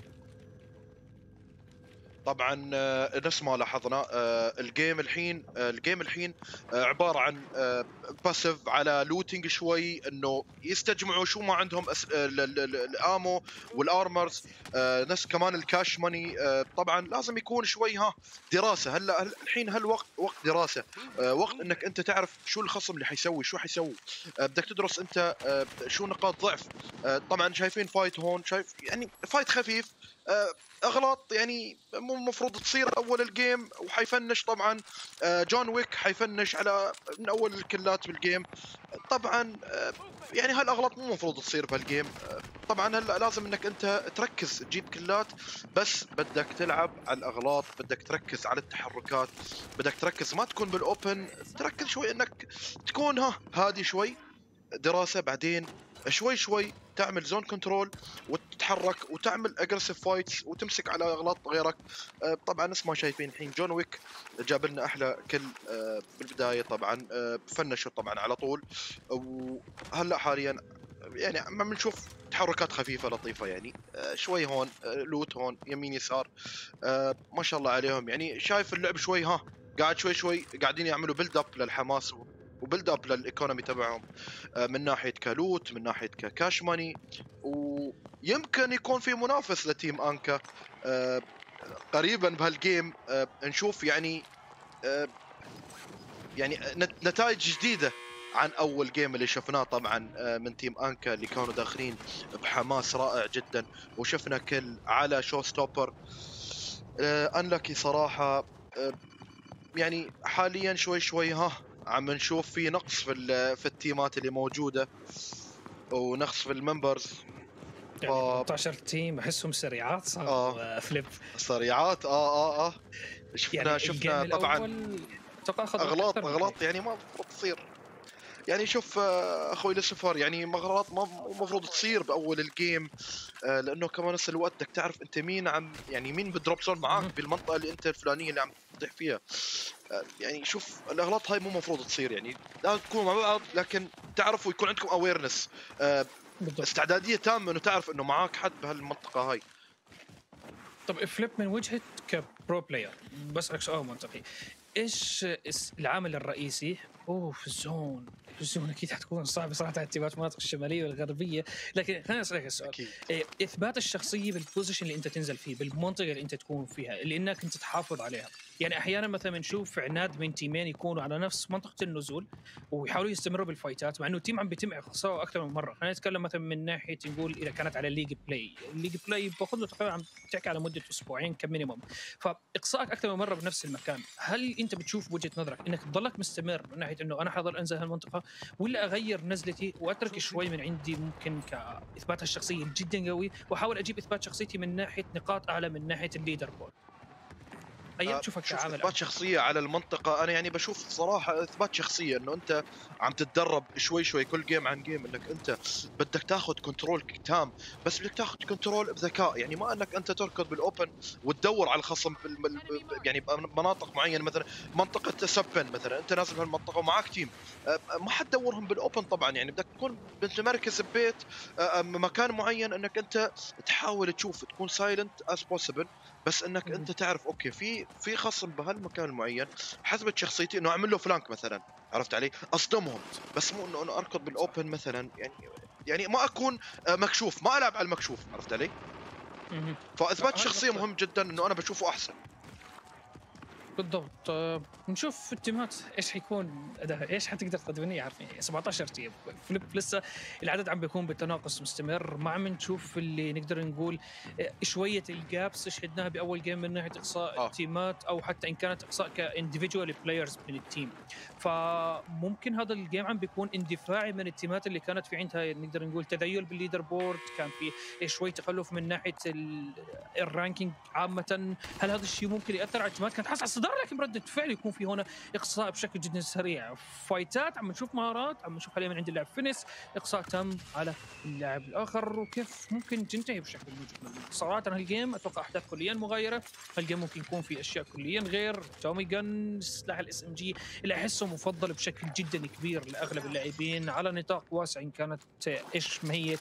طبعا آه، نفس ما لاحظنا آه، الجيم الحين آه، الجيم الحين آه، عباره عن باسيف على لوتينج شوي، انه يستجمعوا شو ما عندهم أس- ال- ال- ال- الامو والارمرز، آه، نفس كمان الكاش ماني. آه، طبعا لازم يكون شوي ها دراسه. هلا هل- الحين هالوقت وقت دراسه، آه، وقت انك انت تعرف شو الخصم اللي حيسوي، شو حيسوي. آه، بدك تدرس انت آه، شو نقاط ضعف. آه، طبعا شايفين فايت هون، شايف يعني فايت خفيف، آه، اغلاط يعني مو المفروض تصير اول الجيم وحيفنش. طبعا آه، جون ويك حيفنش على من اول الكلات بالجيم. طبعا آه، يعني هالاغلاط مو المفروض تصير بهالجيم. آه، طبعا هلا لازم انك انت تركز تجيب كلات، بس بدك تلعب على الاغلاط، بدك تركز على التحركات، بدك تركز ما تكون بالاوبن، تركز شوي انك تكون ها هادي شوي دراسه، بعدين شوي شوي تعمل زون كنترول وتتحرك وتعمل اجريسيف فايتس وتمسك على اغلاط غيرك. آه، طبعا نفس ما شايفين الحين جون ويك جاب لنا احلى كل آه، بالبدايه. طبعا آه، فنشوا طبعا على طول، وهلا حاليا يعني عم بنشوف تحركات خفيفه لطيفه، يعني آه، شوي هون آه، لوت هون يمين يسار. آه، ما شاء الله عليهم، يعني شايف اللعب شوي ها قاعد شوي شوي قاعدين يعملوا بيلد اب للحماس وبيلد اب للايكونومي تبعهم، من ناحيه كلوت، من ناحيه كاش ماني. ويمكن يكون في منافس لتيم انكا آه، قريبا بهالجيم. آه، نشوف يعني آه، يعني نتائج جديده عن اول جيم اللي شفناه طبعا آه، من تيم انكا، اللي كانوا داخلين بحماس رائع جدا، وشفنا كل على شو ستوبر. انلكي صراحه. آه، يعني حاليا شوي شوي ها عم نشوف في نقص في في التيمات اللي موجوده، ونقص في الممبرز. يعني ثمانية عشر تيم احسهم سريعات صاروا. اه فليب صريعات اه اه اه شفنا يعني الجيم شفنا طبعا الاول اتوقع اخذ وقت اغلاط اكثر من اغلاط هيك. يعني ما المفروض تصير. يعني شوف آه، اخوي لوسيفر، يعني اغلاط ما المفروض تصير باول الجيم. آه، لانه كمان نفس الوقت بدك تعرف انت مين عم يعني مين بدروب زون معاك بالمنطقه اللي انت الفلانيه اللي عم تطيح فيها. آه، يعني شوف الاغلاط هاي مو المفروض تصير، يعني لازم تكونوا مع بعض، لكن تعرفوا يكون عندكم اويرنس، استعداديه تامه انه تعرف انه معاك حد بهالمنطقه هاي. طب فليب من وجهه كبرو بلاير بسألك سؤال منطقي، ايش العامل الرئيسي؟ اوه في الزون، في الزون اكيد حتكون صعبه صراحه على التيمات المناطق الشماليه والغربيه. لكن خليني اسالك السؤال، اكيد إيه اثبات الشخصيه بالبوزيشن اللي انت تنزل فيه، بالمنطقه اللي انت تكون فيها، اللي انك انت تحافظ عليها. يعني احيانا مثلا نشوف عناد من تيمين يكونوا على نفس منطقه النزول ويحاولوا يستمروا بالفايتات، مع انه تيم عم بيتم اقصائه اكثر من مره. خلينا نتكلم مثلا من ناحيه نقول اذا كانت على الليج بلاي، الليج بلاي باخذ له تقريبا عم تحكي على مده اسبوعين كمينيموم، فاقصائك اكثر من مره بنفس المكان. هل انت بتشوف بوجهه نظرك انك تضلك مستمر من ناحيه انه انا حاضر انزل هالمنطقه، ولا اغير نزلتي واترك شوي من عندي ممكن كاثبات الشخصيه جدا قوي، واحاول اجيب اثبات شخصيتي من ناحيه نقاط اعلى من ناحيه الليدر بول؟ ايام تشوفها شوف كعامل اثبات شخصيه على المنطقه، انا يعني بشوف صراحه اثبات شخصيه انه انت عم تتدرب شوي شوي كل جيم عن جيم، انك انت بدك تاخذ كنترول تام، بس بدك تاخذ كنترول بذكاء. يعني ما انك انت تركض بالاوبن وتدور على الخصم بالم... يعني بمناطق معينه، مثلا منطقه سبن مثلا انت نازل بهالمنطقه ومعك تيم، ما حتدورهم بالاوبن طبعا. يعني بدك تكون متمركز ببيت مكان معين، انك انت تحاول تشوف تكون سايلنت از بوسيبل، بس انك انت تعرف اوكي في في خصم بهالمكان المعين، حسبت شخصيتي انه اعمل له فلانك مثلا، عرفت علي؟ اصدمهم، بس مو انه انا اركض بالاوبن مثلا. يعني يعني ما اكون مكشوف، ما العب على المكشوف، عرفت علي؟ فاثبات الشخصيه مهم جدا، انه انا بشوفه احسن. بالضبط. آه، نشوف التيمات ايش حيكون اداها، ايش حتقدر تقدم لنا. عارفين سبعطعش تيم فليب لسه العدد عم بيكون بتناقص مستمر، ما عم نشوف اللي نقدر نقول آه، شويه الجابس شهدناها باول جيم من ناحيه اقصاء اه التيمات، او حتى ان كانت اقصاء كانديفيدوال بلايرز من التيم. فممكن هذا الجيم عم بيكون اندفاعي من التيمات اللي كانت في عندها نقدر نقول تذيل بالليدر بورد، كان في شوي تخلف من ناحيه الرانكينج عامه. هل هذا الشيء ممكن ياثر على التيمات؟ كانت حاسه على الصداره، لكن برده فعل يكون في هنا اقصاء بشكل جدا سريع. فايتات عم نشوف مهارات، عم نشوف حاليا من عند اللاعب فينيس اقصاء تم على اللاعب الاخر، وكيف ممكن تنتهي بشكل مجمل. صراحه هالجيم اتوقع احداث كليا مغايره، هالجيم ممكن يكون في اشياء كليا غير. تومي جن سلاح الاس ام جي اللي احسه مفضل بشكل جدا كبير لاغلب اللاعبين على نطاق واسع ان كانت ايش ماهيه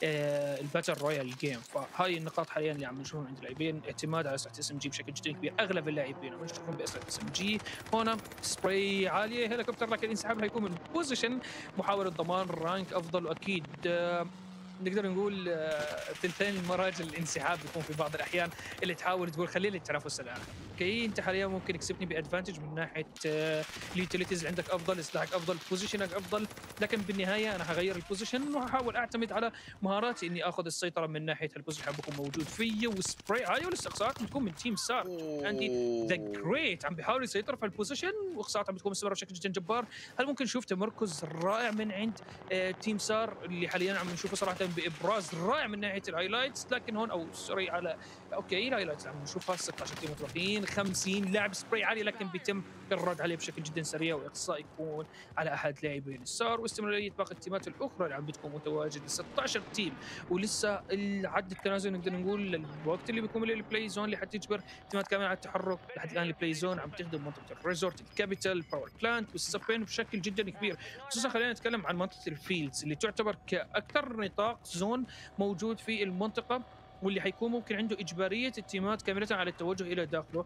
آه الباتل رويال جيم. فهاي النقاط حاليا اللي عم نشوفهم عند اللاعبين، اعتماد على اسلحه اس ام جي بشكل جدا كبير. اغلب اللاعبين عم نشوفهم باسلحه اس ام جي. هنا سبراي عاليه هليكوبتر، لكن الانسحاب حيكون من بوزيشن، محاوله ضمان رانك افضل. واكيد آه نقدر نقول آه ثلثين المراجل الانسحاب بيكون في بعض الاحيان اللي تحاول تقول خلي لي التنافس الاخر. اوكي انت حاليا ممكن تكسبني بادفانتج من ناحيه آه اليوتيليتيز عندك افضل، سلاحك افضل، بوزيشنك افضل، لكن بالنهايه انا هغير البوزيشن وهحاول اعتمد على مهاراتي اني اخذ السيطره من ناحيه البوزيشن بكون موجود فيي. وسبراي هاي والاستقصاءات بتكون من تيم سار. عندي ذا جريت عم بيحاول يسيطر في البوزيشن، واقصاءات عم بتكون مستمره بشكل جدا جبار. هل ممكن نشوف تمركز رائع من عند آه تيم سار اللي حاليا عم نشوفه صراحه بابراز رائع من ناحيه الهايلايتس. لكن هون او سوري على اوكي الهايلايتس عم نشوفها ستة عشر تيم متوقعين خمسين لاعب سبراي عالي، لكن بيتم الرد عليه بشكل جدا سريع، واقصاء يكون على احد لاعبين السار. واستمراريه باقي التيمات الاخرى اللي عم بتكون متواجده ستة عشر تيم، ولسه العد التنازلي نقدر نقول الوقت اللي بيكون للبلاي زون اللي حتجبر تيمات كامله على التحرك. لحد الان البلاي زون عم تخدم منطقه الريزورت، الكابيتال، الباور بلانت والسبين بشكل جدا كبير. خصوصا خلينا نتكلم عن منطقه الفيلدز اللي تعتبر كاكثر نطاق زون موجود في المنطقه، واللي حيكون ممكن عنده اجباريه التيمات كامله على التوجه الى داخله.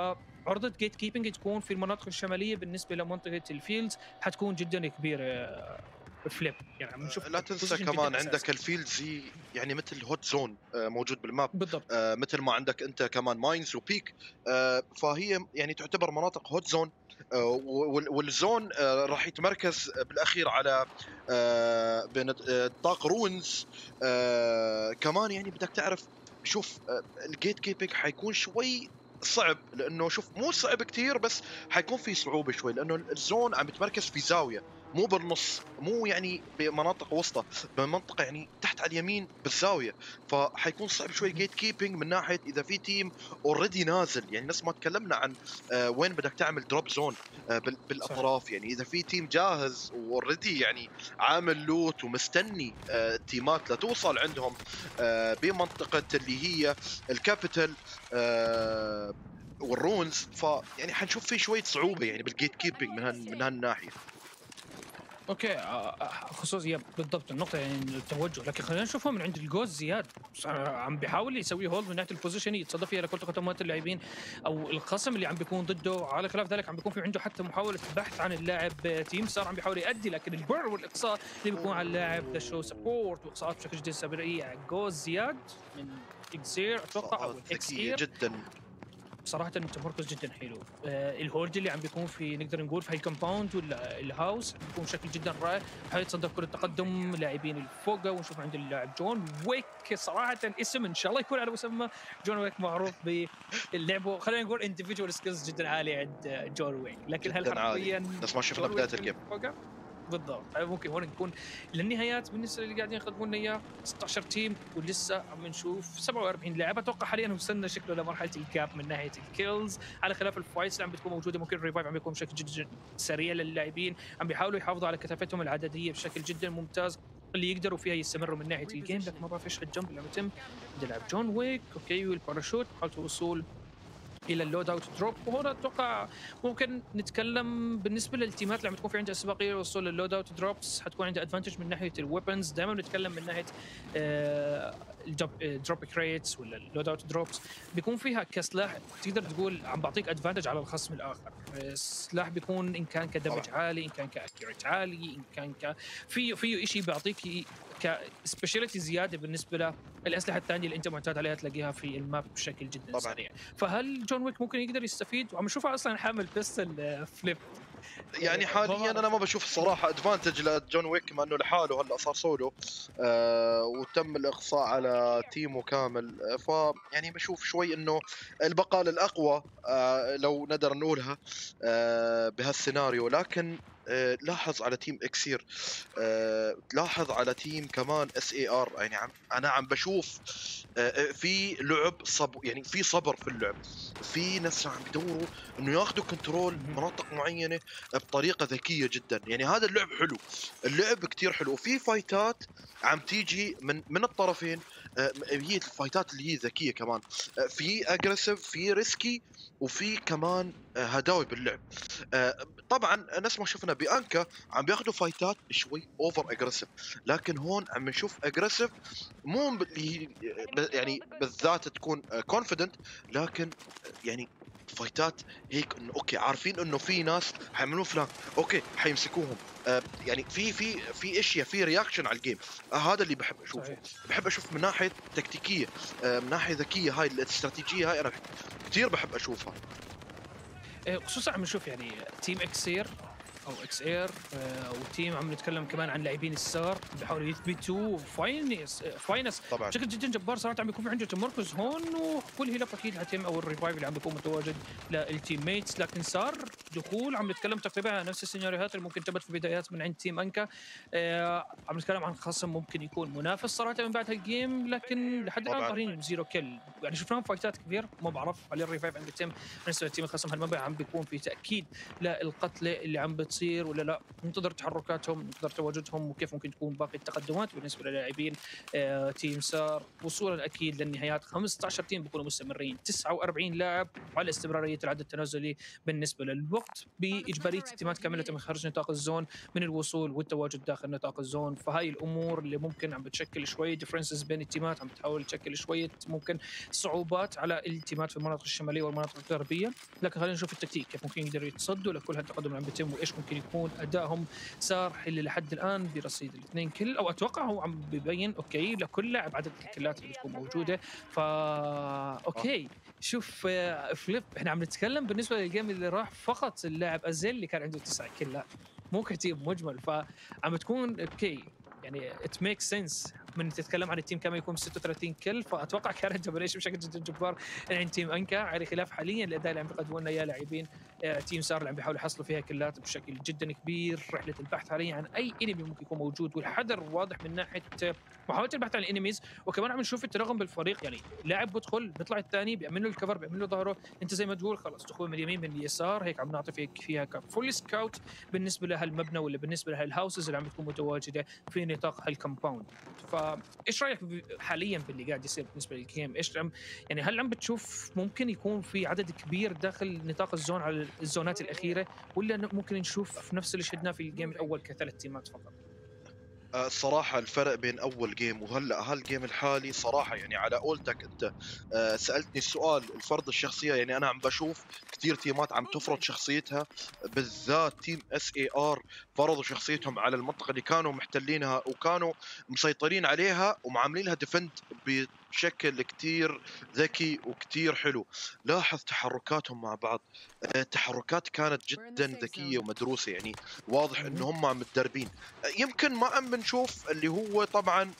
فعرضه جيت كيبنج تكون في المناطق الشماليه بالنسبه لمنطقه الفيلدز حتكون جدا كبيره. فليب يعني عم نشوف لا تنسى كمان عندك الفيلدز هي يعني مثل هوت زون موجود بالماب بالضبط. آه مثل ما عندك انت كمان ماينز وبيك آه فهي يعني تعتبر مناطق هوت زون آه والزون آه راح يتمركز بالاخير على آه نطاق رونز آه كمان. يعني بدك تعرف شوف آه الجيت كيبنج حيكون شوي صعب، لانه شوف مو صعب كتير بس حيكون في صعوبه شوي، لانه الزون عم يتمركز في زاويه مو بالنص، مو يعني بمناطق وسطى، بمنطقه يعني تحت على اليمين بالزاويه. فحيكون صعب شوي جيت كيبنج من ناحيه اذا في تيم اوريدي نازل، يعني نفس ما تكلمنا عن آه وين بدك تعمل دروب زون آه بالاطراف صح. يعني اذا في تيم جاهز واوريدي يعني عامل لوت ومستني آه التيمات لتوصل عندهم آه بمنطقه اللي هي الكابيتال آه والرونز، فيعني حنشوف في شويه صعوبه يعني بالجيت كيبنج من هال من هالناحيه. اوكي خصوصيا بالضبط النقطه يعني التوجه. لكن خلينا نشوفه من عند الجوز زياد عم بيحاول يسوي هولد من ناحيه البوزيشن يتصدى فيها لكل قدمات اللاعبين او الخصم اللي عم بيكون ضده. على خلاف ذلك عم بيكون في عنده حتى محاوله بحث عن اللاعب تيم صار عم بيحاول يؤدي، لكن البر والاقصاء اللي بيكون على اللاعب ذا شو سبورت واقصاءات بشكل جدا سريع. جوز زياد من اكزير اتوقع او الاكسير جدا صراحه التمركز جدا حلو. آه الهولد اللي عم بيكون في نقدر نقول في هاي كومباوند ولا الهاوس بيكون بشكل جدا رائع، حيتصدى كل التقدم لاعبين الفوق. ونشوف عند اللاعب جون ويك صراحه اسم ان شاء الله يكون على مسمى جون ويك، معروف باللعبه خلينا نقول انديفيدوال سكيلز جدا عاليه عند جون ويك، لكن هل حرفيا بس ما شفنا بدايه الجيم بالضبط ممكن هون نكون للنهايات بالنسبه اللي قاعدين يقدموا لنا اياه ستة عشر تيم ولسه عم نشوف سبعة وأربعين لاعب. اتوقع حاليا وصلنا شكله لمرحله الكاب من ناحيه الكيلز، على خلاف الفايتس اللي عم بتكون موجوده. ممكن الريفايف عم بيكون بشكل جدا سريع للاعبين، عم بيحاولوا يحافظوا على كثافتهم العدديه بشكل جدا ممتاز اللي يقدروا فيها يستمروا من ناحيه الجيم. لكن ما بعرف ايش هالجمب اللي عم يتم عند لاعب جون ويك. اوكي والباراشوت محاوله الوصول الى اللود اوت دروب. وهنا اتوقع ممكن نتكلم بالنسبه للتيمات اللي عم تكون في عندها اسبقيه للوصول للود اوت دروبس حتكون عندها ادفانتج من ناحيه الويبنز. دائما بنتكلم من ناحيه الدروب كريتس ولا اللود اوت دروبس بيكون فيها كسلاح تقدر تقول عم بعطيك ادفانتج على الخصم الاخر. السلاح بيكون ان كان كدمج عالي، ان كان كاكيوريت عالي، ان كان ك في في شيء بيعطيك كسبيشاليتي زياده بالنسبه للاسلحه الثانيه اللي انت معتاد عليها تلاقيها في الماب بشكل جدا طبعا. سريع. فهل جون ويك ممكن يقدر يستفيد؟ وعم نشوفه اصلا حامل بيستل فليب. يعني حاليا انا ما بشوف الصراحه ادفانتج لجون ويك، مع انه لحاله هلا صار سولو آه وتم الاقصاء على تيمه كامل. ف يعني بشوف شوي انه البقاء للاقوى آه لو نقدر نقولها آه بهالسيناريو. لكن آه لاحظ على تيم اكسير، آه لاحظ على تيم كمان اس اي ار، يعني عم انا عم بشوف آه في لعب صبر، يعني في صبر في اللعب، في ناس عم بيدوروا انه ياخذوا كنترول مناطق معينه بطريقه ذكيه جدا. يعني هذا اللعب حلو، اللعب كتير حلو. وفي فايتات عم تيجي من من الطرفين، هي الفايتات اللي هي ذكيه كمان، في اجريسيف، في ريسكي، وفي كمان هداوي باللعب. طبعا نفس ما شفنا بانكا عم بياخذوا فايتات شوي اوفر اجريسيف، لكن هون عم نشوف اجريسيف مو اللي يعني بالذات تكون كونفيدنت، لكن يعني فايتات هيك انه اوكي عارفين انه في ناس حيعملون فلان، اوكي حيمسكوهم. آه يعني في في في اشياء، في رياكشن على الجيم. آه هذا اللي بحب اشوفه. صحيح. بحب اشوف من ناحيه تكتيكيه، آه من ناحيه ذكيه، هاي الاستراتيجيه هاي انا كثير بحب اشوفها. خصوصا عم نشوف يعني تيم اكسير او اكس اير آه وتيم عم نتكلم كمان عن لاعبين السار بيحاولوا يثبتوا فاينس فاينس بشكل جدا جبار. صراحه عم بيكون في عنده تمركز هون، وكل هيلب اكيد حتم او الريفايف اللي عم بيكون متواجد للتيم ميتس. لكن صار دخول عم نتكلم تقريبا عن نفس السيناريوهات اللي ممكن تبت في بدايات من عند تيم انكا. آه عم نتكلم عن خصم ممكن يكون منافس صراحه من بعد هالجيم، لكن لحد الان ظاهرين زيرو كيل. يعني شفناهم فايتات كبير، ما بعرف هل الريفايف عند التيم بالنسبه لتيم الخصم هالمبع عم بيكون في تاكيد للقتله اللي عم بتصير ولا لا. ننتظر تحركاتهم، ننتظر تواجدهم، وكيف ممكن تكون باقي التقدمات بالنسبه للاعبين آه تيم سار وصولا اكيد للنهايات. خمسة عشر تيم بيكونوا مستمرين، تسعة وأربعين لاعب على استمراريه العدد التنازلي بالنسبه للوقت، باجباريه التيمات كامله من خارج نطاق الزون من الوصول والتواجد داخل نطاق الزون. فهاي الامور اللي ممكن عم بتشكل شويه ديفرنسز بين التيمات، عم بتحاول تشكل شويه ممكن صعوبات على التيمات في المناطق الشماليه والمناطق الغربيه. لكن خلينا نشوف التكتيك كيف ممكن يقدروا يتصدوا لكل هالتقدم اللي عم بيتم، وايش ممكن يكون ادائهم. صار اللي لحد الان برصيد الاثنين كل، او اتوقع هو عم ببين اوكي لكل لاعب عدد الكلات اللي بتكون موجوده. فا اوكي شوف فليب، احنا عم نتكلم بالنسبه للجيم اللي راح فقط اللاعب ازيل اللي كان عنده تسع كلات، مو كتيب مجمل. فعم تكون اوكي يعني ات ميك سنس من تتكلم عن التيم كما يكون ستة وثلاثين كل. فاتوقع كانت دومينيشن بشكل جدا جبار عند تيم انكا، على خلاف حاليا الاداء اللي عم بيقدموا لنا اياه لاعبين تيم سار اللي عم بيحاولوا يحصلوا فيها كلات بشكل جدا كبير. رحله البحث حاليا عن اي انمي ممكن يكون موجود، والحذر واضح من ناحيه محاوله البحث عن الانميز. وكمان عم نشوف التناغم بالفريق، يعني لاعب بدخل بيطلع الثاني بيعمل له الكفر، بيعمل له ظهره، انت زي ما تقول خلص دخول من اليمين من اليسار. هيك عم نعطي فيك فيها كفول سكاوت بالنسبه لهالمبنى ولا بالنسبه لهالهاوسز اللي عم بتكون متواجده في نطاق هالكمباوند. فايش رايك حاليا باللي قاعد يصير بالنسبه للجيم؟ ايش عم يعني هل عم بتشوف ممكن يكون في عدد كبير داخل نطاق الزون على الزونات الاخيره، ولا ممكن نشوف نفس اللي شهدناه في الجيم الاول كثلاث تيمات فقط؟ الصراحة الفرق بين أول جيم وهلأ هالجيم الحالي صراحة، يعني على قولتك أنت سألتني السؤال الفرض الشخصية، يعني أنا عم بشوف كتير تيمات عم تفرض شخصيتها، بالذات تيم اس اي ار فرضوا شخصيتهم على المنطقة اللي كانوا محتلينها وكانوا مسيطرين عليها ومعاملينها ديفند بشكل كتير ذكي وكتير حلو. لاحظ تحركاتهم مع بعض، التحركات كانت جدا ذكية ومدروسة، يعني واضح إن هم متدربين. يمكن ما عم بنشوف اللي هو طبعا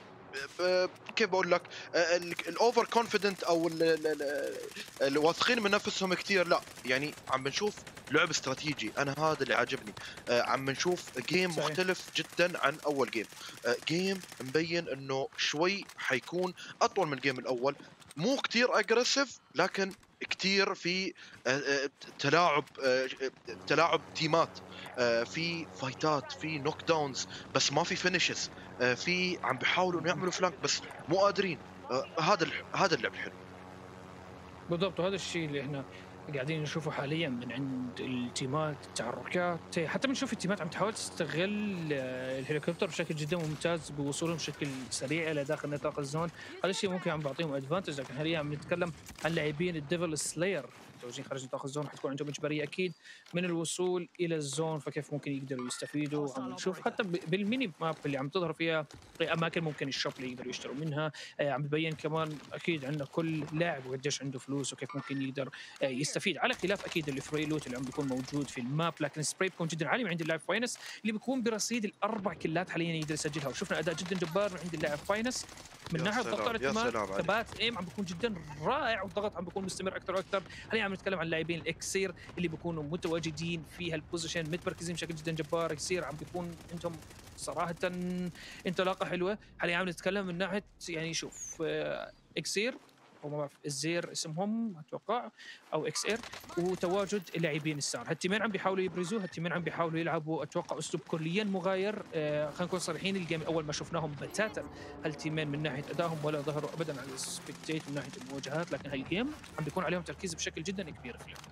كيف بقول لك الاوفر كونفيدنت او الواثقين من نفسهم كثير، لا يعني عم بنشوف لعب استراتيجي. انا هذا اللي عاجبني، عم بنشوف جيم صحيح. مختلف جدا عن اول جيم، جيم مبين انه شوي حيكون اطول من الجيم الاول، مو كثير اجريسيف لكن كتير في تلاعب تلاعب تيمات، في فايتات، في نوك داونز بس ما في فينيشز، في عم بيحاولوا انه يعملوا فلانك بس مو قادرين. هذا هذا اللعب الحلو بالضبط، وهذا الشيء اللي احنا قاعدين نشوفه حاليا من عند التيمات. التحركات حتى بنشوف التيمات عم تحاول تستغل الهليكوبتر بشكل جدا ممتاز بوصولهم بشكل سريع الى داخل نطاق الزون. هذا الشيء ممكن عم بعطيهم ادفانتج. لكن حاليا عم نتكلم عن لاعبين الديفل سلاير متواجدين خارج نطاق الزون حتكون عندهم اجباريه اكيد من الوصول الى الزون، فكيف ممكن يقدروا يستفيدوا. عم نشوف حتى بالميني ماب اللي عم تظهر فيها اماكن ممكن الشوب اللي يقدروا يشتروا منها. عم ببين كمان اكيد عندنا كل لاعب وقديش عنده فلوس وكيف ممكن يقدر يستفيد، على خلاف اكيد الفري لوت اللي عم بيكون موجود في الماب. لكن السبراي بيكون جدا عالي من عند اللاعب فاينس اللي بيكون برصيد الاربع كلات حاليا يقدر يسجلها، وشفنا اداء جدا جبار من عند اللاعب فاينس من ناحيه الضغط على التيمات. ثبات ايم عم بيكون جدا رائع والضغط عم بيكون مستمر اكثر واكثر. حاليا عم نتكلم عن اللاعبين الاكسير اللي بيكونوا متواجدين في هالبوزيشن متمركزين بشكل جدا جبار. اكسير عم بيكون عندهم صراحه انطلاقه حلوه. حاليا عم نتكلم من ناحيه يعني شوف اكسير او ما بعرف الزير اسمهم اتوقع او اكس اير، وتواجد اللاعبين السار. هالتيمين عم بيحاولوا يبرزوا، هالتيمين عم بيحاولوا يلعبوا اتوقع اسلوب كليا مغاير. آه خلينا نكون صريحين، الجيم الاول ما شفناهم بتاتا هالتيمين من ناحيه ادائهم ولا ظهروا ابدا على السبكتيت من ناحيه المواجهات، لكن هالجيم عم بيكون عليهم تركيز بشكل جدا كبير في اللعبه.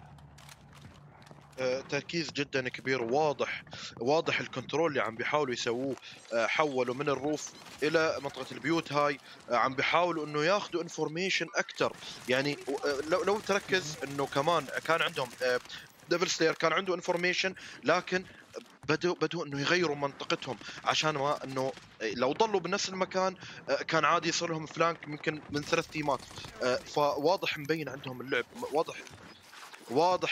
تركيز جدا كبير، واضح واضح الكنترول اللي عم بيحاولوا يسووه. حولوا من الروف الى منطقه البيوت هاي، عم بيحاولوا انه ياخذوا انفورميشن اكثر. يعني لو لو تركز انه كمان كان عندهم ديفل سلاير كان عنده انفورميشن، لكن بدوا بدوا انه يغيروا منطقتهم عشان ما انه لو ضلوا بنفس المكان كان عادي يصير لهم فلانك يمكن من ثلاث تيمات. فواضح مبين عندهم اللعب، واضح واضح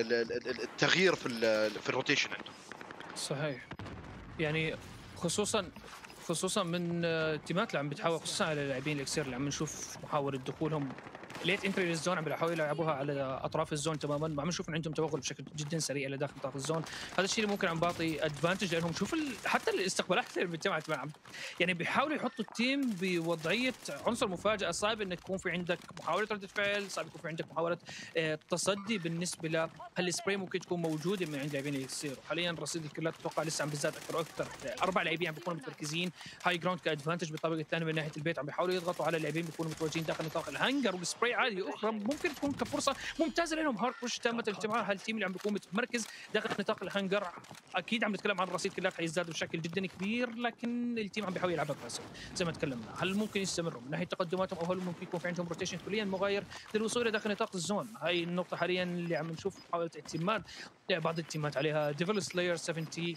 التغيير في في الروتيشن عندهم. صحيح، يعني خصوصا خصوصا من التيمات اللي عم بتحاول، خصوصا على اللاعبين الاكسير اللي عم نشوف محاولة دخولهم ليت انتري للزون، عم بيحاولوا يلعبوها على اطراف الزون تماما. عم نشوف ان عندهم توغل بشكل جدا سريع لداخل نطاق الزون. هذا الشيء اللي ممكن عم بعطي ادفانتج لهم. شوف ال... حتى الاستقبالات اللي بتجمع يعني بيحاولوا يحطوا التيم بوضعيه عنصر مفاجاه. صعب انك يكون في عندك محاوله رده فعل، صعب يكون في عندك محاوله اه تصدي بالنسبه ل هالسبراي ممكن تكون موجوده من عند لاعبين يصيروا. حاليا رصيد الكلات اتوقع لسه عم بيزداد اكثر واكثر. اربع لاعبين عم بيكونوا متركزين هاي جراوند كادفانتج. بالطابق الثاني من ناحيه البيت عم بيحاولوا يضغطوا على اللاعبين بيكونوا متواجدين داخل نطاق الهانجر، والسبراي عادي اخرى ممكن تكون كفرصه ممتازه لهم. هارد بوش تامه الاجتماع. هالتيم اللي عم بيكون متمركز داخل نطاق الهانجر اكيد عم نتكلم عن رصيد كلات حيزداد بشكل جدا كبير، لكن التيم عم بيحاول يلعب اجريسيف زي ما تكلمنا. هل ممكن يستمروا من ناحيه تقدماتهم او هل ممكن يكون في عندهم روتيشن كليا مغاير للوصول الى داخل نطاق الزون؟ هاي النقطه حاليا اللي عم نشوف محاوله اعتماد بعض التيمات عليها. ديفل سلاير سبعين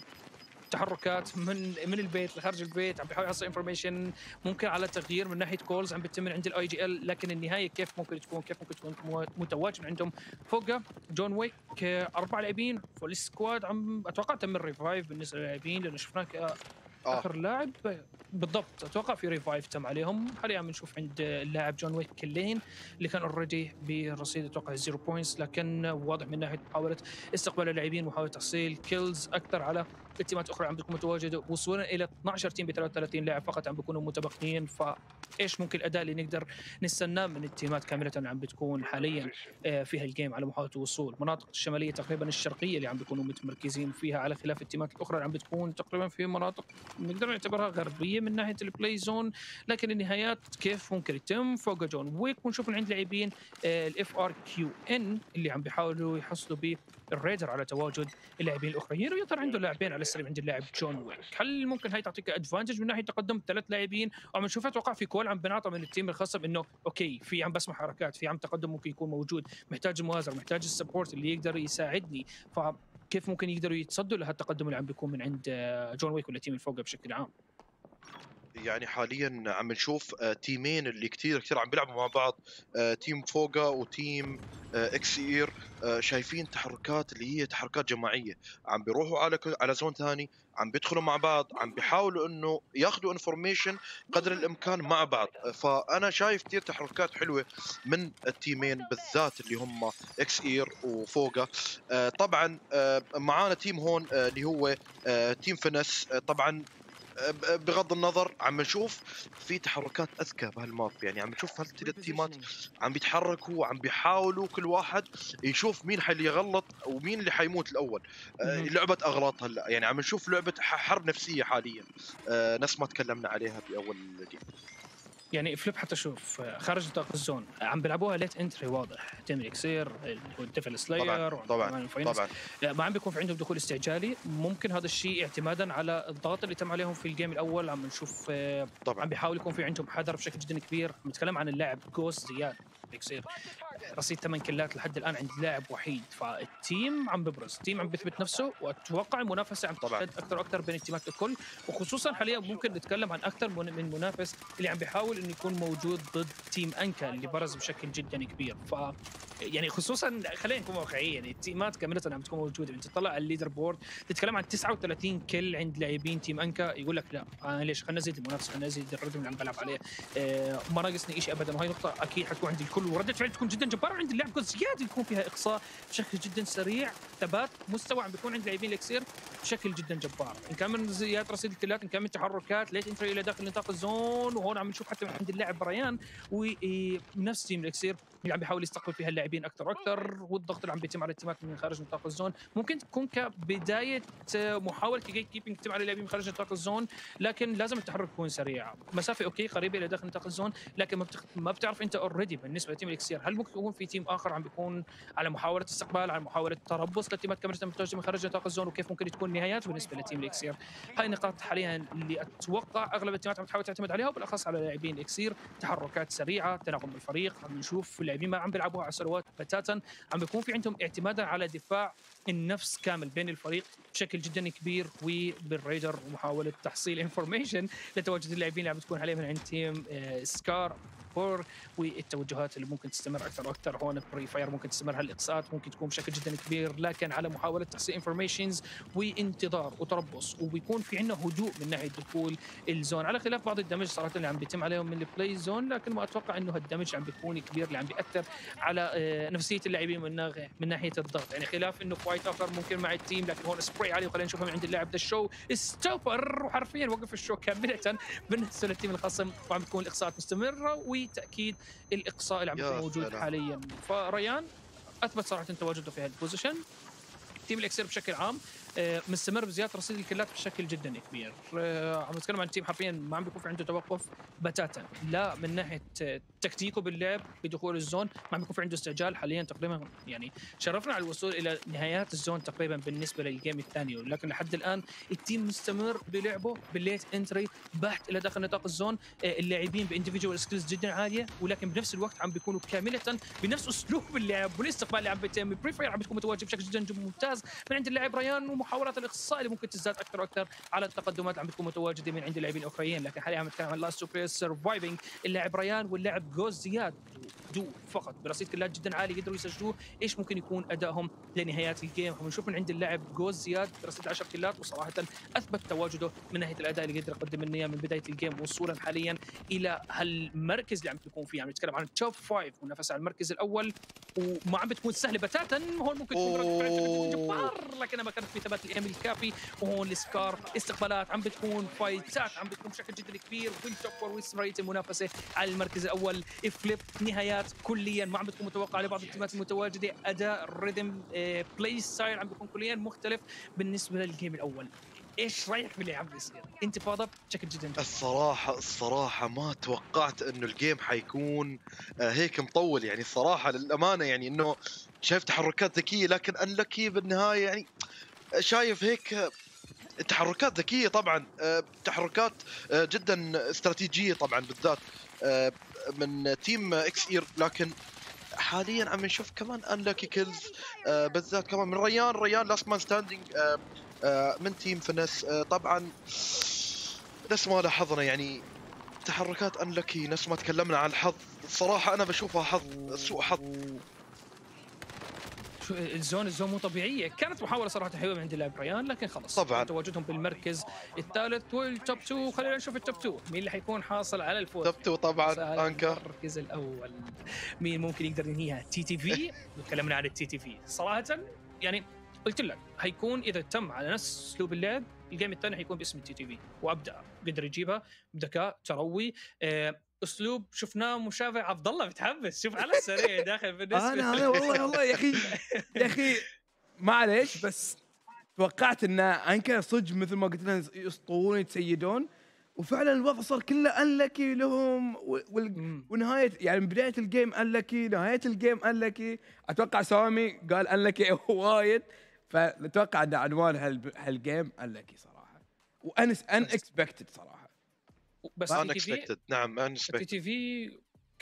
تحركات من من البيت لخارج البيت، عم بيحاول يحصل انفورميشن ممكن على تغيير من ناحيه كولز عم بتتم عند الاي جي ال، لكن النهايه كيف ممكن تكون كيف ممكن تكون متواجد عندهم فوقها جون ويك. اربع لاعبين فول سكواد. عم اتوقع تم الريفايف بالنسبه للاعبين لانه شفناك اخر لاعب بالضبط اتوقع في ريفايف تم عليهم. حاليا عم نشوف عند اللاعب جون ويك كلين اللي كان اوريدي برصيد اتوقع زيرو بوينتس، لكن واضح من ناحيه محاوله استقبال اللاعبين ومحاوله تحصيل كيلز اكثر على التيمات اخرى عم بتكون متواجده. وصولا الى اثني عشر تيم ب ثلاثة وثلاثين لاعب فقط عم بيكونوا متبقيين. فايش ممكن الاداء اللي نقدر نستناه من التيمات كامله عم بتكون حاليا في هالجيم على محاوله الوصول؟ مناطق الشماليه تقريبا الشرقيه اللي عم بيكونوا متمركزين فيها، على خلاف التيمات الاخرى اللي عم بتكون تقريبا في مناطق نقدر نعتبرها غربيه من ناحيه البلاي زون. لكن النهايات كيف ممكن يتم فوق جون ويك. ونشوف عند لاعبين الاف ار كيو ان اللي عم بيحاولوا يحصلوا بالريدر على تواجد اللاعبين الاخرين، ويظهر عنده لاعبين على السريع عند اللاعب جون ويك. هل ممكن هاي تعطيك ادفانتج من ناحيه تقدم ثلاث لاعبين؟ وعم نشوف اتوقع في كول عم بنعطى من التيم الخصم انه اوكي في عم بسمع حركات، في عم تقدم ممكن يكون موجود، محتاج المؤازره، محتاج السبورت اللي يقدر يساعدني. فكيف ممكن يقدروا يتصدوا لهالتقدم اللي عم بيكون من عند جون ويك ولا تيم الفوق بشكل عام؟ يعني حاليا عم نشوف تيمين اللي كتير كتير عم بيلعبوا مع بعض، تيم فوقا وتيم اكس اير. شايفين تحركات اللي هي تحركات جماعيه، عم بيروحوا على على زون ثاني، عم بيدخلوا مع بعض، عم بيحاولوا انه ياخذوا انفورميشن قدر الامكان مع بعض. فانا شايف كثير تحركات حلوه من التيمين بالذات اللي هم اكس اير وفوقا. طبعا معانا تيم هون اللي هو تيم فينس. طبعا بغض النظر عم نشوف في تحركات اذكى بهالماب، يعني عم نشوف هالثلاث تيمات عم بيتحركوا وعم بيحاولوا كل واحد يشوف مين حي يغلط ومين اللي حيموت الاول. آه لعبه اغلاط هلا، يعني عم نشوف لعبه حرب نفسيه حاليا، آه نفس ما تكلمنا عليها باول جيم. يعني فليب حتى شوف خارج نطاق الزون عم بيلعبوها ليت انتري واضح. تيم الاكسير والديفل سلاير طبعا طبعا, طبعا. ما عم بيكون في عندهم دخول استعجالي. ممكن هذا الشيء اعتمادا على الضغط اللي تم عليهم في الجيم الاول. عم نشوف طبعا. عم بيحاول يكون في عندهم حذر بشكل جدا كبير. عم نتكلم عن اللاعب جوست زياد الاكسير رصيد ثمان كلات لحد الان عند لاعب وحيد، فالتيم عم ببرز، التيم عم بيثبت نفسه، واتوقع المنافسه عم تشتد اكثر واكثر بين التيمات الكل، وخصوصا حاليا ممكن نتكلم عن اكثر من منافس اللي عم بيحاول انه يكون موجود ضد تيم انكا اللي برز بشكل جدا كبير. ف يعني خصوصا خلينا نكون واقعيين، التيمات كامله عم تكون موجوده، انت تطلع على الليدر بورد تتكلم عن تسعة وثلاثين كل عند لاعبين تيم انكا، يقول لك لا انا ليش خلينا نزيد المنافسه، خلينا نزيد الرتم اللي عم بلعب عليه، آه ما ناقصني شيء ابدا، وهي نقطه اكيد حتكون عند الكل، ورده فعل تكون جدا جباره عند اللاعب زياده يكون فيها اقصاء بشكل جدا سريع، ثبات مستوى عم بيكون عند لاعبين الاكسير بشكل جدا جبار، ان كان من زياده رصيد الكلات، ان كان من تحركات ليت انتري الى داخل نطاق الزون، وهون عم نشوف حتى عند اللاعب بريان ونفس تيم الاكسير اللي عم بيحاول يستقبل فيها اللاعبين اكثر واكثر، والضغط اللي عم بيتم على التيمات من خارج نطاق الزون ممكن تكون كبدايه محاوله جيت كيبنج تم على اللاعبين من خارج نطاق الزون، لكن لازم التحرك يكون سريع، مسافه اوكي قريبه الى داخل نطاق الزون، لكن ما, بتخ... ما بتعرف انت اوريدي بالنسبه لتيم الاكسير هل ممكن يكون في تيم اخر عم بيكون على محاوله استقبال، على محاوله تربص للتيمات كامله متواجده من خارج نطاق الزون، وكيف ممكن تكون نهايات بالنسبه لتيم الاكسير. هاي النقاط حاليا اللي اتوقع اغلب التيمات عم تحاول تعتمد عليها، وبالاخص على لاعبين الاكسير، تحركات سريعه، تناغم بالفريق، عم نشوف اللاعبين ما عم بيلعبوها على سروات بتاتا، عم بيكون في عندهم اعتمادا على دفاع النفس كامل بين الفريق بشكل جدا كبير، وبالريدر ومحاوله تحصيل انفورميشن لتواجد اللاعبين اللي عم بتكون عليه من عند تيم سكار فور، والتوجهات اللي ممكن تستمر اكثر واكثر هون بري فاير، ممكن تستمر هالاقصاءات ممكن تكون بشكل جدا كبير، لكن على محاوله تحصيل انفورميشنز وانتظار وتربص، وبيكون في عندنا هدوء من ناحيه دخول الزون، على خلاف بعض الدمج صراحه اللي عم بيتم عليهم من البلاي زون، لكن ما اتوقع انه هالدمج عم بيكون كبير اللي عم بياثر على نفسيه اللاعبين من من ناحيه الضغط، يعني خلاف انه فايت اخر ممكن مع التيم، لكن هون سبراي عليه، وخلينا نشوفها من عند اللاعب ذا الشو ستوبر، وحرفيا وقف الشو كامله بالنسبه للتيم الخصم، وعم بتكون الاقصاءات مستمره، وتاكيد الاقصاء اللي عم بيكون موجود سلام. حاليا فريان اثبت صراحه تواجده في هالبوزيشن. تيم الاكسير بشكل عام مستمر بزياده رصيد الكلات بشكل جدا كبير، عم نتكلم عن تيم حرفيا ما عم بيكون في عنده توقف بتاتا، لا من ناحيه تكتيكه باللعب بدخول الزون، ما عم بيكون في عنده استعجال حاليا، تقريبا يعني شرفنا على الوصول الى نهايات الزون تقريبا بالنسبه للجيم الثاني، ولكن لحد الان التيم مستمر بلعبه بالليت انتري بحت الى داخل نطاق الزون، اللاعبين بانديفيدوال سكيلز جدا عاليه، ولكن بنفس الوقت عم بيكونوا كامله بنفس اسلوب اللعب والاستقبال اللي عم بيتم، بري فاير عم بتكون متواجد بشكل جدا ممتاز من عند اللاعب ريان، ومحاولات الاقصاء اللي ممكن تزداد اكثر واكثر على التقدمات عم بتكون متواجده من عند اللاعبين الاخرين، لكن حاليا عم نتكلم عن لاست سوبر سرفايفنج، اللاعب ريان واللاعب جوز زياد دو فقط برصيد كلات جدا عالي قدروا يسجلوه، ايش ممكن يكون ادائهم لنهايات الجيم، ونشوف من عند اللاعب جوز زياد برصيد عشر كلات، وصراحه اثبت تواجده من ناحيه الاداء اللي قدر يقدم لنا من بدايه الجيم وصولا حاليا الى هالمركز اللي عم تكون فيه، عم نتكلم عن التوب فايف منافسه على المركز الاول، وما عم بتكون سهله بتاتا، هون ممكن تكون رد جبار، لكنها ما كانت في ثبات الايام الكافي، وهون السكار استقبالات عم بتكون فايتات عم بتكون بشكل جدا كبير، والتوبر واستمراريه المنافسه على المركز الاول، فليب نهايات كليا ما عم بتكون متوقعه لبعض التيمات المتواجده، اداء ريذم بلاي ستايل عم بيكون كليا مختلف بالنسبه للجيم الاول. ايش رايك باللي عم بيصير؟ انتفاضه بشكل جدا جدا. الصراحه الصراحه ما توقعت انه الجيم حيكون هيك مطول، يعني الصراحه للامانه يعني انه شايف تحركات ذكيه، لكن انلكي بالنهايه، يعني شايف هيك تحركات ذكيه طبعا، تحركات جدا استراتيجيه طبعا بالذات من تيم اكس اير، لكن حاليا عم نشوف كمان انلكي كيلز بالذات كمان من ريان ريان لاست مان ستاندينج من تيم فنس. طبعا نفس ما لاحظنا يعني تحركات انلكي، نفس ما تكلمنا عن الحظ، الصراحه انا بشوفها حظ سوء حظ. شو الزون الزون مو طبيعيه، كانت محاوله صراحه حلوه من عند اللاعب ريان، لكن خلص طبعا تواجدهم بالمركز الثالث والتوب تو، خلينا نشوف التوب تو مين اللي حيكون حاصل على الفوز. توب تو طبعا انكر المركز الاول مين ممكن يقدر ينهيها؟ تي تي في. تكلمنا عن التي تي في صراحه، يعني قلت لك هيكون اذا تم على نفس اسلوب اللعب الجيم الثاني حيكون باسم التي تي في، وابدا قدر يجيبها بذكاء تروي، آه اسلوب شفناه مشابه. عبد الله متحمس، شوف على السريع داخل بالنسبه انا انا والله والله يا اخي يا اخي معليش، بس توقعت ان انكر صدق مثل ما قلت لنا يسطون يتسيدون، وفعلا الوضع صار كله انلكي لهم، وال... ونهايه يعني من بدايه الجيم انلكي، نهايه الجيم انلكي. اتوقع سامي قال انلكي وايد، فاتوقع ان عنوان هال... هالجيم انلكي صراحه، وانس ان اكسبكتد صراحه. بس ان اكسبكتد. نعم ان تي تي في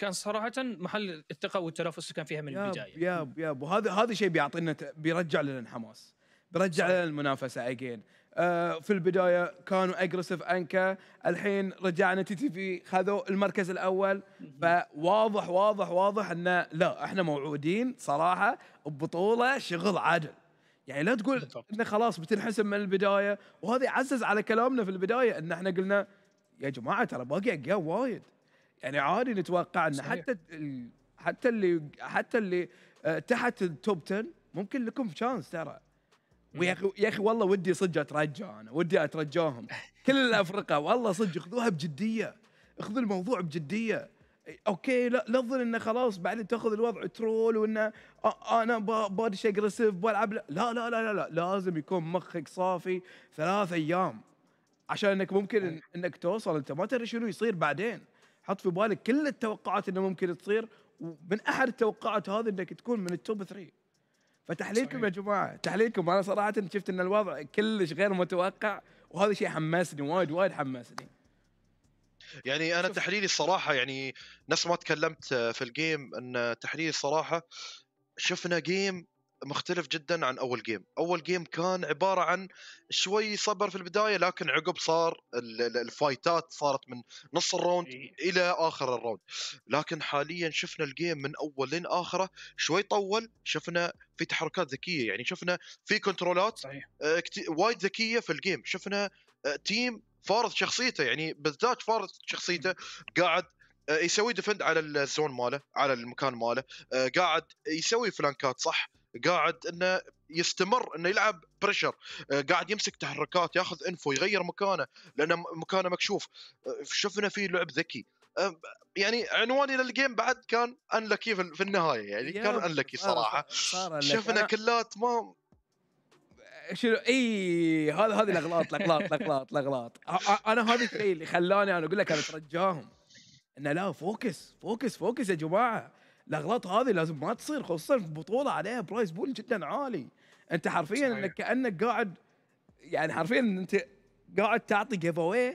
كان صراحه محل الثقه والتنافس اللي كان فيها من ياب البدايه. ياب ياب وهذا هذا شيء بيعطينا بيرجع لنا الحماس، بيرجع لنا المنافسه اجين. آه في البدايه كانوا اجريسيف انكا، الحين رجعنا تي تي في خذوا المركز الاول، فواضح واضح واضح ان لا احنا موعودين صراحه ببطوله شغل عدل. يعني لا تقول انه خلاص بتنحسب من البدايه، وهذا يعزز على كلامنا في البدايه ان احنا قلنا يا جماعه ترى باقي اجيال وايد، يعني عادي نتوقع ان صحيح. حتى حتى اللي حتى اللي تحت التوب عشرة ممكن لكم شانس ترى. ويا اخي يا اخي والله ودي صدق اترجى، انا ودي اترجاهم كل الافرقه والله صدق خذوها بجديه، خذوا الموضوع بجديه. اوكي لا لا تظن انه خلاص بعدين تاخذ الوضع ترول وانه انا بادش اجريسيف بلعب، لا لا لا لا لا لازم يكون مخك صافي ثلاث ايام عشان انك ممكن انك توصل، انت ما تدري شنو يصير بعدين. حط في بالك كل التوقعات انه ممكن تصير، ومن احد التوقعات هذه انك تكون من التوب ثلاثة. فتحليلكم صحيح. يا جماعه تحليلكم، انا صراحه شفت ان الوضع كلش غير متوقع، وهذا شيء حمسني وايد وايد حمسني. يعني انا تحليلي الصراحه يعني نفس ما تكلمت في الجيم، ان تحليلي الصراحه شفنا جيم مختلف جدا عن اول جيم. اول جيم كان عباره عن شوي صبر في البدايه، لكن عقب صار الفايتات صارت من نص الراوند الى اخر الراوند. لكن حاليا شفنا الجيم من اول لين اخره شوي طول، شفنا في تحركات ذكيه، يعني شفنا في كنترولات صحيح. وايد ذكيه في الجيم. شفنا تيم فارض شخصيته، يعني بالذات فارض شخصيته، قاعد يسوي ديفند على الزون ماله، على المكان ماله، قاعد يسوي فلانكات صح، قاعد انه يستمر انه يلعب بريشر، قاعد يمسك تحركات، ياخذ انفو، يغير مكانه لانه مكانه مكشوف. شفنا فيه لعب ذكي. يعني عنواني للجيم بعد كان انلكي في النهايه، يعني كان انلكي صراحه. صار شفنا كلات ما شنو اي هذا هذه الاغلاط الاغلاط الاغلاط الاغلاط انا هذا الشيء اللي خلاني انا اقول لك انا اترجاهم انه لا فوكس فوكس فوكس يا جماعه. الاغلاط هذه لازم ما تصير، خصوصا في بطوله عليها برايس بول جدا عالي. انت حرفيا صحيح. انك كانك قاعد، يعني حرفيا انت قاعد تعطي جيف اواي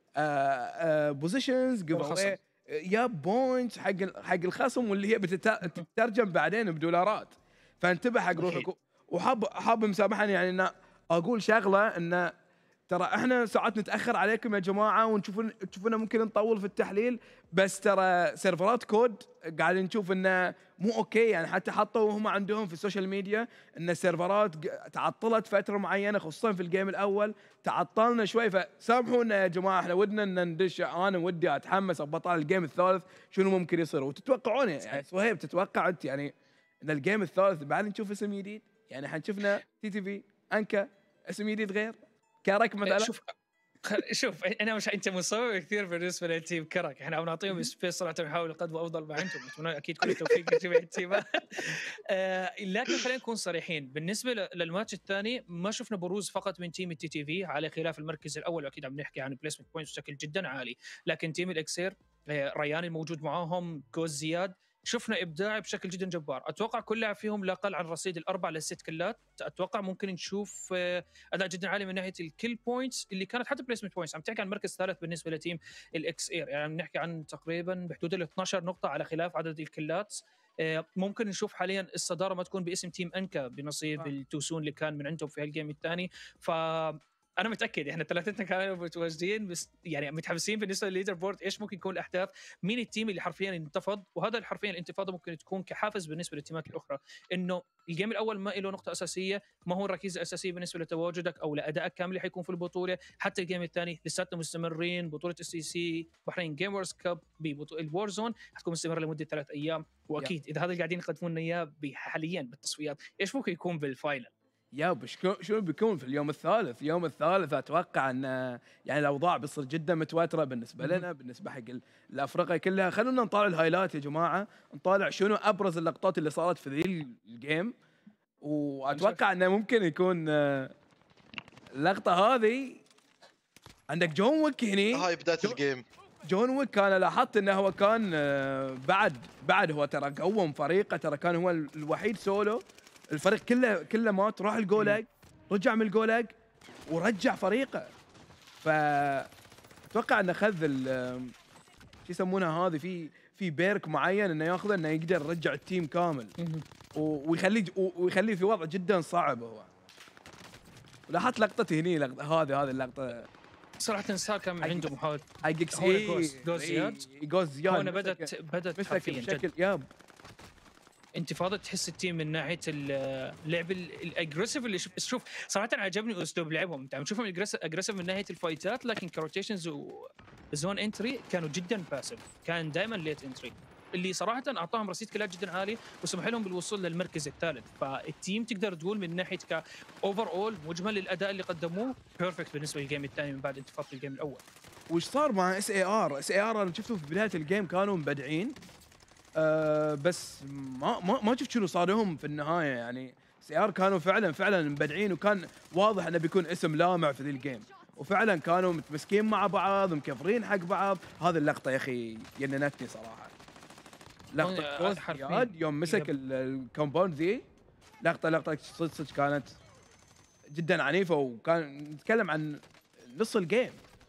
بوزيشنز، جيف اواي يا بوينتس حق حق الخصم، واللي هي بتترجم بعدين بدولارات. فانتبه حق روحك. وحاب حاب مسامحني يعني ان اقول شغله، ان ترى احنا ساعات نتاخر عليكم يا جماعه، ونشوفون تشوفونا ممكن نطول في التحليل، بس ترى سيرفرات كود قاعدين نشوف انه مو اوكي. يعني حتى حطوا هم عندهم في السوشيال ميديا ان السيرفرات تعطلت فتره معينه، خصوصا في الجيم الاول تعطلنا شوي، فسامحونا يا جماعه. احنا ودنا ان ندش، انا ودي اتحمس ابطال الجيم الثالث شنو ممكن يصير. وتتوقعون يعني سهيب تتوقع انت يعني ان الجيم الثالث بعد نشوف اسم جديد؟ يعني حنشوفنا تي تي في انكا اسم جديد غير كرك مثلا. شوف شوف انا مش انت مصور كثير بالنسبه للتيم كرك، احنا بنعطيهم سبيس صراحه، نحاول نقدم افضل ما عندهم. اتمنى اكيد كل التوفيق لجميع التيمات. آه لكن خلينا نكون صريحين، بالنسبه للماتش الثاني ما شفنا بروز فقط من تيم التي تي في، على خلاف المركز الاول. اكيد عم نحكي عن بليسمنت بوينتس بشكل جدا عالي، لكن تيم الاكسير ريان الموجود معاهم، جوز زياد، شفنا ابداع بشكل جدا جبار. اتوقع كل لاعب فيهم لا اقل عن رصيد الاربع للست كلات. اتوقع ممكن نشوف اداء جدا عالي من ناحيه الكيل بوينتس اللي كانت حتى بليسمنت بوينتس. عم تحكي عن مركز ثالث بالنسبه لتيم الاكس اير، يعني عم نحكي عن تقريبا بحدود ال اثنتي عشرة نقطه على خلاف عدد الكلات. ممكن نشوف حاليا الصداره ما تكون باسم تيم انكا بنصيب التوسون اللي كان من عندهم في هالجيم الثاني. ف انا متاكد احنا ثلاثتنا كانوا متواجدين، بس يعني متحمسين بالنسبه للليدر بورد ايش ممكن يكون الاحداث، مين التيم اللي حرفيا انتفض. وهذا حرفيا الانتفاضه ممكن تكون كحافز بالنسبه للتيمات الاخرى، انه الجيم الاول ما له نقطه اساسيه، ما هو الركيزه الاساسيه بالنسبه لتواجدك او لادائك كامل اللي حيكون في البطوله. حتى الجيم الثاني لساتنا مستمرين، بطوله ستي سي بحرين جيمرز كاب ببطوله الوار زون حتكون مستمره لمده ثلاث ايام. واكيد اذا هذا اللي قاعدين يقدمون لنا اياه حاليا بالتصفيات، ايش ممكن يكون بالفاينل؟ يا شو بيكون في اليوم الثالث؟ اليوم الثالث اتوقع ان يعني الاوضاع بتصير جدا متوتره بالنسبه لنا، بالنسبه حق الافرقه كلها. خلونا نطالع الهايلايت يا جماعه، نطالع شنو ابرز اللقطات اللي صارت في ذي الجيم. واتوقع انه ممكن يكون اللقطه هذه عندك جون ويك هني. هاي بدايه الجيم. جون ويك انا لاحظت انه هو كان بعد بعد هو ترى قوم فريقه، ترى كان هو الوحيد سولو، الفريق كله كله مات، راح الجولاج، رجع من الجولاج ورجع فريقه. ف اتوقع انه خذ شو يسمونها هذه، في في بيرك معين انه ياخذه انه يقدر يرجع التيم كامل ويخليه ويخليه في وضع جدا صعب. هو لاحظت لقطتي هني لقطة هذه هذه اللقطه صراحه صار كان عنده محاولة حق اكس هو اي جوز جوز زياد جوز زياد هون بدت بدت حرفيا بشكل ياب انتفاضه تحس التيم من ناحيه اللعب الاجريسيف اللي شوف, شوف صراحه عجبني اسلوب لعبهم. انت عم تشوفهم اجريسيف من ناحيه الفايتات، لكن كروتيشنز وزون انتري كانوا جدا باسف، كان دائما ليت انتري اللي صراحه اعطاهم رصيد كلات جدا عالي وسمح لهم بالوصول للمركز الثالث. فالتيم تقدر تقول من ناحيه كاوفر اول مجمل الاداء اللي قدموه بيرفكت بالنسبه للجيم الثاني من بعد انتفاضه الجيم الاول. وش صار مع اس اي ار؟ اس اي ار انا شفته في بدايه الجيم كانوا مبدعين أه بس ما ما ما شفت شنو صار لهم في النهايه. يعني سي ار كانوا فعلا فعلا مبدعين وكان واضح انه بيكون اسم لامع في ذي الجيم، وفعلا كانوا متمسكين مع بعض مكفرين حق بعض. هذه اللقطه يا اخي جننتني صراحه، لقطه كوست زياد يوم مسك الكومباوند ذي، لقطه لقطه صدق صدق كانت جدا عنيفه، وكان نتكلم عن نص الجيم.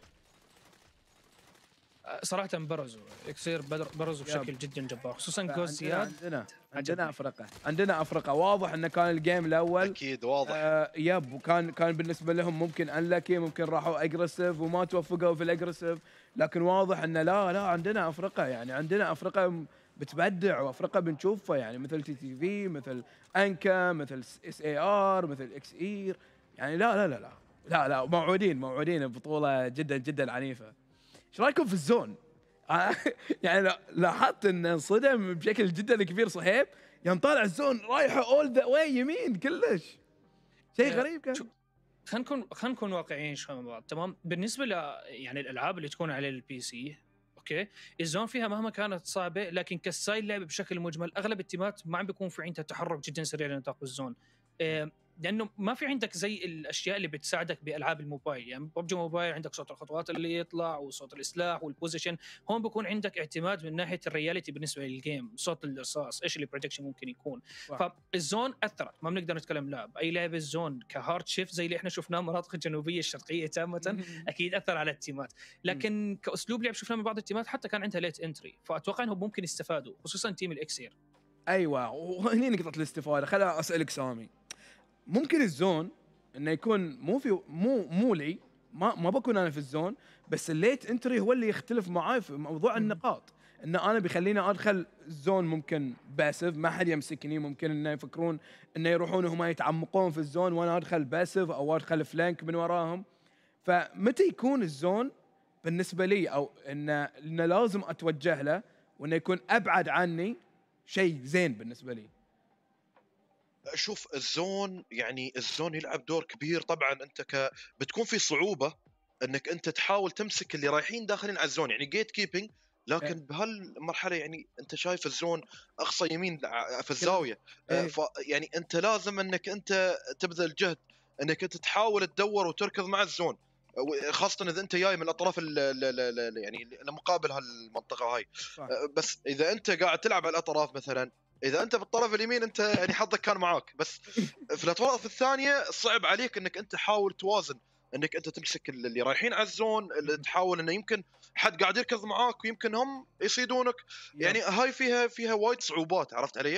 صراحة برزوا اكسير برزوا بشكل جدا جبار، خصوصا جوز زياد. عندنا عندنا افرقه عندنا افرقه واضح انه كان الجيم الاول اكيد واضح آه يب، وكان كان بالنسبه لهم ممكن انلكي، ممكن راحوا اجريسيف وما توفقوا في الاجريسيف، لكن واضح انه لا لا عندنا افرقه، يعني عندنا افرقه بتبدع وافرقه بنشوفها، يعني مثل تي تي في، مثل انكا، مثل اس اي ار، مثل اكس اير. يعني لا لا لا لا لا لا موعودين موعودين ببطوله جدا جدا عنيفه. ايش رايكم في الزون؟ يعني لاحظت ان انصدم بشكل جدا كبير صهيب يوم طالع الزون رايحه اول ذا واي يمين كلش، شيء غريب كان. خلينا نكون خلينا نكون واقعيين شوي مع بعض، تمام؟ بالنسبه ل يعني الالعاب اللي تكون على البي سي، اوكي، الزون فيها مهما كانت صعبه، لكن كستايل لعب بشكل مجمل اغلب التيمات ما عم بيكون في عندها تحرك جدا سريع لنطاق الزون، إيه لانه ما في عندك زي الاشياء اللي بتساعدك بالعاب الموبايل. يعني ببجي موبايل عندك صوت الخطوات اللي يطلع وصوت السلاح والبوزيشن، هون بيكون عندك اعتماد من ناحيه الرياليتي بالنسبه للجيم، صوت الرصاص، ايش اللي بريدكشن ممكن يكون. واو. فالزون اثرت، ما بنقدر نتكلم لا باي لعبه الزون كهارد شيفت زي اللي احنا شفناه المناطق الجنوبيه الشرقيه تامه اكيد اثر على التيمات، لكن كاسلوب لعب شفناه من بعض التيمات حتى كان عندها ليت انتري، فاتوقع انهم ممكن يستفادوا، خصوصا تيم الاكسير. ايوه، وهني نقطه الاستفاده. خليني اسالك سامي، ممكن الزون انه يكون مو في مو مو لي ما ما بكون انا في الزون، بس الليت انتري هو اللي يختلف معاي في موضوع النقاط، ان انا بيخليني ادخل الزون ممكن باسف ما حد يمسكني، ممكن انه يفكرون انه يروحون وهم يتعمقون في الزون وانا ادخل باسف او ادخل فلانك من وراهم. فمتى يكون الزون بالنسبه لي او انه انه لازم اتوجه له وانه يكون ابعد عني شيء زين بالنسبه لي؟ شوف الزون يعني الزون يلعب دور كبير طبعا. انت ك بتكون في صعوبه انك انت تحاول تمسك اللي رايحين داخلين على الزون، يعني جيت كيبنج، لكن بهالمرحله يعني انت شايف الزون اقصى يمين في الزاويه، ف يعني انت لازم انك انت تبذل جهد انك انت تحاول تدور وتركض مع الزون، خاصه اذا انت جاي من الاطراف يعني المقابل هالمنطقه هاي. بس اذا انت قاعد تلعب على الاطراف مثلا، اذا انت بالطرف اليمين انت يعني حظك كان معاك، بس في الاطراف الثانيه صعب عليك انك انت تحاول توازن، انك انت تمسك اللي رايحين على الزون، اللي تحاول انه يمكن حد قاعد يركض معاك ويمكن هم يصيدونك. يعني هاي فيها فيها وايد صعوبات، عرفت علي؟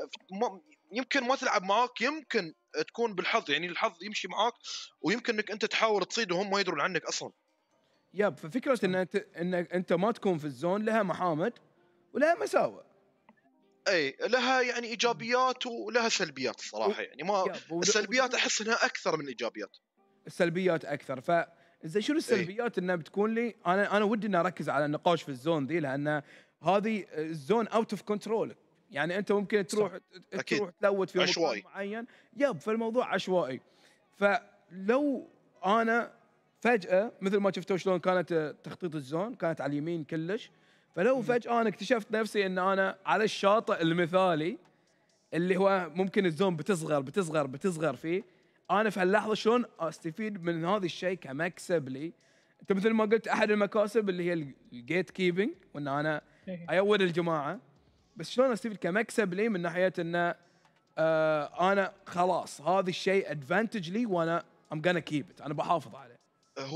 يمكن ما تلعب معاك، يمكن تكون بالحظ، يعني الحظ يمشي معاك ويمكن انك انت تحاول تصيد وهم ما يدرون عنك اصلا. يب، ففكره ان انت انك انت ما تكون في الزون لها محامد ولها مساوئ. اي لها يعني ايجابيات ولها سلبيات الصراحه، يعني ما السلبيات احس انها اكثر من الايجابيات. السلبيات اكثر. فزي شنو السلبيات؟ انها بتكون لي انا انا ودي اني اركز على النقاش في الزون دي، لان هذه الزون اوت اوف كنترول. يعني انت ممكن تروح صح. تروح تلوت في عشوائي. مكان معين، يب، فالموضوع عشوائي. فلو انا فجاه مثل ما شفتوا شلون كانت تخطيط الزون كانت على اليمين كلش، فلو فجاه انا اكتشفت نفسي ان انا على الشاطئ المثالي اللي هو ممكن الزون بتصغر بتصغر بتصغر فيه، انا في هاللحظه شلون استفيد من هذا الشيء كمكسب لي؟ انت مثل ما قلت احد المكاسب اللي هي الجيت كيبنج، وان انا ايود الجماعه، بس شلون استفيد كمكسب لي من ناحيه انه آه انا خلاص هذا الشيء ادفانتج لي وانا ام gonna keep it، انا بحافظ عليه. هو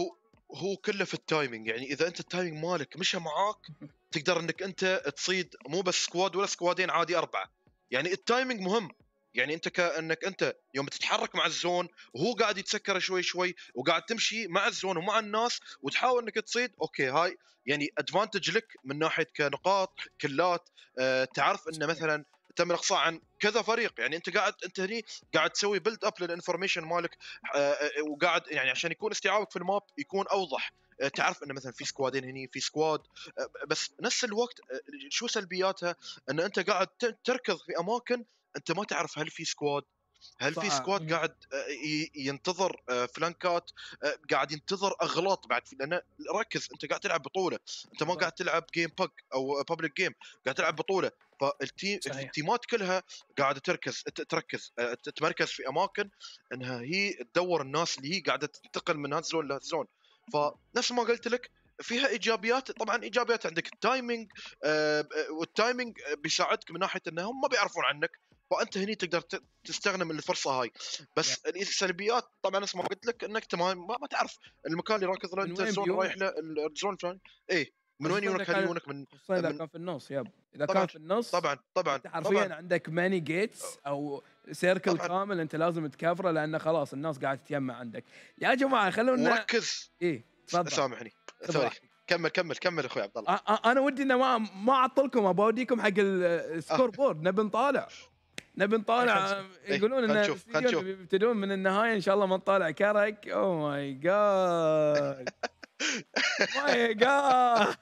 هو كله في التايمينج، يعني اذا انت التايمينج مالك مشى معاك تقدر انك انت تصيد مو بس سكواد ولا سكوادين عادي اربعه. يعني التايمينج مهم، يعني انت كانك انت يوم تتحرك مع الزون وهو قاعد يتسكر شوي شوي وقاعد تمشي مع الزون ومع الناس وتحاول انك تصيد، اوكي هاي يعني ادفانتج لك من ناحيه كنقاط كلات. أه تعرف انه مثلا تم الاقصاء عن كذا فريق، يعني انت قاعد انت هني قاعد تسوي بيلد اب للانفورميشن مالك. أه وقاعد يعني عشان يكون استيعابك في الماب يكون اوضح. أه تعرف انه مثلا في سكوادين هني في سكواد. أه بس نفس الوقت أه شو سلبياتها؟ ان انت قاعد تركض في اماكن انت ما تعرف هل في سكواد، هل في صح. سكواد قاعد ينتظر فلانكات، قاعد ينتظر اغلاط بعد. لان ركز انت قاعد تلعب بطوله، انت ما قاعد تلعب جيم باج او بابليك جيم، قاعد تلعب بطوله. فالتيم التيمات كلها قاعده تركز تركز تتمركز في اماكن انها هي تدور الناس اللي هي قاعده تنتقل من هذا الزون لهذا الزون. فنفس ما قلت لك فيها ايجابيات، طبعا ايجابيات عندك التايمينج، آه والتايمينج بيساعدك من ناحيه انهم ما بيعرفون عنك، فانت هني تقدر تستغنى من الفرصه هاي. بس yeah. السلبيات طبعا نفس ما قلت لك انك ما, ما تعرف المكان اللي راكض له انت الزون رايح له الزون الفلاني ايه من وين يونك، هل يونك من خصوصا اذا من كان في النص. يب اذا طبعًا كان في النص طبعا طبعا انت حرفيا طبعًا. عندك ماني جيتس او سيركل طبعًا. كامل انت لازم تكفره لانه خلاص الناس قاعده تتجمع عندك. يا جماعه خلونا وركز. ايه تفضل سامحني سوري كمل كمل كمل اخوي عبد الله. انا ودي انه ما ما اعطلكم، ابى اوديكم حق السكور بورد. نبي نطالع نبي نطالع. يقولون ان الاستديو بيبتدون من النهايه ان شاء الله ما نطالع كرك. او ماي جاد ماي جاد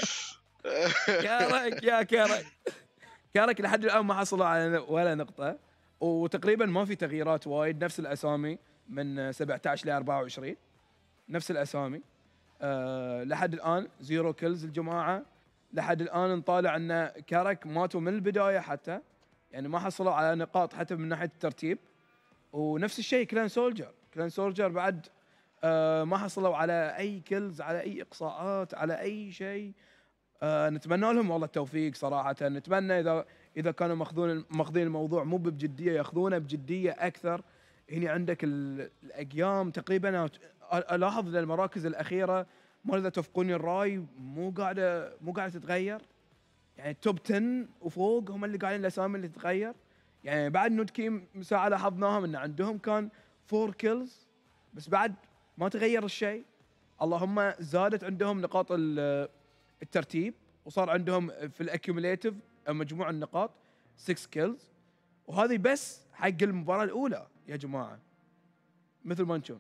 كرك يا كرك كرك لحد الان ما حصلوا على ولا نقطه، وتقريبا ما في تغييرات وايد، نفس الاسامي من سبعة عشر ل أربعة وعشرين نفس الاسامي. أه لحد الان زيرو كيلز الجماعه. لحد الان نطالع ان كرك ماتوا من البدايه حتى، يعني ما حصلوا على نقاط حتى من ناحيه الترتيب. ونفس الشيء كلان سولجر كلان سولجر بعد آه ما حصلوا على اي كيلز، على اي اقصاءات، على اي شيء. آه نتمنى لهم والله التوفيق صراحه. نتمنى اذا اذا كانوا ماخذون ماخذين الموضوع مو بجديه ياخذونه بجديه اكثر. هنا عندك الاقيام تقريبا الاحظ المراكز الاخيره ما اذا توافقوني الراي مو قاعده مو قاعده تتغير. يعني التوب عشرة وفوق هم اللي قاعدين الاسامي اللي تتغير. يعني بعد نوتكيم ساعه لاحظناهم ان عندهم كان فور كيلز بس بعد ما تغير الشيء. اللهم زادت عندهم نقاط الترتيب وصار عندهم في الاكيوميليتيف مجموع النقاط ستة كيلز، وهذه بس حق المباراه الاولى يا جماعه مثل ما نشوف.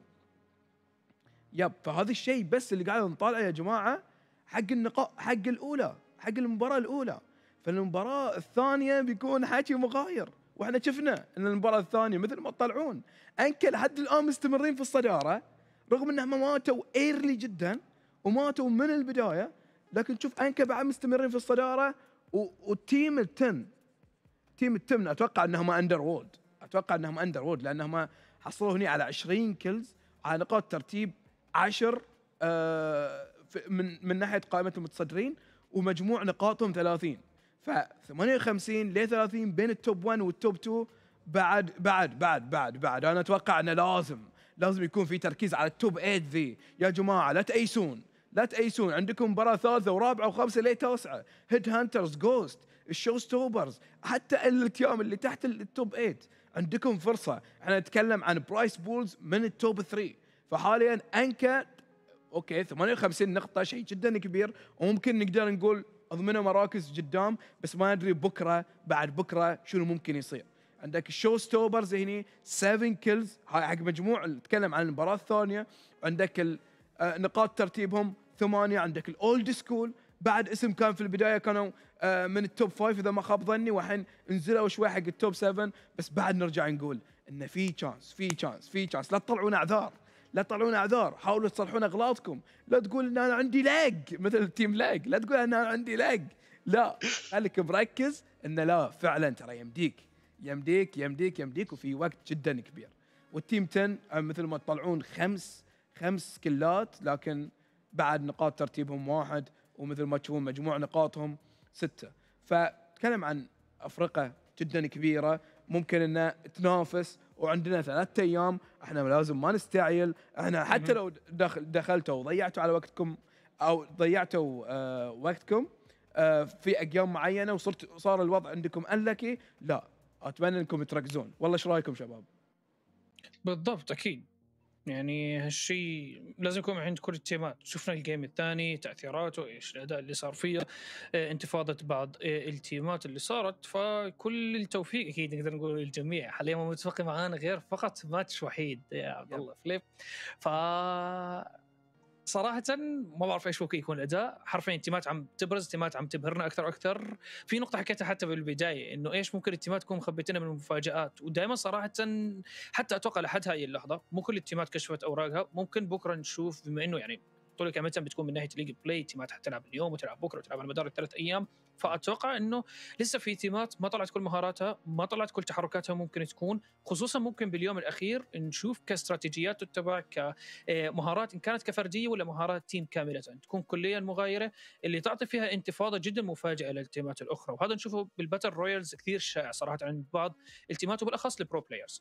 يب فهذا الشيء بس اللي قاعد نطالعه يا جماعه حق النقاط حق الاولى حق المباراه الاولى. فالمباراه الثانيه بيكون حكي مغاير، واحنا شفنا ان المباراه الثانيه مثل ما تطلعون انكل لحد الان مستمرين في الصداره رغم انهم ماتوا ايرلي جدا وماتوا من البدايه، لكن شوف انكل بعد مستمرين في الصداره. والتيم التن تيم التمن اتوقع انهم اندر وورد اتوقع انهم اندر وورد لانهم حصلوا هنا على عشرين كيلز على نقاط ترتيب عشرة آه من من ناحيه قائمه المتصدرين، ومجموع نقاطهم ثلاثين. ف ثمانية وخمسين ل ثلاثين بين التوب واحد والتوب اثنين. بعد بعد بعد بعد بعد انا اتوقع انه لازم لازم يكون في تركيز على التوب ثمانية ذي يا جماعه. لا تأيسون لا تأيسون عندكم مباراه ثالثه ورابعه وخامسه ليه تاسعه. هيد هانترز، جوست، الشو ستوبرز، حتى التيام اللي تحت التوب ثمانية عندكم فرصه. احنا نتكلم عن برايس بولز من التوب ثلاثة. فحاليا انكا اوكي ثمانية وخمسين نقطه شيء جدا كبير وممكن نقدر نقول اضمنه مراكز قدام، بس ما ادري بكره بعد بكره شنو ممكن يصير. عندك الشو ستوبرز هنا سبعة كيلز حق مجموع نتكلم عن المباراه الثانيه. عندك نقاط ترتيبهم ثمانية. عندك الاولد سكول بعد اسم كان في البدايه كانوا من التوب خمسة اذا ما خاب ظني، والحين نزلوا شوي حق التوب سبعة. بس بعد نرجع نقول ان في تشانس في تشانس في تشانس. لا تطلعون اعذار لا تطلعون اعذار حاولوا تصلحون اغلاطكم. لا تقول ان انا عندي لاج مثل التيم لاج، لا تقول ان انا عندي لاج. لا خليك مركز ان لا فعلا ترى يمديك يمديك يمديك يمديك وفي وقت جدا كبير. والتيم عشرة مثل ما تطلعون خمس خمس كلات لكن بعد نقاط ترتيبهم واحد، ومثل ما تشوفون مجموع نقاطهم ستة. فتكلم عن افرقه جدا كبيره ممكن انها تنافس وعندنا ثلاثة ايام، احنا لازم ما نستعجل. احنا حتى لو دخل دخلتوا وضيعتوا على وقتكم او ضيعتوا آه وقتكم آه في ايام معينه وصرت صار الوضع عندكم انلكي، لا اتمنى انكم تركزون. والله ايش رايكم شباب؟ بالضبط اكيد، يعني هالشيء لازم يكون عند كل التيمات. شفنا الجيم الثاني تاثيراته ايش، الاداء اللي صار فيه، آه، انتفاضه بعض آه، التيمات اللي صارت. فكل التوفيق اكيد نقدر نقول للجميع. حاليا ما متفق معانا غير فقط ماتش وحيد يا عبد الله فليب. ف صراحة ما بعرف ايش ممكن يكون الاداء. حرفيا تيمات عم تبرز، تيمات عم تبهرنا اكثر واكثر. في نقطة حكيتها حتى بالبداية، انه ايش ممكن التيمات تكون مخبيتنا من المفاجآت. ودائما صراحة حتى اتوقع لحد هاي اللحظة مو كل التيمات كشفت اوراقها. ممكن بكرة نشوف، بما انه يعني بطولة كاملة بتكون من ناحية ليج بلاي، تيمات حتلعب اليوم وتلعب بكرة وتلعب على مدار الثلاث ايام. فاتوقع انه لسه في تيمات ما طلعت كل مهاراتها، ما طلعت كل تحركاتها ممكن تكون. خصوصا ممكن باليوم الاخير نشوف كاستراتيجيات تتبع، كمهارات ان كانت كفرديه ولا مهارات تيم كامله تكون كليا مغايره، اللي تعطي فيها انتفاضه جدا مفاجئه للتيمات الاخرى. وهذا نشوفه بالباتل رويالز كثير شائع صراحه عند بعض التيمات وبالاخص البرو بلايرز.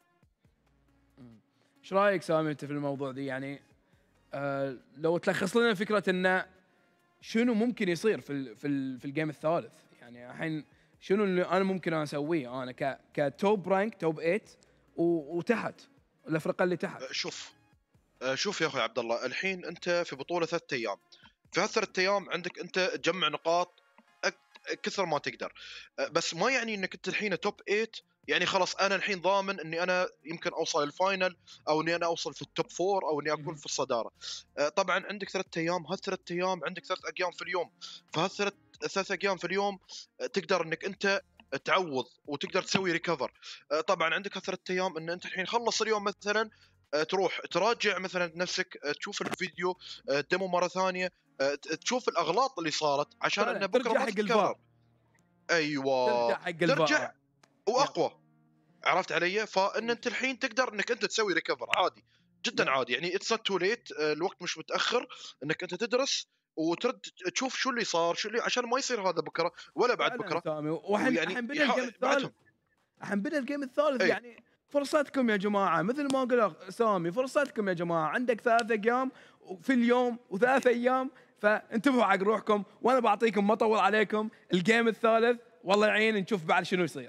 ايش رايك سامي انت في الموضوع دي؟ يعني آه لو تلخص لنا فكره انه شنو ممكن يصير في ال في ال في الجيم الثالث. يعني الحين شنو اللي انا ممكن اسويه انا ك كتوب رانك توب ثمانية وتحت الافرقه اللي تحت؟ شوف شوف يا اخوي عبد الله، الحين انت في بطوله ثلاث ايام. في هالثلاث ايام عندك انت تجمع نقاط كثر ما تقدر، بس ما يعني انك انت الحين توب ثمانية يعني خلاص انا الحين ضامن اني انا يمكن اوصل الفاينل، او اني انا اوصل في التوب فور، او اني اكون في الصداره. طبعا عندك ثلاث ايام، هالثلاث ايام عندك ثلاث ايام في اليوم. فهالثلاث ثلاث ايام في اليوم تقدر انك انت تعوض وتقدر تسوي ريكفر. طبعا عندك هالثلاث ايام ان انت الحين خلص اليوم مثلا تروح تراجع مثلا نفسك، تشوف الفيديو ديمو مره ثانيه، تشوف الاغلاط اللي صارت عشان انه بكره ما تتكرر. ايوه ترجع حق الفار، ترجع واقوى. عرفت علي؟ فان انت الحين تقدر انك انت تسوي ريكفر عادي جدا عادي. يعني اتس نوت تو ليت، الوقت مش متاخر انك انت تدرس وترد تشوف شو اللي صار، شو اللي عشان ما يصير هذا بكره ولا بعد بكره. وحين الحين بدا الجيم الثالث، الحين بدا الجيم الثالث أي. يعني فرصتكم يا جماعه، مثل ما قال سامي فرصتكم يا جماعه. عندك ثلاثة ايام في اليوم وثلاثة ايام، فانتبهوا حق روحكم. وانا بعطيكم ما اطول عليكم الجيم الثالث، والله يعين نشوف بعد شنو يصير.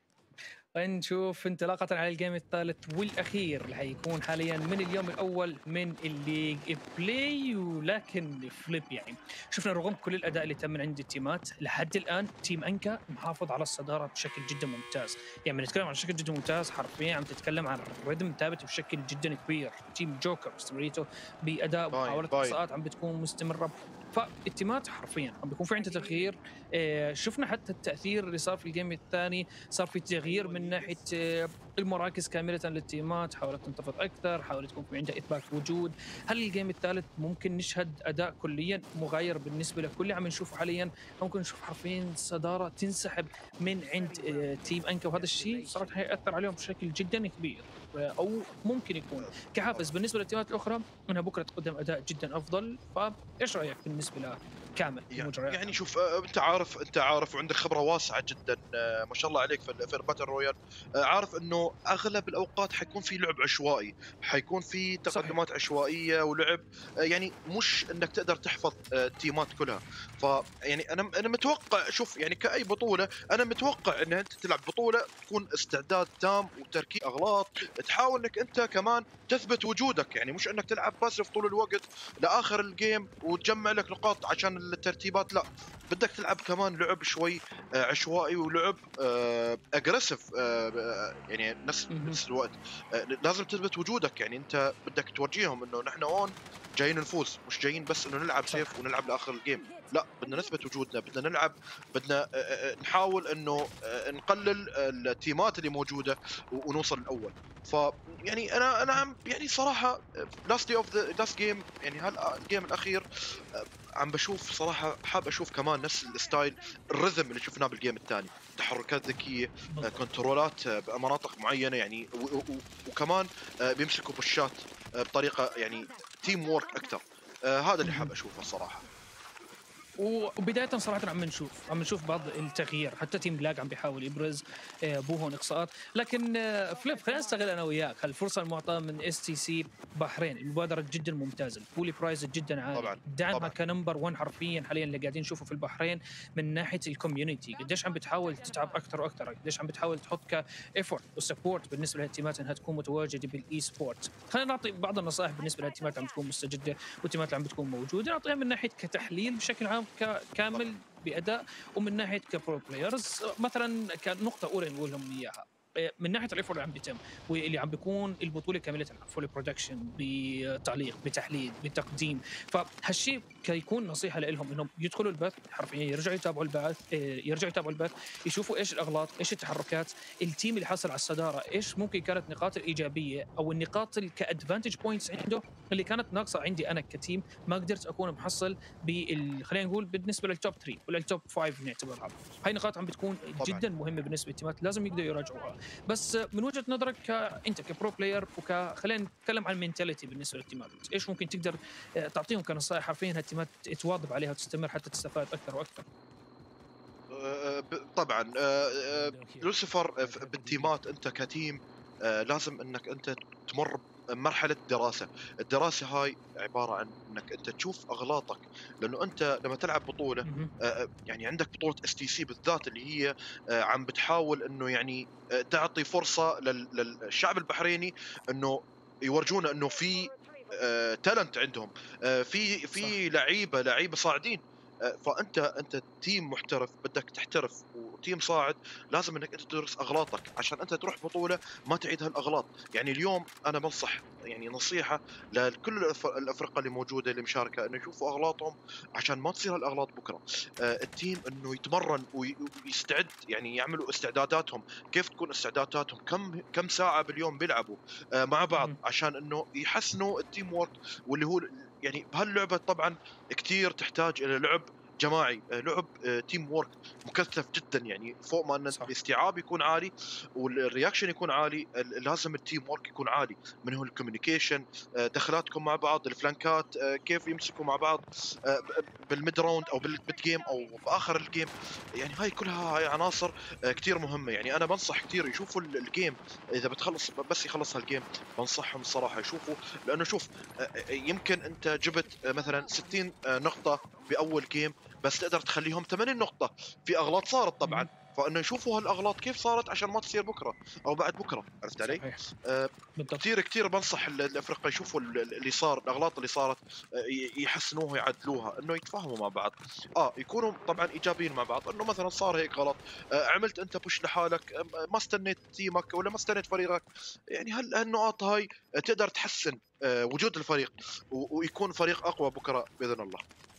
نشوف انطلاقة على الجيم الثالث والأخير اللي حيكون حاليا من اليوم الأول من الليج بلاي. ولكن فليب يعني شفنا رغم كل الأداء اللي تم من عند التيمات لحد الآن، تيم أنكا محافظ على الصدارة بشكل جدا ممتاز. يعني نتكلم عن شكل جدا ممتاز، حرفيا عم تتكلم عن ريدم ثابت بشكل جدا كبير. تيم جوكر استمراريته بأداء ومحاولة اقصاءات عم بتكون مستمرة. فالتيمات حرفيا عم بيكون في عندها تغيير. آه شفنا حتى التأثير اللي صار في الجيم الثاني، صار في تغيير من ناحية آه المراكز كاملة للتيمات، حاولت تنتفض أكثر، حاولت يكون في عندها إثبات وجود. هل الجيم الثالث ممكن نشهد أداء كليا مغاير بالنسبة لكل عم نشوفه حاليا؟ ممكن نشوف حرفيا صدارة تنسحب من عند آه تيم أنكا، وهذا الشيء صراحة هيأثر عليهم بشكل جدا كبير. أو ممكن يكون كحافز بالنسبة للتيمات الأخرى أنها بكرة تقدم أداء جدا أفضل. فإيش رأيك بالنسبة له كامل؟ يعني, يعني شوف انت عارف انت عارف وعندك خبره واسعه جدا ما شاء الله عليك في في الباتل رويال. عارف انه اغلب الاوقات حيكون في لعب عشوائي، حيكون في تقدمات صحيح. عشوائيه ولعب، يعني مش انك تقدر تحفظ التيمات كلها. فيعني انا انا متوقع، شوف يعني كاي بطوله انا متوقع ان انت تلعب بطوله تكون استعداد تام وتركيز اغلاط، تحاول انك انت كمان تثبت وجودك. يعني مش انك تلعب باسف طول الوقت لاخر الجيم وتجمع لك نقاط عشان الترتيبات، لا بدك تلعب كمان لعب شوي عشوائي ولعب اجريسيف. يعني نفس نفس الوقت لازم تثبت وجودك. يعني انت بدك تورجيهم انه نحن هون جايين نفوز، مش جايين بس انه نلعب سيف ونلعب لاخر الجيم، لا بدنا نثبت وجودنا، بدنا نلعب، بدنا نحاول انه نقلل التيمات اللي موجوده ونوصل الاول. ف يعني انا انا يعني صراحه لاست دي اوف ذا لاست جيم، يعني هالجيم الاخير عم بشوف صراحه حاب اشوف كمان نفس الستايل الريذم اللي شفناه بالجيم الثاني، تحركات ذكيه، كنترولات بمناطق معينه يعني، وكمان بيمسكوا بوشات بطريقه يعني تيم وورك اكثر. هذا اللي حاب اشوفه الصراحه. وبدايه صراحه عم نشوف عم نشوف بعض التغيير، حتى تيم بلاك عم بيحاول يبرز بوهون اقصاءات. لكن فليب خلينا نستغل انا وياك الفرصه المعطاه من اس تي سي بحرين. المبادره جدا ممتازه، البولي برايز جدا عالي، طبعا دعمها طبعا كنمبر واحد حرفيا حاليا اللي قاعدين نشوفه في البحرين من ناحيه الكوميونتي. قديش عم بتحاول تتعب اكثر واكثر، قديش عم بتحاول تحط كايفورت وسبورت بالنسبه للتيمات انها تكون متواجده بالاي سبورت. خلينا نعطي بعض النصائح بالنسبه للتيمات عم تكون مستجده والتيمات اللي عم بتكون موجوده، نعطيها من ناحيه كتحليل بشكل عام كامل باداء، ومن ناحيه كبرو بلايرز مثلا كنقطه اولى نقول لهم اياها من ناحيه الايفورت اللي عم بيتم واللي عم بيكون البطوله كامله فول برودكشن بتعليق بتحليل بتقديم. فهالشيء كيكون نصيحه لهم انهم يدخلوا البث حرفيا، يرجعوا يتابعوا البث يرجعوا يتابعوا البث يشوفوا ايش الاغلاط، ايش التحركات، التيم اللي حصل على الصداره ايش ممكن كانت النقاط الايجابيه او النقاط كادفانتج بوينتس عنده اللي كانت ناقصه عندي انا كتيم ما قدرت اكون محصل بال خلينا نقول بالنسبه للتوب ثلاثة ولا التوب خمسة نعتبرها. هاي نقاط عم بتكون طبعاً. جدا مهمه بالنسبه للتيمات، لازم يقدروا يراجعوها. بس من وجهه نظرك انت كبرو بلاير وك خلينا نتكلم عن المينتاليتي بالنسبه للتيمات، ايش ممكن تقدر تعطيهم كنصائح حرفيا هالتيمات تواظب عليها وتستمر حتى تستفاد اكثر واكثر؟ طبعا لوسيفر بالتيمات انت كتيم لازم انك انت تمر مرحله دراسه. الدراسه هاي عباره عن انك انت تشوف اغلاطك، لانه انت لما تلعب بطوله يعني عندك بطوله اس تي سي بالذات اللي هي عم بتحاول انه يعني تعطي فرصه للشعب البحريني انه يورجونا انه في تالنت عندهم، في في لعيبه لعيبه صاعدين. فانت انت تيم محترف بدك تحترف وتيم صاعد، لازم انك انت تدرس اغلاطك عشان انت تروح بطوله ما تعيد هالاغلاط. يعني اليوم انا بنصح يعني نصيحه لكل الافرقه اللي موجوده اللي مشاركه انه يشوفوا اغلاطهم عشان ما تصير هالاغلاط بكره. التيم انه يتمرن ويستعد، يعني يعملوا استعداداتهم، كيف تكون استعداداتهم، كم كم ساعه باليوم بيلعبوا مع بعض عشان انه يحسنوا التيم وورك، واللي هو يعني بهاللعبه طبعا كثير تحتاج الى لعب جماعي، لعب تيم وورك مكثف جدا، يعني فوق ما ان صح. الاستيعاب يكون عالي والرياكشن يكون عالي، لازم التيم وورك يكون عالي، من هو الكوميونيكيشن، دخلاتكم مع بعض، الفلانكات كيف يمسكوا مع بعض بالميد راوند او بالميد جيم او باخر الجيم. يعني هاي كلها هاي عناصر كثير مهمه. يعني انا بنصح كثير يشوفوا الجيم، اذا بتخلص بس يخلص هالجيم بنصحهم الصراحه يشوفوا، لانه شوف يمكن انت جبت مثلا ستين نقطه باول جيم بس تقدر تخليهم ثمانين نقطه، في اغلاط صارت طبعا، فانه يشوفوا هالاغلاط كيف صارت عشان ما تصير بكره او بعد بكره. عرفت علي؟ صحيح. آه بالضبط. كثير كثير بنصح الافرقه يشوفوا اللي صار، الاغلاط اللي صارت آه يحسنوها ويعدلوها، انه يتفاهموا مع بعض، اه يكونوا طبعا ايجابيين مع بعض، انه مثلا صار هيك غلط، آه عملت انت بوش لحالك، آه ما استنيت تيمك ولا ما استنيت فريقك، يعني هالنقاط هاي تقدر تحسن آه وجود الفريق ويكون فريق اقوى بكره باذن الله.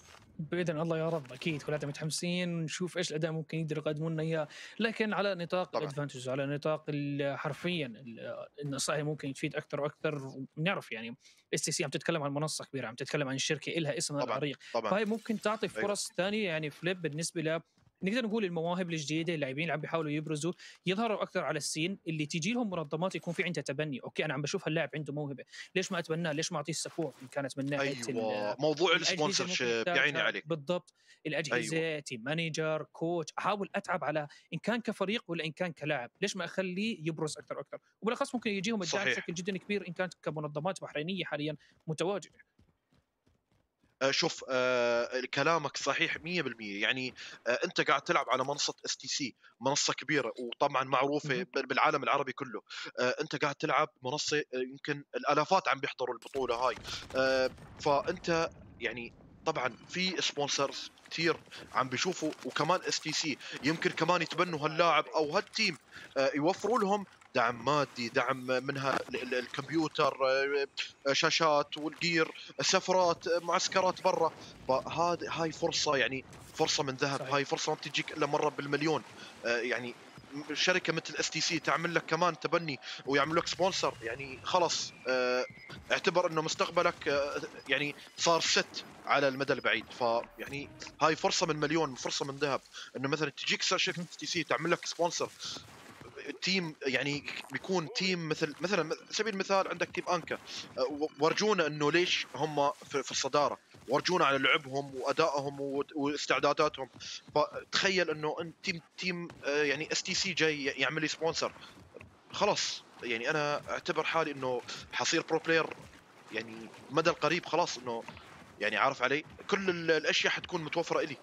باذن الله يا رب. اكيد كلنا متحمسين نشوف ايش الاداء ممكن يقدروا يقدموا لنا اياه، لكن على نطاق الادفانتج، على نطاق حرفيا النصائح ممكن تفيد اكثر واكثر. ونعرف يعني اس تي سي عم تتكلم عن منصه كبيره، عم تتكلم عن شركه لها اسمها العريق، فهي ممكن تعطي فرص أيوة. ثانيه يعني فليب بالنسبه ل نقدر نقول المواهب الجديده، اللاعبين اللي عم بيحاولوا يبرزوا يظهروا اكثر على السين، اللي تيجي لهم منظمات يكون في عندها تبني. اوكي انا عم بشوف هاللاعب عنده موهبه، ليش ما اتبناه؟ ليش ما اعطيه السبورت ان كانت من ناحيه أيوة. موضوع السبونسر شيب يعيني عليك بالضبط، الاجهزه أيوة. تيم مانجر كوتش، احاول اتعب على ان كان كفريق ولا ان كان كلاعب، ليش ما اخليه يبرز اكثر واكثر، وبالاخص ممكن يجيهم الدعم بشكل جدا كبير ان كانت كمنظمات بحرينيه حاليا متواجده. شوف آه كلامك صحيح مية بالمية. يعني آه انت قاعد تلعب على منصه اس تي سي، منصه كبيره وطبعا معروفه بالعالم العربي كله. آه انت قاعد تلعب منصه آه يمكن الالافات عم بيحضروا البطوله هاي، آه فانت يعني طبعا في سبونسرز كثير عم بيشوفوا، وكمان اس تي سي يمكن كمان يتبنوا هاللاعب او هالتيم، آه يوفروا لهم دعم مادي، دعم منها الكمبيوتر، شاشات والجير، سفرات، معسكرات برا. فهذه هاي فرصه، يعني فرصه من ذهب. صحيح. هاي فرصه ما بتجيك الا مره بالمليون. آه يعني شركه مثل اس تي سي تعمل لك كمان تبني ويعمل لك سبونسر، يعني خلص آه اعتبر انه مستقبلك آه يعني صار ست على المدى البعيد. فيعني هاي فرصه من مليون، فرصه من ذهب، انه مثلا تجيك شركه اس تي سي تعمل لك سبونسر، تيم يعني بيكون تيم مثل مثلا على سبيل المثال عندك تيم انكا، ورجونا انه ليش هم في الصداره، ورجونا على لعبهم وادائهم واستعداداتهم. فتخيل انه انت تيم تيم يعني اس تي سي جاي يعمل لي سبونسر، خلاص يعني انا اعتبر حالي انه حصير برو بلاير يعني مدى القريب، خلاص انه يعني عارف علي كل الاشياء حتكون متوفره الي.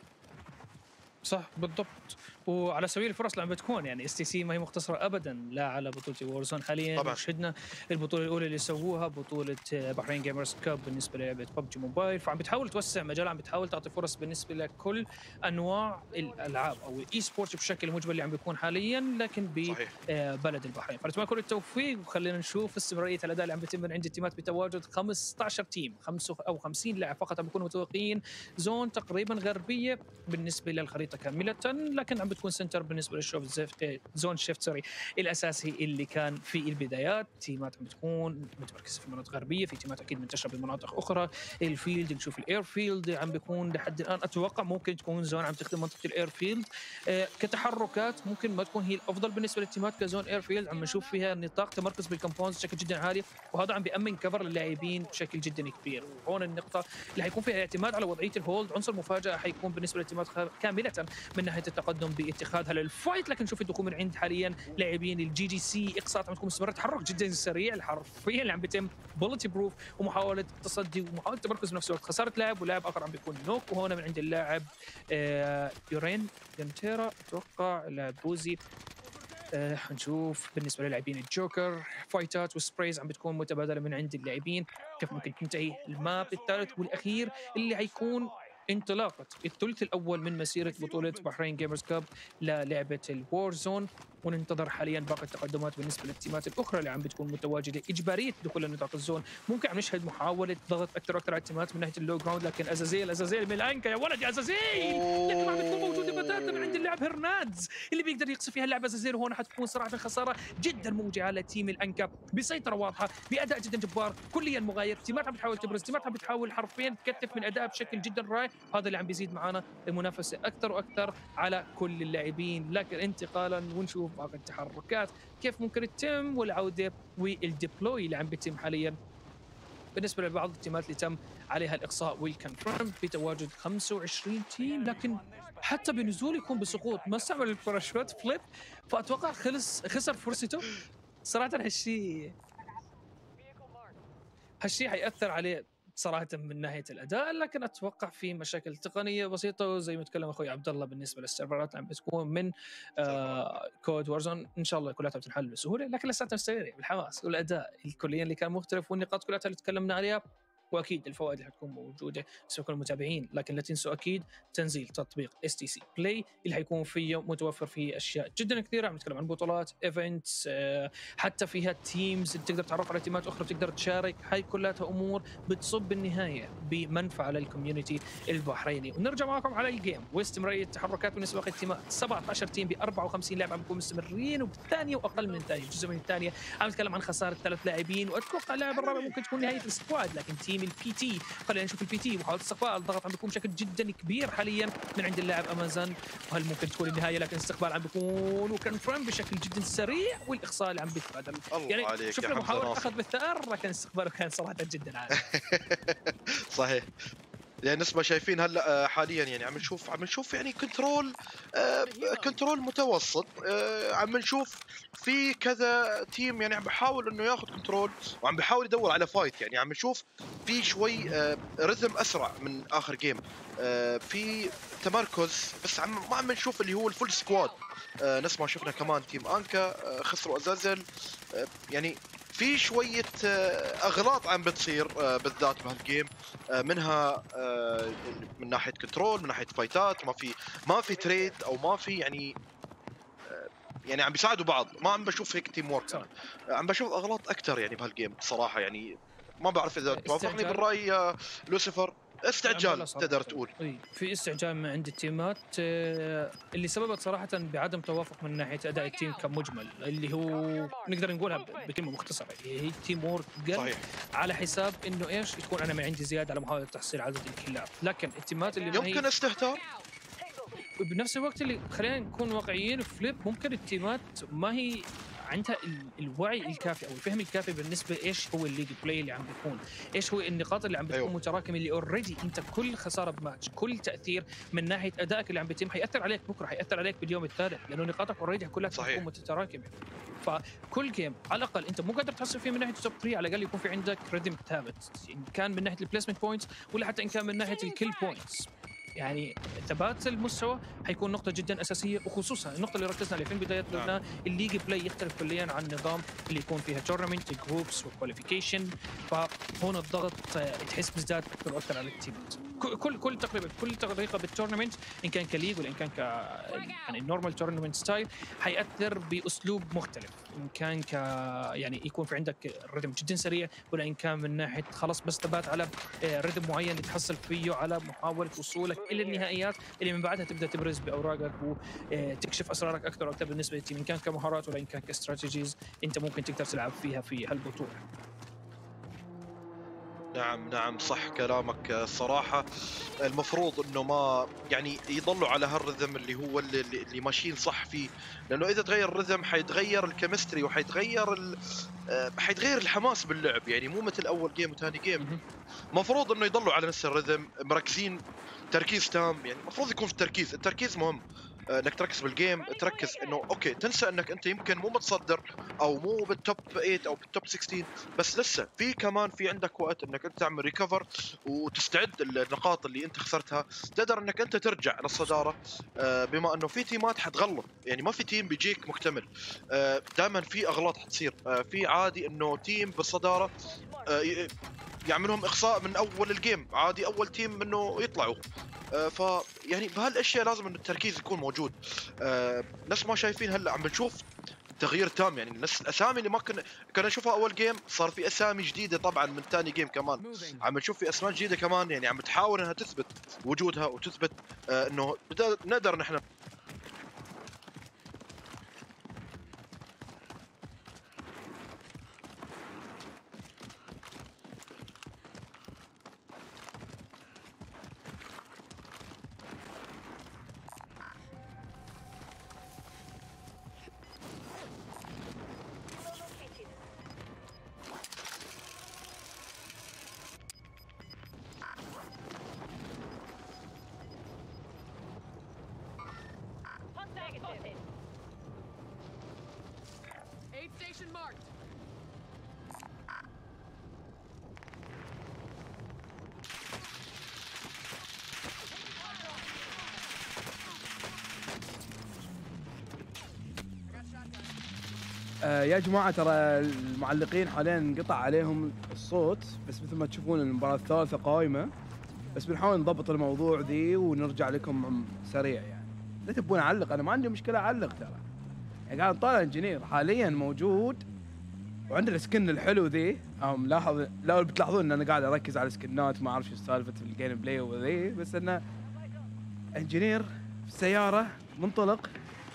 صح بالضبط. وعلى سبيل الفرص اللي عم بتكون يعني اس تي سي ما هي مقتصره ابدا لا على بطوله وورزون حاليا طبعا شهدنا البطوله الاولى اللي سووها بطوله بحرين جيمرز كاب بالنسبه للعبه ببجي موبايل، فعم بتحاول توسع مجال، عم بتحاول تعطي فرص بالنسبه لكل انواع الالعاب او الاي سبورتس بشكل مجمل اللي عم بيكون حاليا لكن ببلد البحرين. فنتمنى كل التوفيق وخلينا نشوف استمراريه الاداء اللي عم بيتم من عند التيمات بتواجد خمسة عشر تيم، خمسة او خمسين لاعب فقط عم بيكونوا متوقعين زون تقريبا غربيه بالنسبه للخريطه كامله، لكن عم بتكون سنتر بالنسبه للشوف زون شيفت سوري الاساسي اللي كان في البدايات. تيمات عم بتكون متمركزه في مناطق غربيه، في تيمات اكيد منتشره بمناطق اخرى. الفيلد نشوف الاير فيلد عم بيكون لحد الان اتوقع ممكن تكون زون عم تخدم منطقه الاير فيلد آه كتحركات، ممكن ما تكون هي الافضل بالنسبه للتيمات كزون اير فيلد، عم نشوف فيها نطاق تمركز بالكومباوندز بشكل جدا عالي، وهذا عم بيامن كفر للاعبين بشكل جدا كبير. وهون النقطه اللي حيكون فيها اعتماد على وضعيه الهولد، عنصر مفاجاه حيكون بالنسبه للتيمات كامله من ناحيه التقدم باتخاذها للفايت. لكن شوف الدخول من عند حاليا لاعبين الجي جي سي اقصاءات عم تكون مستمره، تحرك جدا سريع حرفيا اللي عم بيتم بولتي بروف ومحاوله التصدي ومحاوله التمركز بنفس الوقت، خساره لاعب ولاعب اخر عم بيكون نوك. وهون من عند اللاعب آه يورين جنتيرا اتوقع لاعب بوزي. آه حنشوف بالنسبه للاعبين الجوكر فايتات وسبرايز عم بتكون متبادله من عند اللاعبين، كيف ممكن تنتهي الماب الثالث والاخير اللي حيكون انطلاقه الثلث الاول من مسيره بطوله بحرين جيمرز كاب للعبه الوور زون. وننتظر حاليا باقي التقدمات بالنسبه للتيمات الاخرى اللي عم بتكون متواجده اجباريه دخول نطاق الزون. ممكن عم نشهد محاوله ضغط اكثر واكثر على التيمات من ناحيه اللو جراوند، لكن ازازيل ازازيل من الانكا يا ولد يا ازازيل، لكن ما عم بتكون موجوده بتاتا من عند اللاعب هرنادز اللي بيقدر يقصف فيها اللاعب ازازيل. وهون حتكون صراحه خساره جدا موجعه لتيم الانكا بسيطره واضحه باداء جدا جبار كليا مغاير. تيمات عم بتحاول تبرز، تيمات عم بتحاول حرفيا تكتف من اداء بشكل جدا رائع، هذا اللي عم بيزيد معنا المنافسه اكثر واكثر على كل اللاعبين. لكن انتقالا ونشوف باقي التحركات كيف ممكن تتم والعوده والديبلوي اللي عم بيتم حاليا بالنسبه لبعض التيمات اللي تم عليها الاقصاء والكونفيرم بتواجد خمسة وعشرين تيم، لكن حتى بنزول يكون بسقوط ما استعمل الباراشوت فليب، فاتوقع خلص خسر فرصته. صراحه هالشيء هالشيء حيأثر عليه صراحة من ناحية الأداء، لكن أتوقع في مشاكل تقنية بسيطة وزي ما تكلم أخوي عبد الله بالنسبة للسيرفرات اللي عم بتكون من آه كود وارزون إن شاء الله كلها بتنحل بسهولة، لكن لساتنا مستمرين بالحماس والأداء الكليا اللي كان مختلف والنقاط كلها اللي تكلمنا عليها، واكيد الفوائد اللي حتكون موجوده سواء كانوا المتابعين. لكن لا تنسوا اكيد تنزيل تطبيق اس تي سي بلاي اللي حيكون فيه متوفر فيه اشياء جدا كثيره، عم نتكلم عن بطولات ايفنتس حتى فيها تيمز تقدر تتعرف على تيمات اخرى بتقدر تشارك، هاي كلها امور بتصب بالنهايه بمنفعه للكوميونتي البحريني. ونرجع معكم على الجيم واستمراريه التحركات بالنسبه لباقي التيمات. سبعة عشر تيم ب أربعة وخمسين لاعب عم بيكونوا مستمرين وبالثانيه واقل من الثانيه جزء من الثانيه عم نتكلم عن خساره ثلاث لاعبين، واتوقع اللاعب الرابع ممكن تكون نهايه السكواد. لكن تيم البي تي خلينا نشوف البي تي محاوله استقبال الضغط عم بيكون بشكل جدا كبير حاليا من عند اللاعب امازون، وهل ممكن تكون النهايه؟ لكن استقبال عم بيكون وكونفيرم بشكل جدا سريع والاقصاء اللي عم بيتبادل. يعني شفنا محاوله اخذ بالثار لكن استقباله كان صراحه جدا عالي. صحيح، يعني نسمع شايفين هلا حاليا يعني عم نشوف عم نشوف يعني كنترول آه كنترول متوسط، آه عم نشوف في كذا تيم يعني عم بحاول انه ياخذ كنترول وعم بحاول يدور على فايت، يعني عم نشوف في شوي آه رتم اسرع من اخر جيم، آه في تمركز، بس عم ما عم نشوف اللي هو الفول سكواد. آه نسمع شفنا كمان تيم انكا آه خسروا ازازل، آه يعني في شوية أغلاط عم بتصير بالذات بهالجيم، منها من ناحية كنترول، من ناحية فايتات، ما في ما في تريد أو ما في يعني يعني عم بيساعدوا بعض، ما عم بشوف هيك تيم وورك، عم بشوف أغلاط أكثر يعني بهالجيم بصراحة. يعني ما بعرف إذا توافقني بالرأي يا لوسيفر. استعجال تقدر تقول، في استعجال من عند التيمات اللي سببت صراحة بعدم توافق من ناحية أداء التيم كمجمل، اللي هو نقدر نقولها بكلمة مختصرة هي تيم وورك قل على حساب إنه إيش يكون أنا من عندي زيادة على محاولة تحصيل عدد الكلات. لكن التيمات اللي يمكن استهتار بنفس الوقت اللي خلينا نكون واقعيين، فليب ممكن التيمات ما هي عندها الوعي الكافي او الفهم الكافي بالنسبه ايش هو الليج بلاي اللي عم بيكون، ايش هو النقاط اللي عم بتكون أيوه. متراكمه، اللي اوريدي انت كل خساره بماتش، كل تاثير من ناحيه ادائك اللي عم بيتم حياثر عليك بكره، حياثر عليك باليوم الثالث، لانه نقاطك اوريدي كلها تكون متراكمه. فكل جيم على الاقل انت مو قادر تحصل فيه من ناحيه التوب ثلاثة، على الاقل يكون في عندك ريدم ثابت، ان كان من ناحيه البليسمنت بوينتس ولا حتى ان كان من ناحيه الكيل بوينتس. يعني ثبات المستوى حيكون نقطة جدا أساسية، وخصوصا النقطة اللي ركزنا عليها في البداية قلنا الليج بلاي يختلف كليا عن النظام اللي يكون فيها تورنمنت جروبس وكواليفيكيشن، فهون الضغط تحس بيزداد أكثر وأكثر على التيمات. كل كل تقريبا كل طريقة بالتورنمنت إن كان كليج ولا إن كان ك يعني النورمال تورنمنت ستايل حيأثر بأسلوب مختلف، إن كان ك يعني يكون في عندك رتم جدا سريع، ولا إن كان من ناحية خلاص بس ثبات على رتم معين تحصل فيه على محاولة وصولك الى النهائيات اللي من بعدها تبدا تبرز باوراقك وتكشف اسرارك اكثر واكثر بالنسبه للتيم، ان كان كمهارات ولا ان كان كاستراتيجيز انت ممكن تقدر تلعب فيها في هالبطوله. نعم نعم صح كلامك الصراحة. المفروض انه ما يعني يضلوا على هالرذم اللي هو اللي, اللي ماشيين صح فيه، لانه اذا تغير الرذم حيتغير الكيمستري وحيتغير ال... حيتغير الحماس باللعب، يعني مو مثل اول جيم وثاني جيم. مفروض انه يضلوا على نفس الرذم مركزين تركيز تام، يعني المفروض يكون في التركيز، التركيز مهم انك تركز بالجيم، تركز انه اوكي تنسى انك انت يمكن مو متصدر او مو بالتوب ثمانية او بالتوب ستة عشر، بس لسه في كمان في عندك وقت انك انت تعمل ريكفر وتستعد النقاط اللي انت خسرتها، تقدر انك انت ترجع للصداره، بما انه في تيمات حتغلط، يعني ما في تيم بيجيك مكتمل، دائما في اغلاط حتصير، في عادي انه تيم بالصداره يعملهم اقصاء من اول الجيم، عادي اول تيم انه يطلعوا، آه ف يعني بهالاشياء لازم انه التركيز يكون موجود. آه نفس ما شايفين هلا عم بنشوف تغيير تام، يعني نفس الاسامي اللي ما كنا كنا نشوفها اول جيم صار في اسامي جديده طبعا من ثاني جيم كمان، عم نشوف في اسماء جديده كمان، يعني عم بتحاول انها تثبت وجودها وتثبت آه انه نقدر نحن آه يا جماعة، ترى المعلقين حاليا انقطع عليهم الصوت، بس مثل ما تشوفون المباراة الثالثة قائمة، بس بنحاول نضبط الموضوع ذي ونرجع لكم سريع. يعني لا تبون اعلق، انا ما عندي مشكلة اعلق ترى، يعني قاعد طالع انجينير حاليا موجود وعنده السكن الحلو ذي. او ملاحظ، لا بتلاحظون ان انا قاعد اركز على السكنات، ما اعرف شو سالفة الجيم بلاي وذي، بس انه انجينير في السيارة منطلق،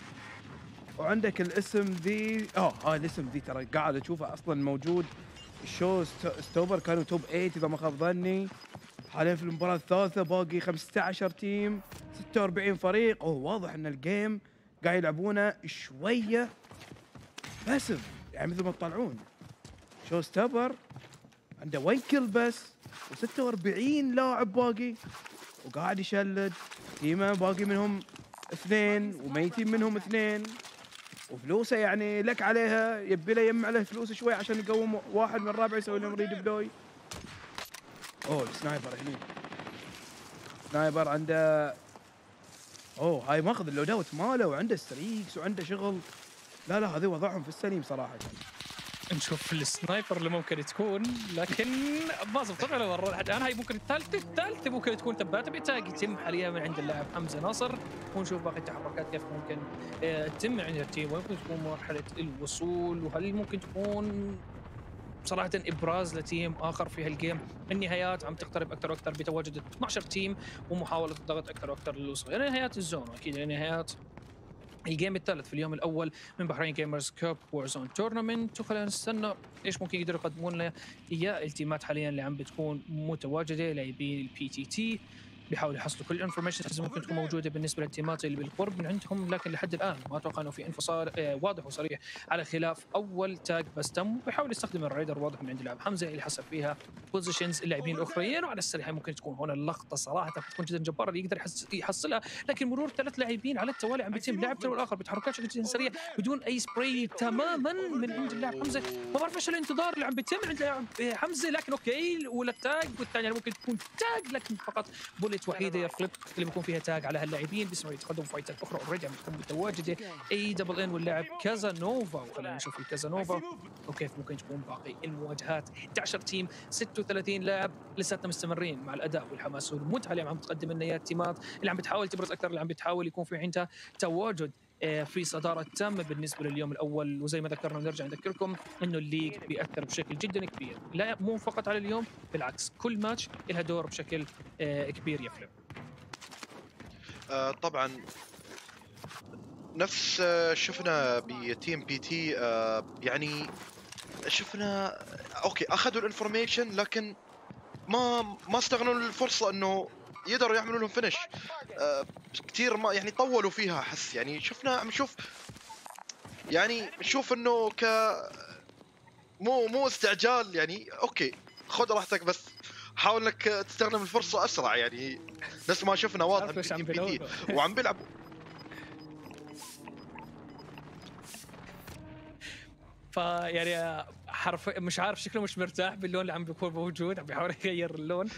وعندك الاسم ذي. اه اه الاسم ذي ترى قاعد اشوفه اصلا موجود. الشو ستوبر كانوا توب ثمانية اذا ما خاب ظني، حاليا في المباراة الثالثة باقي خمسة عشر تيم، ستة وأربعين فريق. اوه واضح ان الجيم قاعد يلعبونه شوية باسف، يعني مثل ما تطلعون شو ستوبر عنده وين كل بس، وستة وأربعين لاعب باقي وقاعد يشلد، تيمه باقي منهم اثنين وميتين منهم اثنين، وفلوسه يعني لك عليها، يبي له يجمع له فلوس شوي عشان يقوم واحد من الرابع يسوي لهم ريد بلوي. اوه السنايبر هني، سنايبر عنده، اوه هاي ماخذ اللود اوت ماله وعنده ستريكس وعنده شغل. لا لا هذي وضعهم في السليم صراحه. نشوف السنايبر اللي ممكن تكون، لكن ما زبطت على مرة الان. هاي ممكن الثالثة الثالثة ممكن تكون تبات بيتاج يتم حاليا من عند اللاعب حمزة ناصر، ونشوف باقي التحركات كيف ممكن تتم من عند التيم، وممكن تكون مرحلة الوصول، وهل ممكن تكون صراحة إبراز لتيم آخر في هالجيم. النهايات عم تقترب أكثر وأكثر بتواجد اثنا عشر تيم ومحاولة الضغط أكثر وأكثر للوصول إلى نهايات الزون، وأكيد نهايات الجيم الثالث في اليوم الاول من بحرين جيمرز كاب وورزون تورنمنت. وخلينا نستنى ايش ممكن يقدروا يقدمون لنا اياه التيمات حاليا اللي عم بتكون متواجده، لاعبين البي تي تي بيحاولوا يحصلوا كل الانفورميشن اللي ممكن تكون موجوده بالنسبه للتيمات اللي بالقرب من عندهم، لكن لحد الان ما اتوقع انه في انفصال آه، واضح وصريح، على خلاف اول تاج بس تم. وبيحاول يستخدم الريدر واضح من عند اللاعب حمزه اللي حسب فيها بوزيشنز اللاعبين الاخرين، وعلى السريع ممكن تكون هنا اللقطه صراحه بتكون جدا جباره اللي يقدر يحس- يحصلها، لكن مرور ثلاث لاعبين على التوالي عم بيتم لاعب تلو الاخر بتحركات جدا سريعه بدون اي سبراي تماما من عند اللاعب حمزه. ما بعرف ايش الانتظار اللي عم بيتم عند اللاعب حمزه، لكن اوكي ولا تاج، والثانيه ممكن تكون تاج لكن فقط بوليت وحيده يا فليب اللي بيكون فيها تاج على هاللاعبين بيسمعوا يتقدموا فايتات اخرى اوريدي عم بتكون متواجده. اي دبل ان واللاعب كازانوفا، وخلينا نشوف الكازانوفا وكيف ممكن تكون باقي المواجهات. احد عشر تيم ستة وثلاثين لاعب لساتنا مستمرين مع الاداء والحماس والمتعه اللي عم تقدم لنا اياها التيمات اللي عم بتحاول تبرز اكثر، اللي عم بتحاول يكون في عندها تواجد في صدارة تامة بالنسبة لليوم الأول. وزي ما ذكرنا ونرجع نذكركم إنه الليج بيأثر بشكل جدا كبير، لا مو فقط على اليوم، بالعكس كل ماتش لها دور بشكل كبير يا فليب. آه طبعا نفس آه شفنا بتيم بي تي، آه يعني شفنا اوكي اخذوا الانفورميشن لكن ما ما استغلوا الفرصه انه يقدروا يعملوا لهم فينش. آه كثير ما يعني طولوا فيها احس، يعني شفنا عم نشوف يعني نشوف انه ك مو مو استعجال، يعني اوكي خذ راحتك بس حاول انك تستخدم الفرصه اسرع، يعني نفس ما شفنا واضح في تيم بي تي وعم بيلعبوا. فيعني حرف مش عارف شكله مش مرتاح باللون اللي عم بيكون موجود، عم بيحاول يغير اللون.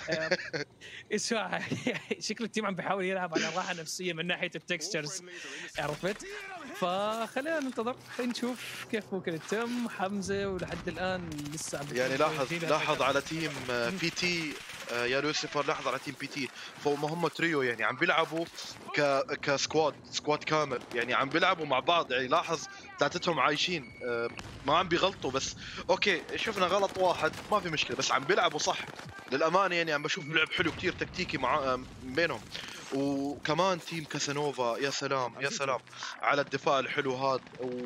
اسمع شكل التيم عم بيحاول يلعب على راحه نفسيه من ناحيه التكستشرز، عرفت؟ فخلينا ننتظر نشوف كيف ممكن يتم. حمزه ولحد الان لسه عم يعني لاحظ لاحظ على تيم بي تي يا لوسيفر، لاحظ على تيم بي تي فهم هم تريو، يعني عم بيلعبوا ك كسكواد سكواد كامل، يعني عم بيلعبوا مع بعض، يعني لاحظ ثلاثتهم عايشين ما عم بيغلطوا. بس اوكي شفنا غلط واحد ما في مشكله، بس عم بيلعبوا صح للامانه، يعني عم بشوف لعب حلو كتير تكتيكي مع بينهم. وكمان تيم كاسانوفا يا سلام يا سلام على الدفاع الحلو هذا.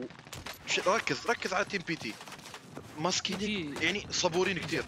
وركز ركز على تيم بي تي ماسكين يعني صبورين كتير.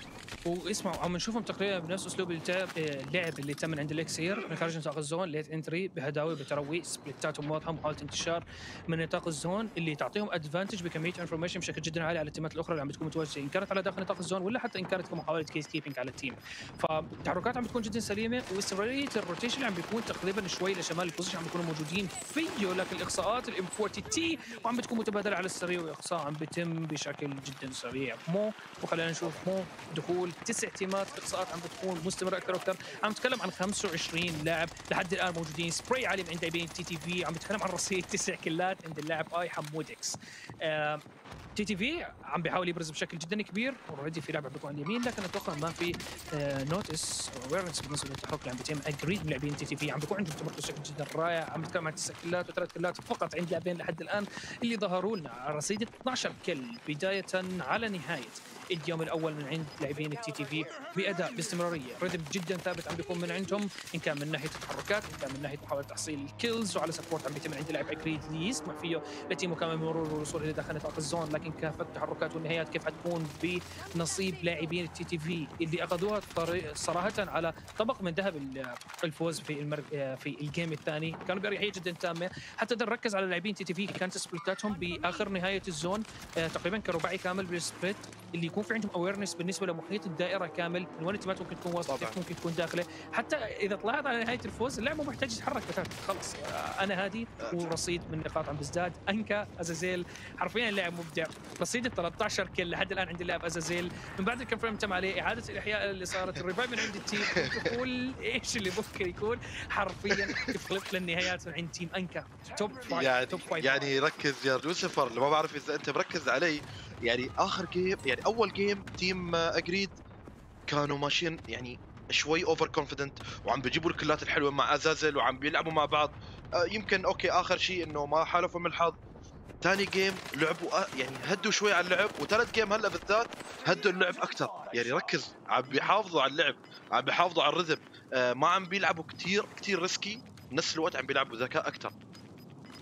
واسمعوا عم نشوفهم تقريبا بنفس اسلوب اللعب اللي تم من عند الاكسير من خارج نطاق الزون، ليت انتري بهداوي بتروي سبليتاتهم واضحه، محاوله انتشار من نطاق الزون اللي تعطيهم ادفانتج بكميه انفورميشن بشكل جدا عالي على التيمات الاخرى اللي عم بتكون متواجده، ان كانت على داخل نطاق الزون ولا حتى ان كانت كمحاوله كيس كيبنج على التيم. فالتحركات عم بتكون جدا سليمه، واستمراريه الروتيشن اللي عم بيكون تقريبا شوي لشمال البوزيشن عم بيكونوا موجودين فيه، لكن الاقصاءات الام أربعين تي وعم بتكون متبادله على السريع، واقصاء عم بيتم بشكل جدا سريع. مو وخلينا نشوف مو دخول تسع تيمات، الاقصاءات عم بتكون مستمره اكثر واكثر. عم نتكلم عن خمسة وعشرين لاعب لحد الان موجودين، سبراي عالي من عند لاعبين تي تي في، عم نتكلم عن رصيد تسع كلات عند اللاعب اي حمود اكس. آه تي تي في عم بيحاول يبرز بشكل جدا كبير، اوريدي في لاعب بيكون على اليمين، لكن اتوقع ما في آه نوتس او اويرنس بالنسبه للتحرك اللي عم بيتم. اجريد من لاعبين تي تي في عم بيكون عندهم تمركز بشكل جدا رائع، عم نتكلم عن تسع كلات وثلاث كلات فقط عند لاعبين لحد الان اللي ظهروا لنا على رصيد اثني عشر كل بدايه على نهايه اليوم الاول من عند لاعبين التي تي في باداء باستمراريه، رتم جدا ثابت عم بيكون من عندهم، ان كان من ناحيه التحركات ان كان من ناحيه محاوله تحصيل الكيلز، وعلى سبورت عم بيتم عند لاعب اكريد اللي يسمح فيه لتيمه كمان مرور والوصول الى داخل نطاق الزون. لكن كافه التحركات والنهايات كيف حتكون بنصيب لاعبين التي تي في اللي اخذوها صراحه على طبق من ذهب الفوز في المر... في الجيم الثاني، كانوا باريحيه جدا تامه. حتى نركز على لاعبين تي تي في كانت سبليتاتهم باخر نهايه الزون تقريبا كرباعي كامل بالسبليت، اللي يكون في عندهم اويرنس بالنسبه لمحيط الدائره كامل، من وين التيمات ممكن تكون واصله كيف ممكن تكون داخله. حتى اذا طلعت على نهايه الفوز اللاعب مو محتاج يتحرك بثلاث خلص انا هادي، ورصيد من النقاط عم بيزداد. انكا ازازيل حرفيا اللاعب مبدع، رصيد ال ثلاثة عشر كل لحد الان عند اللاعب ازازيل من بعد الكونفيرم تم عليه اعاده الاحياء اللي صارت، الريفايف من عند التيم، تقول ايش اللي ممكن يكون حرفيا فليب للنهايات من عند تيم انكا. توب فايف يعني توب فايف. يعني ركز يا لوسيفر اللي ما بعرف اذا انت مركز علي، يعني اخر جيم يعني اول جيم تيم اجريد كانوا ماشيين يعني شوي اوفر كونفيدنت وعم بيجيبوا الكلات الحلوه مع ازازل وعم بيلعبوا مع بعض. آه يمكن اوكي اخر شيء انه ما حالفوا من الحظ. ثاني جيم لعبوا آه يعني هدوا شوي على اللعب، وثالث جيم هلا بالذات هدوا اللعب اكثر. يعني ركز عم بيحافظوا على اللعب، عم بيحافظوا على الرذم، آه ما عم بيلعبوا كثير كثير ريسكي، بنفس الوقت عم بيلعبوا ذكاء اكثر.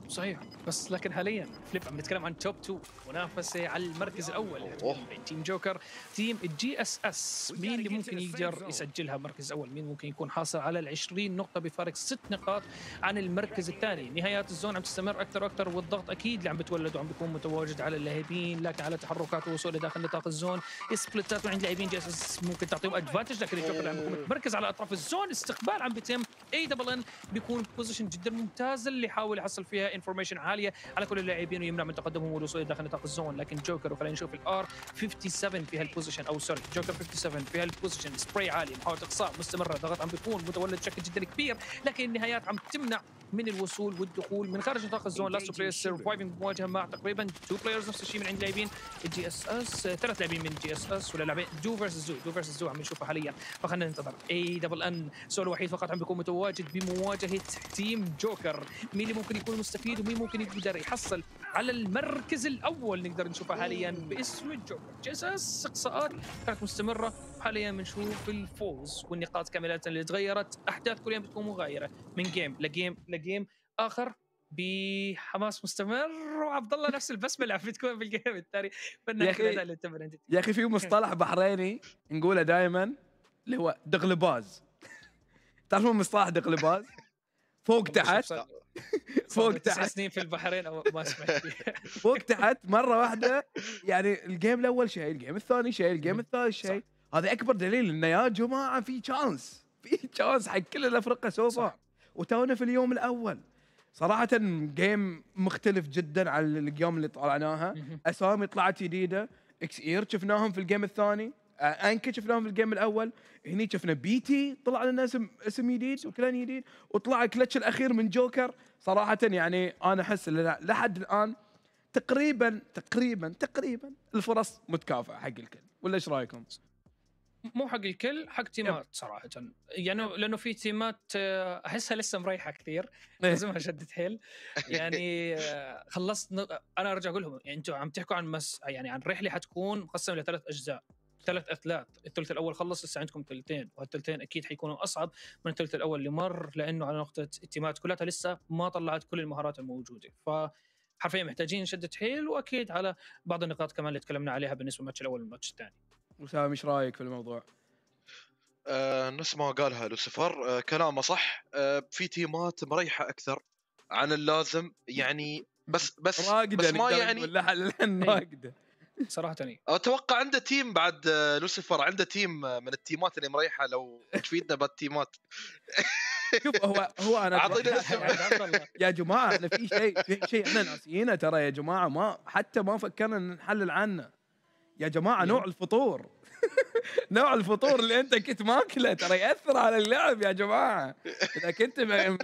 صحيح، بس لكن حاليا فليب عم نتكلم عن توب اثنين منافسه على المركز الاول بين تيم جوكر تيم الجي اس اس. مين اللي ممكن يقدر يسجلها المركز الاول؟ مين ممكن يكون حاصل على العشرين نقطه بفارق ست نقاط عن المركز الثاني؟ نهايات الزون عم تستمر اكثر واكثر، والضغط اكيد اللي عم بتولد وعم بيكون متواجد على اللاعبين، لكن على تحركات ووصول لداخل نطاق الزون سبليتات عند لاعبين جي اس اس ممكن تعطيهم ادفانتج، لكن الجوكر عم بيكون متمركز على اطراف الزون. استقبال عم بيتم، اي دبل ان بيكون بوزيشن جدا ممتاز اللي يحاول يحصل فيها انفورميشن عاليه على كل اللاعبين ويمنع من تقدمهم والوصول داخل نطاق الزون. لكن جوكر، وخلينا نشوف الار سبعة وخمسين في هالبوزيشن، او سوري جوكر سبعة وخمسين في هالبوزيشن، سبراي عالي، محاوله اقصاء مستمره، ضغط عم بيكون متولد بشكل جدا كبير، لكن النهايات عم تمنع من الوصول والدخول من خارج نطاق الزون. لاست بلاير سرفايفنج بمواجهه مع تقريبا تو بلايرز نفس الشيء من عند لاعبين الجي اس اس، ثلاث لاعبين من جي اس اس ولا لاعبين دو فيرسز زو، دو فيرسز زو عم نشوفها حاليا. فخلينا ننتظر. اي دبل ان سول وحيد فقط عم بيكون متواجد بمواجهه تيم جوكر. مين اللي ممكن يكون مستفيد ومين ممكن يقدر يحصل على المركز الاول؟ نقدر نشوفها حاليا باسم الجوكر. جي اس اس اقصاءات كانت مستمره، حاليا بنشوف الفوز والنقاط كامله اللي تغيرت. احداث كل يوم بتكون مغايره من جيم لجيم لجيم اخر بحماس مستمر، وعبد الله نفس البسمله عم بتكون بالجيم الثاني. يا اخي يا اخي في مصطلح بحريني نقوله دائما اللي هو دغلباز. تعرفون مصطلح دغلباز؟ فوق تحت فوق تحت سنين في البحرين او ما سمعت فيه. فوق تحت مره واحده، يعني الجيم الاول شيء، الجيم الثاني شيء، الجيم الثالث شيء. هذا اكبر دليل انه يا جماعه في تشانس، في تشانس حق كل الافرقه سوبر، وتونا في اليوم الاول. صراحه جيم مختلف جدا عن الجيم اللي طلعناها. اسامي طلعت جديده، اكس اير شفناهم في الجيم الثاني، انكا شفناهم في الجيم الاول، هني شفنا بي تي طلع لنا اسم اسم جديد وكلان جديد، وطلع الكلتش الاخير من جوكر. صراحه يعني انا احس ان لحد الان تقريبا تقريبا تقريبا الفرص متكافئه حق الكل، ولا ايش رايكم؟ مو حق الكل، حق تيمات صراحه، يعني لانه في تيمات احسها لسه مريحه كثير، لازمها شده حيل. يعني خلصت ن... انا ارجع اقول لهم، يعني انتم عم تحكوا عن مس يعني عن رحله حتكون مقسمه لثلاث اجزاء، ثلاث اثلاث. الثلث الاول خلص، لسه عندكم ثلثين، وهالثلثين اكيد حيكونوا اصعب من الثلث الاول اللي مر، لانه على نقطه التيمات كلها لسه ما طلعت كل المهارات الموجوده. ف حرفيا محتاجين شده حيل، واكيد على بعض النقاط كمان اللي تكلمنا عليها بالنسبه للماتش الاول والماتش الثاني. وسام ايش رايك في الموضوع؟ آه نفس ما قالها لوسيفر، آه كلامه صح. آه في تيمات مريحه اكثر عن اللازم، يعني بس بس بس ما يعني راقده صراحه. يعني اتوقع عنده تيم بعد لوسيفر، عنده تيم من التيمات اللي مريحه، لو تفيدنا بالتيمات. شوف هو هو انا يا جماعه احنا في شيء في شيء احنا ناسيينه ترى يا جماعه، ما حتى ما فكرنا نحلل عنه يا جماعه. نوع الفطور نوع الفطور اللي انت كنت ماكله ترى ياثر على اللعب يا جماعه. اذا كنت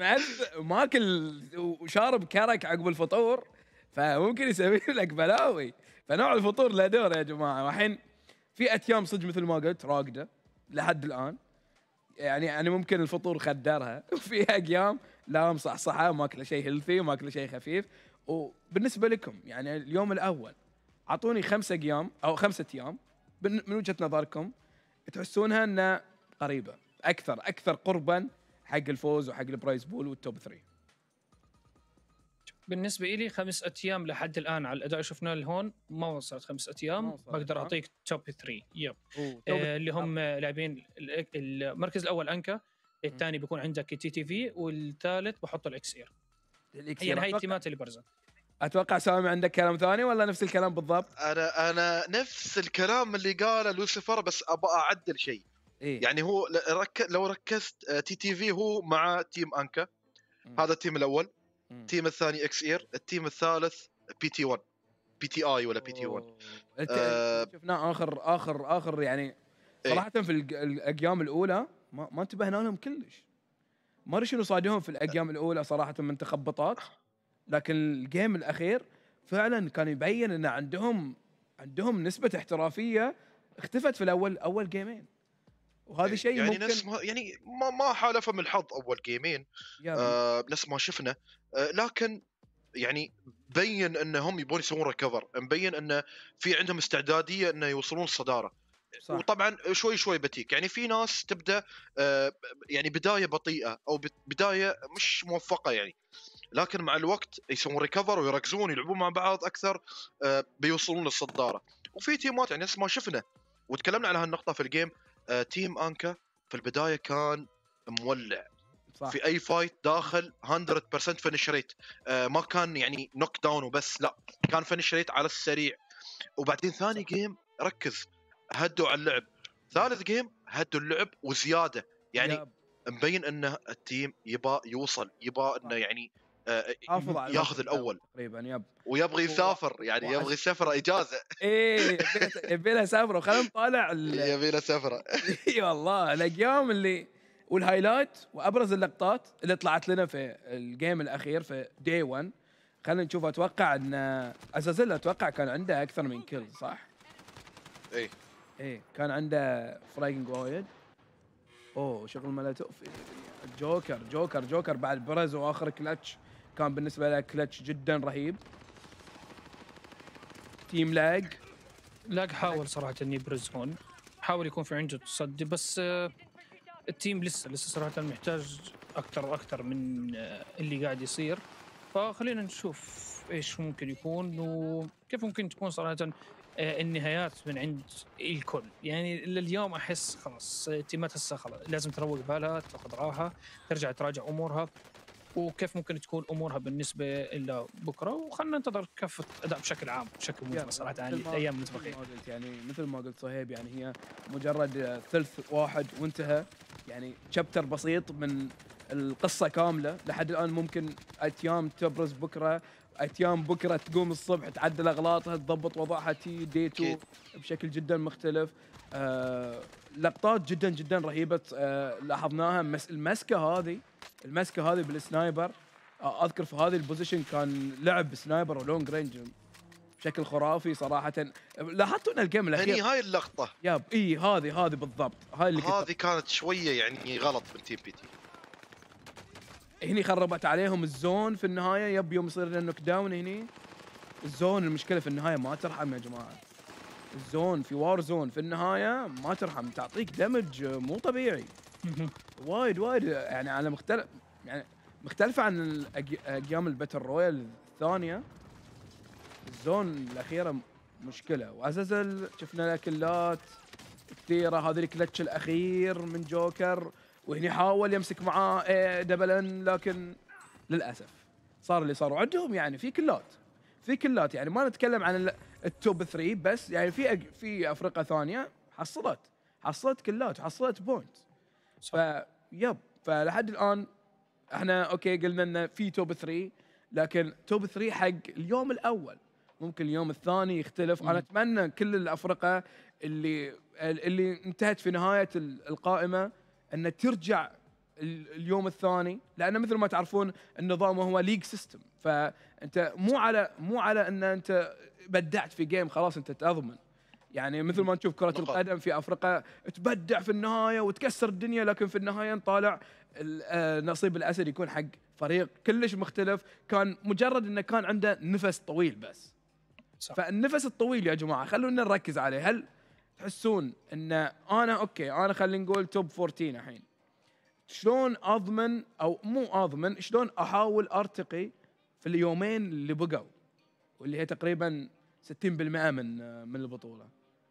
ماكل وشارب كرك عقب الفطور فممكن يسوي لك بلاوي. فنوع الفطور له دور يا جماعه. والحين في اتيام صدق مثل ما قلت راقده لحد الان، يعني انا ممكن الفطور خدرها، وفي ايام لا مصحصحه ماكله شيء هيلثي وماكله شيء خفيف. وبالنسبه لكم يعني اليوم الاول اعطوني خمسة ايام او خمسة ايام من وجهه نظركم تحسونها انها قريبه اكثر اكثر قربا حق الفوز وحق البرايز بول والتوب ثلاثة. بالنسبه لي خمس ايام لحد الان على الاداء شفناه لهون ما وصلت خمس ايام، بقدر اعطيك توب ثلاثة. يب آه اللي هم لاعبين المركز الاول انكا، الثاني بيكون عندك تي تي في، والثالث بحط الاكس اير. يعني هاي التيمات اللي برزت. اتوقع سامي عندك كلام ثاني ولا نفس الكلام بالضبط؟ انا انا نفس الكلام اللي قاله لوسيفر، بس ابى اعدل شيء. إيه؟ يعني هو رك... لو ركزت تي تي في هو مع تيم انكا، م. هذا التيم الاول. م. التيم الثاني اكس اير، التيم الثالث بي تي واحد، بي تي اي ولا بي تي واحد. آه... شفناه اخر اخر اخر يعني صراحه إيه؟ في الايام الاولى ما ما انتبهنا لهم كلش، ما ادري شنو صادهم في الايام الاولى صراحه من تخبطات. لكن الجيم الاخير فعلا كان يبين ان عندهم عندهم نسبه احترافيه اختفت في الاول اول جيمين، وهذا شيء يعني ممكن نفس ما يعني ما ما حالفهم الحظ اول جيمين آه نفس ما شفنا. آه لكن يعني بين انهم يبون يسوون ريكفر، مبين انه في عندهم استعداديه انه يوصلون الصداره. صح. وطبعا شوي شوي بتيك، يعني في ناس تبدا آه يعني بدايه بطيئه او بدايه مش موفقه يعني، لكن مع الوقت يسوون ريكفر ويركزون يلعبون مع بعض اكثر، آه بيوصلون للصداره. وفي تيمات يعني نفس ما شفنا وتكلمنا على هالنقطه في الجيم، آه تيم انكا في البدايه كان مولع صح. في اي فايت داخل مية بالمية فينش ريت، آه ما كان يعني نوك داون وبس، لا كان فينش ريت على السريع. وبعدين ثاني جيم ركز هدوا على اللعب، ثالث جيم هدوا اللعب وزياده، يعني يب. مبين انه التيم يبى يوصل، يبى انه يعني آه ياخذ الاول تقريبا يب، ويبغى يسافر، يعني يبغى يسافر اجازه. ايه يبي له سفره، خلينا نطالع يبي له سفره. اي والله الايام اللي والهايلايت وابرز اللقطات اللي طلعت لنا في الجيم الاخير في دي واحد. خلينا نشوف. اتوقع ان ازازيل اتوقع كان عنده اكثر من كل صح؟ ايه ايه كان عنده فراينج وايد. اوه شغل ملته جوكر جوكر جوكر بعد برز، واخر كلتش كان بالنسبه له كلتش جدا رهيب. تيم لاج لاج حاول صراحه اني يبرز هون، حاول يكون في عنده تصدي، بس التيم لسه لسه صراحه محتاج اكثر واكثر من اللي قاعد يصير. فخلينا نشوف ايش ممكن يكون وكيف ممكن تكون صراحه النهايات من عند الكل. يعني لليوم احس خلاص التيمات هسه خلاص لازم تروق بالها، تاخذ راحه، ترجع تراجع امورها وكيف ممكن تكون امورها بالنسبه الى بكره، وخلنا ننتظر كافه اداء بشكل عام بشكل مجمل صراحه عن الايام المتبقيه. يعني مثل ما قلت صهيب، يعني هي مجرد ثلث واحد وانتهى، يعني شابتر بسيط من القصه كامله. لحد الان ممكن ايام تبرز بكره، ايام بكره تقوم الصبح تعدل اغلاطها، تضبط وضعها تي دي تو بشكل جدا مختلف. آه لقطات جدا جدا رهيبه آه لاحظناها. مس المسكه هذه المسكه هذه بالسنايبر، آه اذكر في هذه البوزيشن كان لعب سنايبر ولونج رينج بشكل خرافي صراحه. لاحظتوا ان الجيم الاخير يعني هاي اللقطه ياب اي هذه هذه بالضبط هاي اللي هذه كانت شويه يعني غلط من تيم بي تي. هني خربت عليهم الزون في النهايه. يب يوم يصير نوك داون هني الزون، المشكله في النهايه ما ترحم يا جماعه. الزون في وار زون في النهايه ما ترحم، تعطيك دمج مو طبيعي. وايد وايد يعني على مختلف، يعني مختلفه عن ايام الباتل رويال الثانيه. الزون الاخيره مشكله. وعززل شفنا له كلات كثيره. هذا الكلتش الاخير من جوكر، وهني حاول يمسك معاه ايه دبل ان، لكن للاسف صار اللي صار. وعندهم يعني في كلات في كلات يعني ما نتكلم عن التوب ثلاثة بس، يعني في أج... في افرقه ثانيه حصلت حصلت كلات وحصلت بوينت. فيب فلحد الان احنا اوكي قلنا انه في توب ثلاثة، لكن توب ثلاثة حق اليوم الاول. ممكن اليوم الثاني يختلف. انا اتمنى كل الافرقه اللي اللي انتهت في نهايه القائمه ان ترجع اليوم الثاني، لان مثل ما تعرفون النظام هو ليج سيستم. فانت مو على مو على ان انت بدعت في جيم خلاص انت تضمن. يعني مثل ما نشوف كرة القدم في افريقيا تبدع في النهايه وتكسر الدنيا، لكن في النهايه نطالع نصيب الاسد يكون حق فريق كلش مختلف، كان مجرد انه كان عنده نفس طويل بس. صح. فالنفس الطويل يا جماعه خلونا نركز عليه. هل تحسون ان انا اوكي انا خلينا نقول توب أربعة عشر الحين، شلون اضمن او مو اضمن، شلون احاول ارتقي في اليومين اللي بقوا واللي هي تقريبا ستين بالمئة من من البطوله؟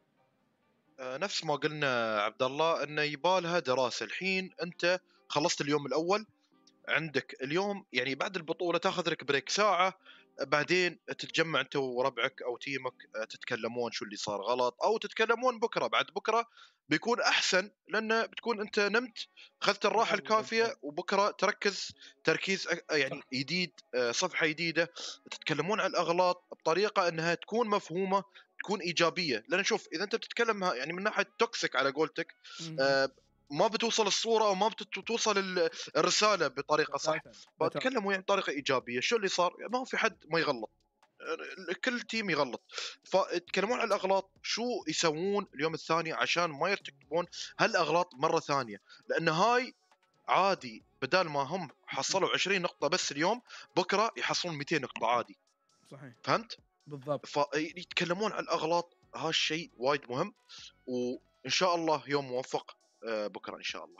نفس ما قلنا عبد الله انه يبالها دراسه. الحين انت خلصت اليوم الاول، عندك اليوم يعني بعد البطوله تاخذ لك بريك ساعه، بعدين تتجمع انت وربعك او تيمك تتكلمون شو اللي صار غلط، او تتكلمون بكره بعد بكره بيكون احسن، لان بتكون انت نمت اخذت الراحه الكافيه، وبكره تركز تركيز يعني جديد، صفحه جديده تتكلمون عن الاغلاط بطريقه انها تكون مفهومه تكون ايجابيه. لان شوف اذا انت بتتكلم يعني من ناحيه توكسيك على قولتك، آه ما بتوصل الصوره او ما بتوصل الرساله بطريقه صح. فاتكلموا يعني بطريقه ايجابيه. شو اللي صار؟ ما في حد ما يغلط، كل تيم يغلط. فاتكلمون عن الاغلاط، شو يسوون اليوم الثاني عشان ما يرتكبون هالاغلاط مره ثانيه، لان هاي عادي بدال ما هم حصلوا عشرين نقطه بس اليوم، بكره يحصلون مئتين نقطه عادي. صحيح فهمت بالضبط. فيتكلمون عن الاغلاط، هالشيء وايد مهم، وان شاء الله يوم موفق بكره ان شاء الله.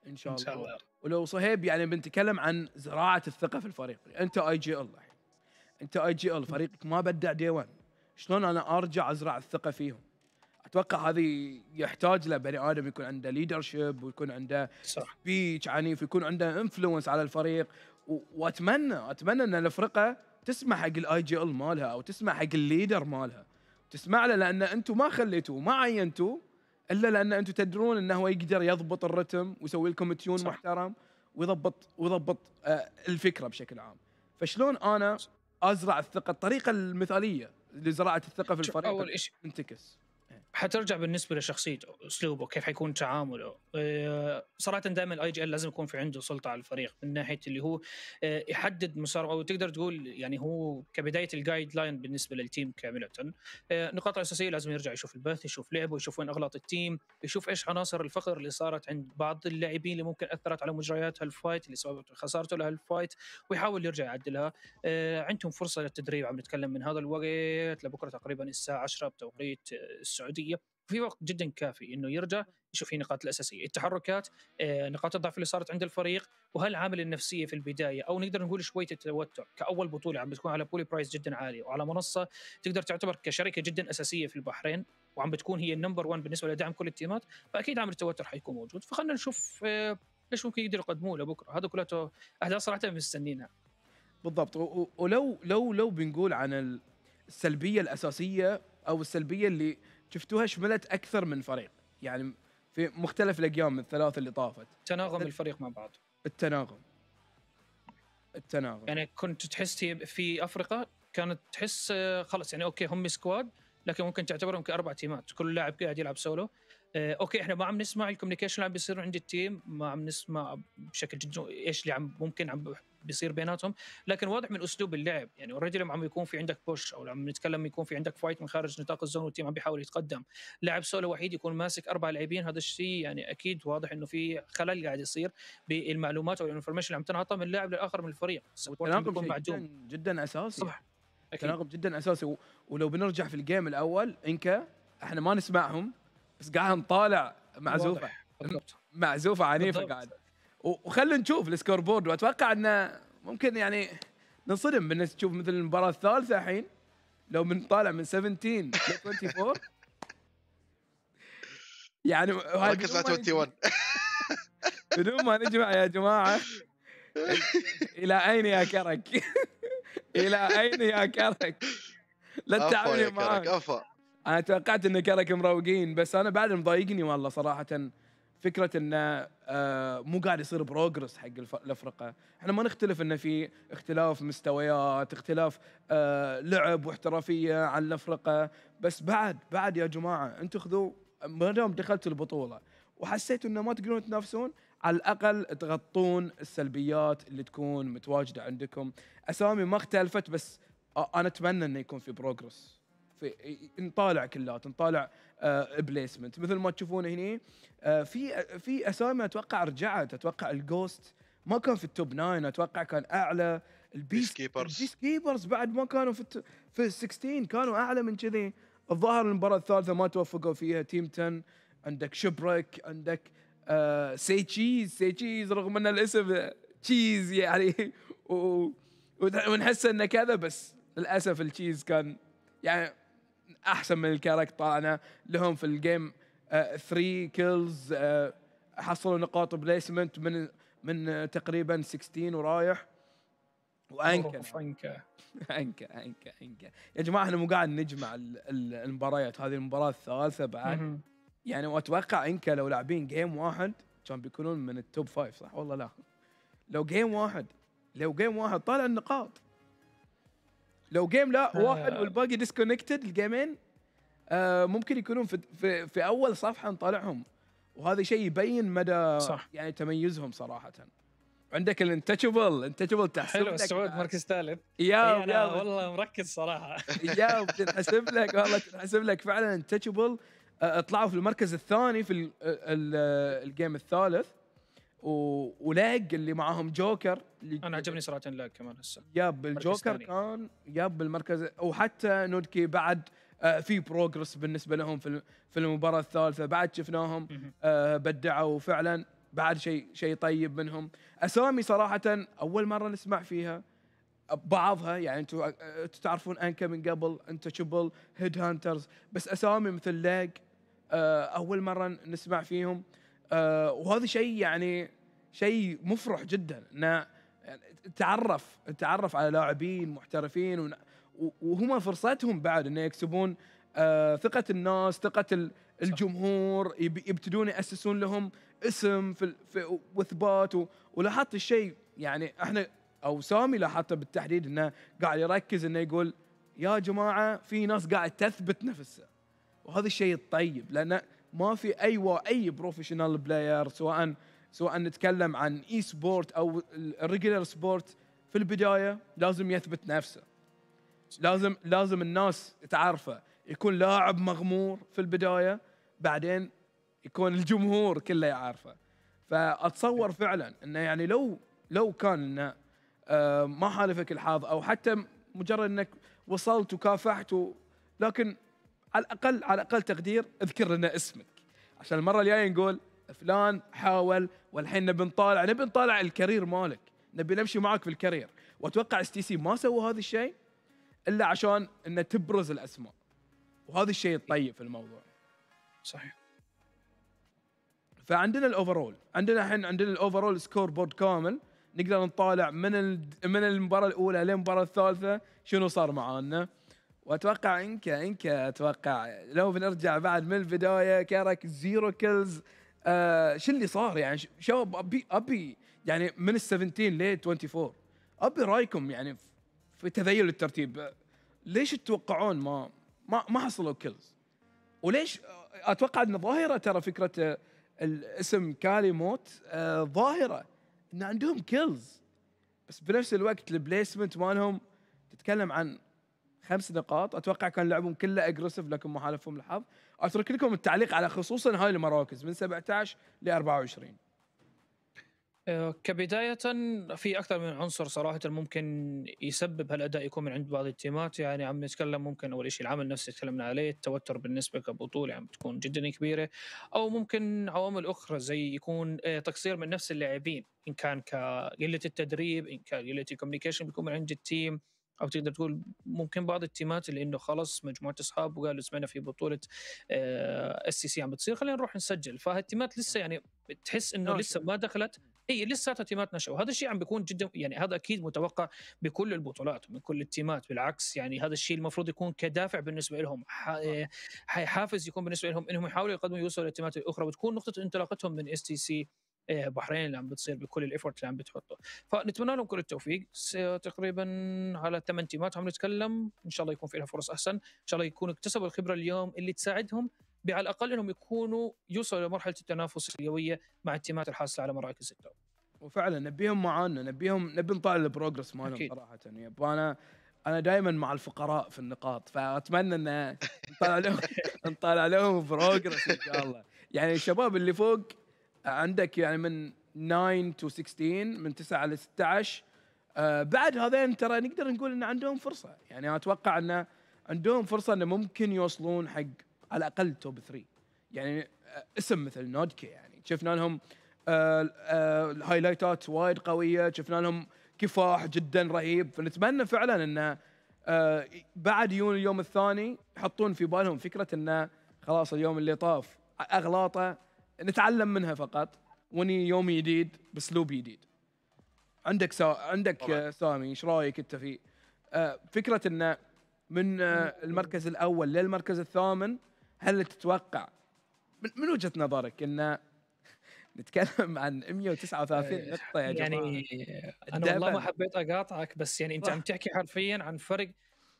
ان شاء ان الله, شاء الله. ولو صهيب يعني بنتكلم عن زراعه الثقه في الفريق. انت اي جي ال الحين، انت اي جي ال فريقك ما بدع دي واحد، شلون انا ارجع ازرع الثقه فيهم؟ اتوقع هذه يحتاج له بني ادم يكون عنده ليدرشيب ويكون عنده صح. سبيتش عنيف، يكون عنده انفلونس على الفريق. و... واتمنى اتمنى ان الفرقه تسمع حق الاي جي ال مالها، او تسمع حق الليدر مالها، تسمع له، لان انتم ما خليتوه ما عينتوه الا لان انتم تدرون انه هو يقدر يضبط الرتم ويسوي لكم تيون صح. محترم ويضبط ويضبط آه الفكره بشكل عام. فشلون انا ازرع الثقه؟ الطريقه المثاليه لزراعه الثقه في الفريق اول شيء تنتكس. حترجع بالنسبه لشخصيته، اسلوبه، كيف حيكون تعامله. أه صراحه دائما الاي جي ال لازم يكون في عنده سلطه على الفريق من ناحيه اللي هو أه يحدد مسار، او تقدر تقول يعني هو كبدايه الجايد لاين بالنسبه للتيم كامله. أه النقاط الاساسيه لازم يرجع يشوف البث، يشوف لعبه، يشوف وين اغلاط التيم، يشوف ايش عناصر الفقر اللي صارت عند بعض اللاعبين اللي ممكن اثرت على مجريات هالفايت اللي سببت خسارته لهالفايت، ويحاول يرجع يعدلها. أه عندهم فرصه للتدريب، عم نتكلم من هذا الوقت لبكره تقريبا الساعه عشرة بتوقيت السعوديه، في وقت جدا كافي انه يرجع يشوف هي النقاط الاساسيه، التحركات، آه، نقاط الضعف اللي صارت عند الفريق، وهالعامل النفسيه في البدايه، او نقدر نقول شويه التوتر كاول بطوله عم بتكون على بولي برايس جدا عاليه، وعلى منصه تقدر تعتبر كشركه جدا اساسيه في البحرين، وعم بتكون هي النمبر واحد بالنسبه لدعم كل التيمات، فاكيد عامل التوتر حيكون موجود. فخلنا نشوف آه، ايش ممكن يقدروا يقدموه لبكره. هذا كله احداث صراحه مستنينها. بالضبط. ولو لو لو بنقول عن السلبيه الاساسيه او السلبيه اللي شفتوها شملت اكثر من فريق، يعني في مختلف الايام من الثلاث اللي طافت، تناغم الفريق مع بعض. التناغم التناغم يعني كنت تحس في افريقيا كانت تحس آه، خلص يعني اوكي هم سكواد، لكن ممكن تعتبرهم كاربع تيمات، كل لاعب قاعد يلعب سولو. آه، اوكي احنا ما عم نسمع الكوميونيكيشن اللي عم بيصير عند التيم، ما عم نسمع بشكل جدا ايش اللي عم ممكن عم بيصير بيناتهم، لكن واضح من اسلوب اللعب. يعني اوريدي لما عم يكون في عندك بوش، او لما نتكلم يكون في عندك فايت من خارج نطاق الزون والتيم عم بيحاول يتقدم، لاعب سولو وحيد يكون ماسك اربع لاعبين، هذا الشيء يعني اكيد واضح انه في خلل قاعد يصير بالمعلومات او الانفورميشن اللي عم تنعطى من لاعب للاخر من الفريق. التناغم شيء جدا, جدا اساسي. صح. التناغم جدا اساسي. و... ولو بنرجع في الجيم الاول، انكا احنا ما نسمعهم بس قاعد نطالع معزوفه معزوفه عنيفه قاعد، وخلينا نشوف السكور بورد، واتوقع انه ممكن يعني ننصدم بالنسبه تشوف مثل المباراه الثالثه الحين لو بنطالع من سبعتاشر ل أربعة وعشرين يعني هاي ركز على واحد وعشرين بدون ما نجمع يا جماعه. الى اين يا كرك؟ الى اين يا كرك؟ لا تتعبني معاك. افا انا توقعت ان كرك مروقين، بس انا بعد مضايقني والله صراحه فكره انه آه مو قاعد يصير بروجرس حق الافرقه. احنا ما نختلف انه في اختلاف مستويات، اختلاف آه لعب واحترافيه عن الافرقه، بس بعد بعد يا جماعه انتم خذوا ما دام دخلتوا البطوله وحسيتوا انه ما تقدرون تنافسون، على الاقل تغطون السلبيات اللي تكون متواجده عندكم. اسامي ما اختلفت، بس انا اتمنى انه يكون في بروجرس، في نطالع كلات، نطالع آه بليسمنت مثل ما تشوفون هنا. آه في في اسامي اتوقع رجعت، اتوقع الجوست ما كان في التوب تسعة، اتوقع كان اعلى. البيس كيبرز البيس كيبرز بعد ما كانوا في الت... في ستة عشر، كانوا اعلى من كذي. الظاهر المباراه الثالثه ما توفقوا فيها تيم عشرة. عندك شبرك، عندك آه سي تشيز سي تشيز رغم ان الاسم تشيز يعني و... ونحس انه كذا، بس للاسف التشيز كان يعني احسن من الكاركتر. طلعنا لهم في الجيم ثلاثة كيلز، آه حصلوا نقاط بليسمنت من من آه تقريبا ستة عشر ورايح. وانكا انكا انكا انكا انكا يا جماعه احنا مو قاعد نجمع المباريات، هذه المباراه الثالثه بعد يعني. واتوقع انكا لو لاعبين جيم واحد كان بيكونون من التوب فايف، صح والله؟ لا لو جيم واحد لو جيم واحد طالع النقاط، لو جيم لا واحد والباقي ديسكونكتد الجيمين، آه ممكن يكونون في, في في اول صفحه نطالعهم، وهذا شيء يبين مدى صح. يعني تميزهم صراحه. عندك الانتشبل انتشبل تحسب حلو. السعود مركز ثالث. يا يا والله مركز صراحه. يا بتنحسب لك والله، تنحسب لك فعلا انتشبل. آه طلعوا في المركز الثاني في ال ال الجيم الثالث، ولاج اللي معاهم جوكر اللي انا عجبني صراحه لاج كمان هسه. ياب الجوكر كان ياب بالمركز، وحتى نودكي بعد آه في بروجرس بالنسبه لهم في في المباراه الثالثه. بعد شفناهم آه بدعوا فعلا بعد شيء شيء طيب منهم. اسامي صراحه اول مره نسمع فيها بعضها، يعني انتم انتم تعرفون انكا من قبل، انتشبل، هيد هانترز، بس اسامي مثل لاج اول مره نسمع فيهم. أه وهذا شيء يعني شيء مفرح جدا، انه تعرف تعرف على لاعبين محترفين، وهم فرصتهم بعد انه يكسبون أه ثقه الناس، ثقه الجمهور، يبتدون ياسسون لهم اسم في, في واثبات. ولاحظت الشيء يعني احنا او سامي لاحظته بالتحديد، انه قاعد يركز انه يقول يا جماعه في ناس قاعد تثبت نفسها، وهذا الشيء الطيب، لان ما في اي اي بروفيشنال بلاير، سواء سواء نتكلم عن اي سبورت او الريجولر سبورت، في البدايه لازم يثبت نفسه، لازم لازم الناس تعرفه، يكون لاعب مغمور في البدايه، بعدين يكون الجمهور كله يعرفه. فاتصور فعلا انه يعني لو لو كان انه آه ما حالفك الحظ، او حتى مجرد انك وصلت وكافحت، لكن على الاقل على اقل تقدير اذكر لنا اسمك، عشان المره الجايه نقول فلان حاول، والحين نبي نطالع نبي نطالع الكارير مالك، نبي نمشي معك في الكارير. واتوقع اس تي سي ما سووا هذا الشيء الا عشان انه تبرز الاسماء، وهذا الشيء الطيب في الموضوع. صحيح. فعندنا الاوفرول، عندنا الحين عندنا الاوفرول سكور بورد كامل، نقدر نطالع من من المباراه الاولى للمباراه الثالثه شنو صار معانا. واتوقع انكا انكا اتوقع لو بنرجع بعد من البدايه، كارك زيرو كيلز، آه شو اللي صار يعني شباب؟ ابي ابي يعني من ال سبعتاشر ل أربعة وعشرين، ابي رايكم يعني في تذيل الترتيب. ليش تتوقعون ما ما ما حصلوا كيلز؟ وليش اتوقع ان ظاهره، ترى فكره الاسم كالي موت آه ظاهره ان عندهم كيلز، بس بنفس الوقت البليسمنت مالهم تتكلم عن خمس نقاط. اتوقع كان لعبهم كله اجريسيف، لكن ما حالفهم الحظ. اترك لكم التعليق على خصوصا هاي المراكز من سبعة عشر ل أربعة وعشرين. كبداية في أكثر من عنصر صراحة ممكن يسبب هالأداء يكون من عند بعض التيمات. يعني عم نتكلم ممكن أول شيء العامل النفسي تكلمنا عليه، التوتر بالنسبة كبطولة عم بتكون جدا كبيرة، أو ممكن عوامل أخرى زي يكون تقصير من نفس اللاعبين، إن كان كقلة التدريب، إن كان قلة الكوميونيكيشن بيكون من عند التيم، او تقدر تقول ممكن بعض التيمات اللي انه خلص مجموعه اصحاب وقالوا سمعنا في بطوله اس سي سي عم بتصير، خلينا نروح نسجل. فهالتيمات لسه يعني بتحس انه لسه ما دخلت، اي لساتها تيمات نشأ، وهذا الشيء عم بيكون جدا يعني هذا اكيد متوقع بكل البطولات من كل التيمات. بالعكس يعني هذا الشيء المفروض يكون كدافع بالنسبه لهم، حافز يكون بالنسبه لهم انهم يحاولوا يقدموا يوصلوا للتيمات الاخرى، وتكون نقطه انطلاقتهم من اس تي سي بحرين اللي عم بتصير بكل الايفورت اللي عم بتحطه. فنتمنى لهم كل التوفيق. تقريبا على ثمان تيمات عم نتكلم، ان شاء الله يكون في لها فرص احسن، ان شاء الله يكونوا اكتسبوا الخبره اليوم اللي تساعدهم على الاقل انهم يكونوا يوصلوا لمرحله التنافس القويه مع التيمات الحاصله على مراكز التوب. وفعلا نبيهم معانا، نبيهم نبي نطالع البروجرس مالهم صراحه. يبا انا انا دائما مع الفقراء في النقاط، فاتمنى ان نطالع لهم نطالع لهم بروجرس ان شاء الله. يعني الشباب اللي فوق عندك يعني من تسعة تو ستة عشر، من تسعة ل ستة عشر، آه بعد هذين ترى نقدر نقول ان عندهم فرصه. يعني اتوقع ان عندهم فرصه انه ممكن يوصلون حق على الاقل توب ثلاثة. يعني آه اسم مثل نودكي، يعني شفنا لهم آه آه الهايلايتات وايد قويه، شفنا لهم كفاح جدا رهيب. فنتمنى فعلا انه آه بعد يوم اليوم الثاني يحطون في بالهم فكره انه خلاص اليوم اللي طاف اغلاطه نتعلم منها فقط، وني يوم جديد باسلوب جديد. عندك سا... عندك طبعا. سامي ايش رايك انت في آه فكره انه من آه المركز الاول للمركز الثامن؟ هل تتوقع من, من وجهه نظرك انه نتكلم عن مئة وتسعة وثلاثين نقطه يا جماعه؟ يعني انا والله ما حبيت اقاطعك، بس يعني انت عم تحكي حرفيا عن فرق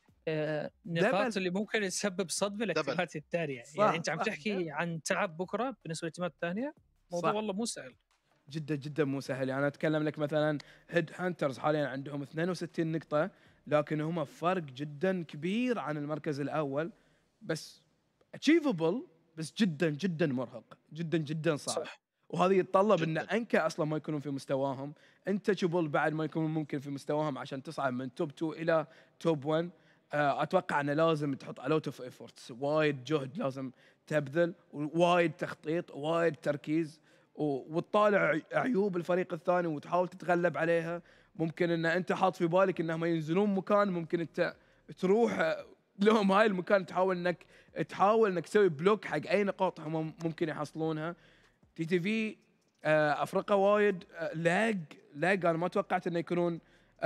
آه نقاط اللي ممكن تسبب صدمه للتيمات الثانيه. يعني انت عم تحكي دبل. عن تعب بكره بالنسبه للتيمات الثانيه، موضوع صح. والله مو سهل، جدا جدا مو سهل. يعني انا اتكلم لك مثلا هيد هانترز حاليا عندهم اثنين وستين نقطه، لكن هم فرق جدا كبير عن المركز الاول، بس اتشيفبل، بس جدا جدا مرهق، جدا جدا صعب. صح. وهذا يتطلب ان انكا اصلا ما يكونون في مستواهم، انتشبل بعد ما يكونون ممكن في مستواهم عشان تصعد من توب اثنين الى توب واحد. اتوقع انه لازم تحط الوت اوف ايفورتس، وايد جهد لازم تبذل، وايد تخطيط، وايد تركيز، وتطالع عيوب الفريق الثاني وتحاول تتغلب عليها. ممكن ان انت حاط في بالك انهم ينزلون مكان، ممكن انت تروح لهم هاي المكان، تحاول انك تحاول انك تسوي بلوك حق اي نقاط هم ممكن يحصلونها. تي تي في افرقه وايد لاج لاج انا ما توقعت انه يكونون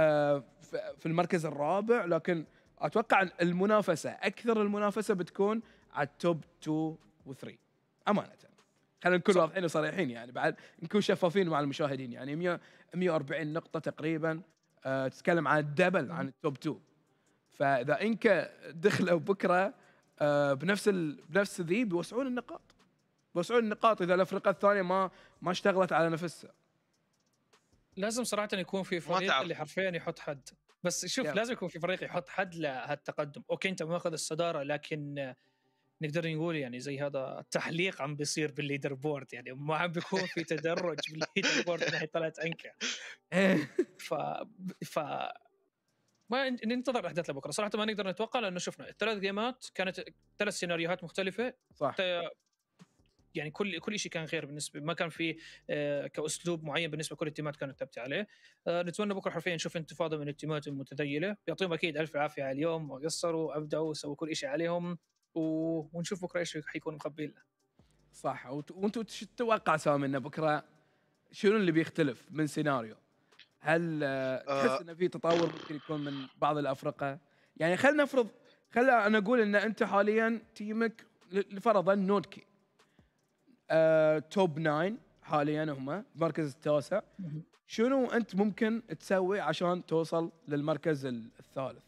في المركز الرابع، لكن اتوقع المنافسه اكثر المنافسه بتكون على التوب اثنين و3 امانه. خلينا نكون واضحين وصريحين يعني، بعد نكون شفافين مع المشاهدين. يعني مية مية وأربعين نقطه تقريبا، أه تتكلم عن الدبل عن التوب اثنين. فاذا انك دخلوا بكره أه بنفس ال... بنفس ذي بيوسعون النقاط، بيوسعون النقاط اذا الافرقه الثانيه ما ما اشتغلت على نفسها. لازم صراحه يكون في فريق اللي حرفيا يحط حد. بس شوف yeah. لازم يكون في فريق يحط حد لهالتقدم. اوكي انت ماخذ الصداره، لكن نقدر نقول يعني زي هذا التحليق عم بيصير بالليدر بورد، يعني ما عم بيكون في تدرج بالليدر بورد من ناحيه طلعت انكا. ف ف ما ننتظر احداث لبكره صراحه. ما نقدر نتوقع لانه شفنا الثلاث جيمات كانت ثلاث سيناريوهات مختلفه صح. يعني كل كل شيء كان غير بالنسبه، ما كان في آه كاسلوب معين بالنسبه لكل التيمات كانت ثابته عليه. آه نتمنى بكره حرفيا نشوف انتفاضه من التيمات المتذيله، يعطيهم اكيد الف العافيه على اليوم، وقصروا ابدعوا وسووا كل شيء عليهم، ونشوف بكره ايش حيكون مخبي لنا. صح. وانتم ايش تتوقع سامي انه بكره شنو اللي بيختلف من سيناريو؟ هل تحس انه في تطور ممكن يكون من بعض الافرقه؟ يعني خلينا نفرض، خلينا انا اقول ان انت حاليا تيمك لفرضا نودكي أه، توب تسعة حاليا، هم المركز التاسع. شنو انت ممكن تسوي عشان توصل للمركز الثالث؟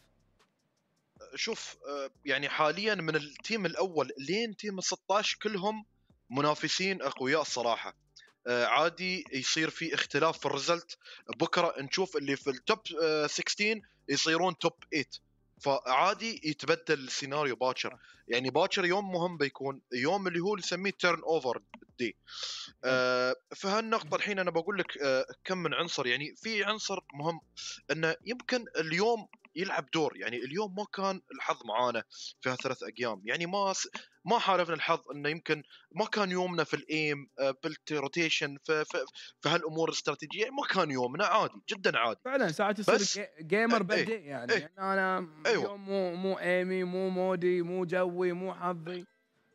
شوف يعني حاليا من التيم الاول لين تيم ستة عشر كلهم منافسين اقوياء الصراحه. عادي يصير في اختلاف في الريزلت، بكره نشوف اللي في التوب ستة عشر يصيرون توب ثمانية، فعادي يتبدل السيناريو باكر. يعني باكر يوم مهم بيكون يوم اللي هو نسميه تيرن اوفر دي. أه فهالنقطه الحين انا بقول لك أه كم من عنصر. يعني في عنصر مهم انه يمكن اليوم يلعب دور. يعني اليوم ما كان الحظ معانا في هالثلاث ايام، يعني ما س... ما حالفنا الحظ انه يمكن ما كان يومنا في الايم بالروتيشن في في, في هالامور الاستراتيجيه، ما كان يومنا عادي جدا عادي فعلا. ساعات تصير جيمر بدي ايه يعني, ايه يعني انا أيوة. اليوم مو مو ايمي مو مودي مو جوي مو حظي.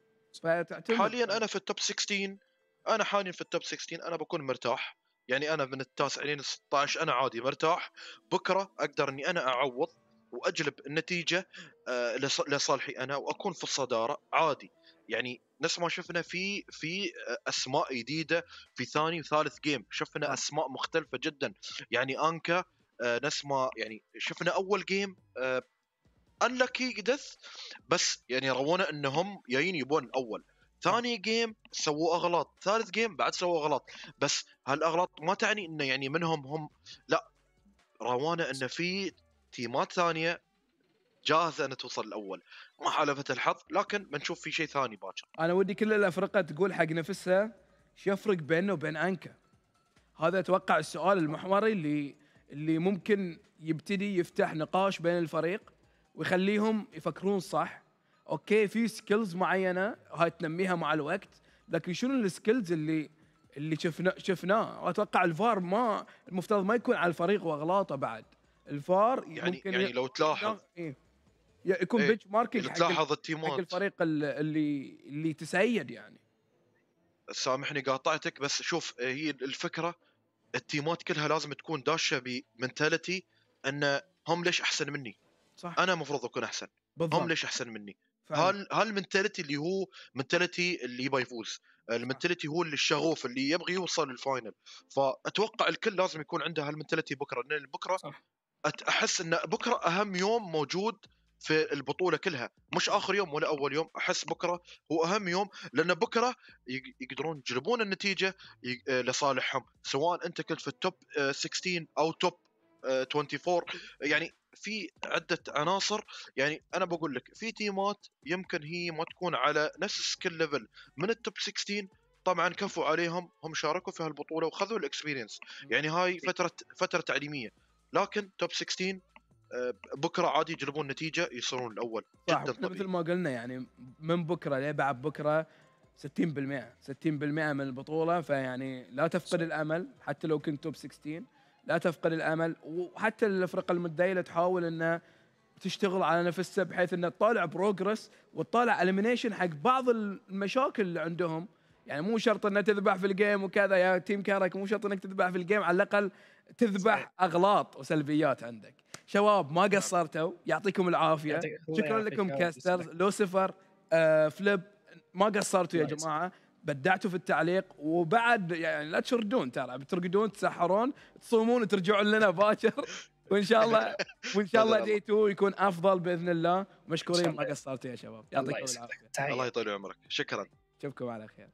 حاليا انا في التوب ستة عشر، انا حاليا في التوب ستة عشر انا بكون مرتاح. يعني انا من التاسع لين ستة عشر انا عادي مرتاح. بكره اقدر اني انا اعوض واجلب النتيجه آه لصالحي انا واكون في الصداره عادي. يعني نفس ما شفنا في في اسماء جديده في ثاني وثالث جيم، شفنا اسماء مختلفه جدا. يعني انكا آه نفس ما يعني شفنا اول جيم آه انلكي دث، بس يعني رونا انهم جايين يبون الاول. ثاني جيم سووا اغلاط، ثالث جيم بعد سووا اغلاط، بس هالاغلاط ما تعني انه يعني منهم هم، لا، روانا ان في تيمات ثانيه جاهزه ان توصل الاول. ما حالفت الحظ، لكن بنشوف في شيء ثاني باكر. انا ودي كل الافرقه تقول حق نفسها شو يفرق بينه وبين انكا. هذا اتوقع السؤال المحوري اللي اللي ممكن يبتدي يفتح نقاش بين الفريق ويخليهم يفكرون صح. اوكي في سكيلز معينه هاي تنميها مع الوقت، لكن شنو السكيلز اللي اللي شفنا شفناه؟ اتوقع الفار ما المفترض ما يكون على الفريق واغلاطه بعد. الفار يعني ممكن يعني لو تلاحظ إيه يكون إيه بنش ماركينج حق تلاحظ التيمات حق الفريق اللي اللي تسيد. يعني سامحني قاطعتك، بس شوف هي الفكره التيمات كلها لازم تكون داشه بمنتاليتي ان هم ليش احسن مني، صح. انا مفروض اكون احسن، بالضبط. هم ليش احسن مني. فعلا. هل هالمنتاليتي اللي هو منتاليتي اللي يبغى يفوز، المنتاليتي هو اللي الشغوف اللي يبغى يوصل للفاينل. فاتوقع الكل لازم يكون عنده هالمنتاليتي بكره، لان بكره صح. احس ان بكره اهم يوم موجود في البطوله كلها، مش اخر يوم ولا اول يوم. احس بكره هو اهم يوم، لان بكره يقدرون يجلبون النتيجه لصالحهم، سواء انت كنت في التوب ستة عشر او توب أربعة وعشرين. يعني في عده عناصر. يعني انا بقول لك في تيمات يمكن هي ما تكون على نفس سكيل ليفل من التوب ستة عشر، طبعا كفوا عليهم، هم شاركوا في هالبطوله وخذوا الاكسبيرينس. يعني هاي فتره فتره تعليميه، لكن توب ستة عشر بكره عادي يجلبون نتيجه يصيرون الاول. صح. جدا طبيعي. مثل ما قلنا يعني من بكره لبعد بكره ستين بالمئة ستين بالمئة من البطوله، فيعني لا تفقد الامل حتى لو كنت توب ستة عشر، لا تفقد الامل. وحتى الفرق المتديله تحاول انها تشتغل على نفسها بحيث انها تطالع بروجرس وتطالع اليمينيشن حق بعض المشاكل اللي عندهم. يعني مو شرط انها تذبح في الجيم وكذا يا تيم كارك، مو شرط انك تذبح في الجيم، على الاقل تذبح اغلاط وسلبيات عندك. شباب ما قصرتوا، يعطيكم العافيه. يعطيك الله شكرا يعافيك لكم يا رب كاسترز، يسلمك. لوسيفر، آه، فليب، ما قصرتوا يا الله يسلمك. جماعه، بدعتوا في التعليق. وبعد يعني لا تشردون، ترى بترقدون تسحرون تصومون وترجعون لنا باكر وان شاء الله وان شاء الله دي تو يكون افضل باذن الله. مشكورين ما قصرتوا يا شباب، الله يعطيكم يسلمك. العافيه. تحية. الله يطول عمرك، شكرا. اشوفكم على خير.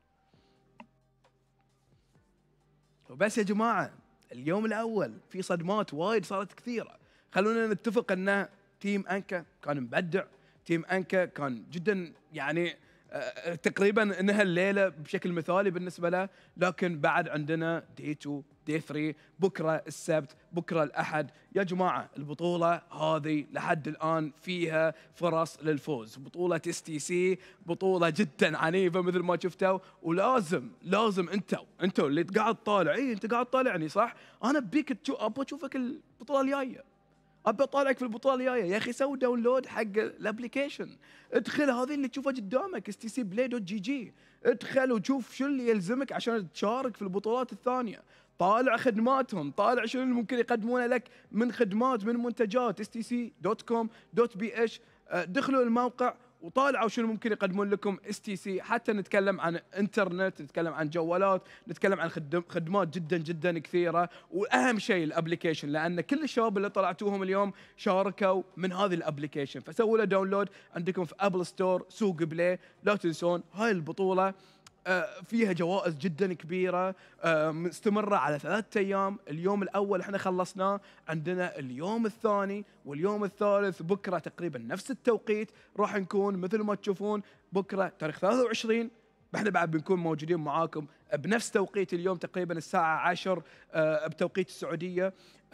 وبس يا جماعه، اليوم الاول في صدمات وايد صارت كثيره. خلونا نتفق ان تيم انكا كان مبدع، تيم انكا كان جدا يعني آه، تقريبا انها الليله بشكل مثالي بالنسبه له. لكن بعد عندنا دي اثنين، دي ثلاثة، بكره السبت، بكره الاحد. يا جماعه البطوله هذه لحد الان فيها فرص للفوز. بطوله اس تي سي بطوله جدا عنيفه مثل ما شفتوا، ولازم لازم انتوا انتوا اللي قاعد طالع، اي انت قاعد طالعني صح، انا بيك تشوف، ابى اشوفك البطوله الجايه، ابى اطالعك في البطوله الجايه. يا اخي سوي داونلود حق الابلكيشن، ادخل هذه اللي تشوفها قدامك اس تي سي بلاي دوت جي جي، ادخل وشوف شو اللي يلزمك عشان تشارك في البطولات الثانيه. طالع خدماتهم، طالع شنو اللي ممكن يقدمونه لك من خدمات من منتجات اس تي سي دوت كوم دوت بي اتش. دخلوا الموقع وطالعوا شنو ممكن يقدمون لكم اس تي سي. حتى نتكلم عن انترنت، نتكلم عن جوالات، نتكلم عن خدم خدمات جدا جدا كثيره. واهم شيء الابلكيشن، لان كل الشباب اللي طلعتوهم اليوم شاركوا من هذه الابلكيشن، فسووا له داونلود عندكم في ابل ستور، سوق بلاي. لا تنسون هاي البطوله فيها جوائز جدا كبيره مستمره على ثلاثة ايام. اليوم الاول احنا خلصناه، عندنا اليوم الثاني واليوم الثالث بكره تقريبا نفس التوقيت راح نكون مثل ما تشوفون. بكره تاريخ ثلاثة وعشرين احنا بعد بنكون موجودين معاكم بنفس توقيت اليوم تقريبا الساعه عشرة بتوقيت السعوديه.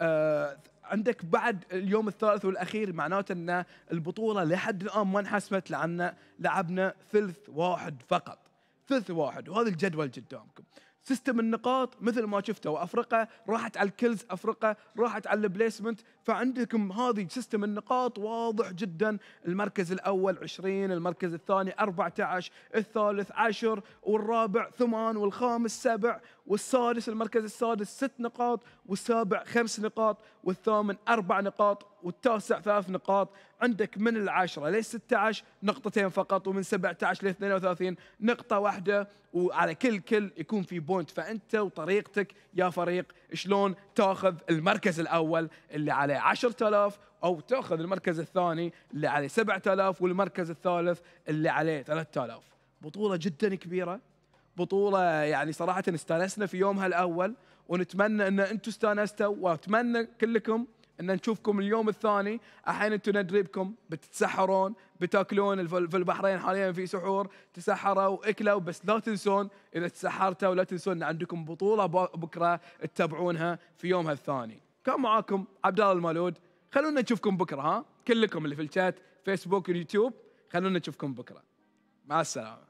عندك بعد اليوم الثالث والاخير، معناته ان البطوله لحد الان ما انحسمت لان لعبنا ثلث واحد فقط، ثلث واحد. وهذا الجدول قدامكم. سيستم النقاط مثل ما شفتوا، افريقيا راحت على الكلز، افريقيا راحت على البليسمنت، فعندكم هذه سيستم النقاط واضح جدا. المركز الاول عشرين، المركز الثاني أربعة عشر، الثالث عشر، والرابع ثمان، والخامس سبع، والسادس المركز السادس ست نقاط، والسابع خمس نقاط، والثامن أربع نقاط، والتاسع ثلاث نقاط. عندك من العشرة ل ستة عشر نقطتين فقط، ومن سبعة عشر ل اثنين وثلاثين نقطة واحدة، وعلى كل كل يكون في بوينت. فأنت وطريقتك يا فريق شلون تاخذ المركز الأول اللي عليه عشرة آلاف، أو تاخذ المركز الثاني اللي عليه سبعة آلاف، والمركز الثالث اللي عليه ثلاثة آلاف. بطولة جدا كبيرة، بطولة يعني صراحة استانسنا في يومها الأول، ونتمنى أن أنتم استانستوا، وأتمنى كلكم ان نشوفكم اليوم الثاني. الحين انتم ندري بكم بتتسحرون، بتاكلون في البحرين حاليا في سحور، تسحروا اكلوا، بس لا تنسون اذا تسحرتوا لا تنسون ان عندكم بطوله بكره تتابعونها في يومها الثاني. كان معاكم عبد الله المولود، خلونا نشوفكم بكره. ها كلكم اللي في الشات فيسبوك واليوتيوب، خلونا نشوفكم بكره. مع السلامه.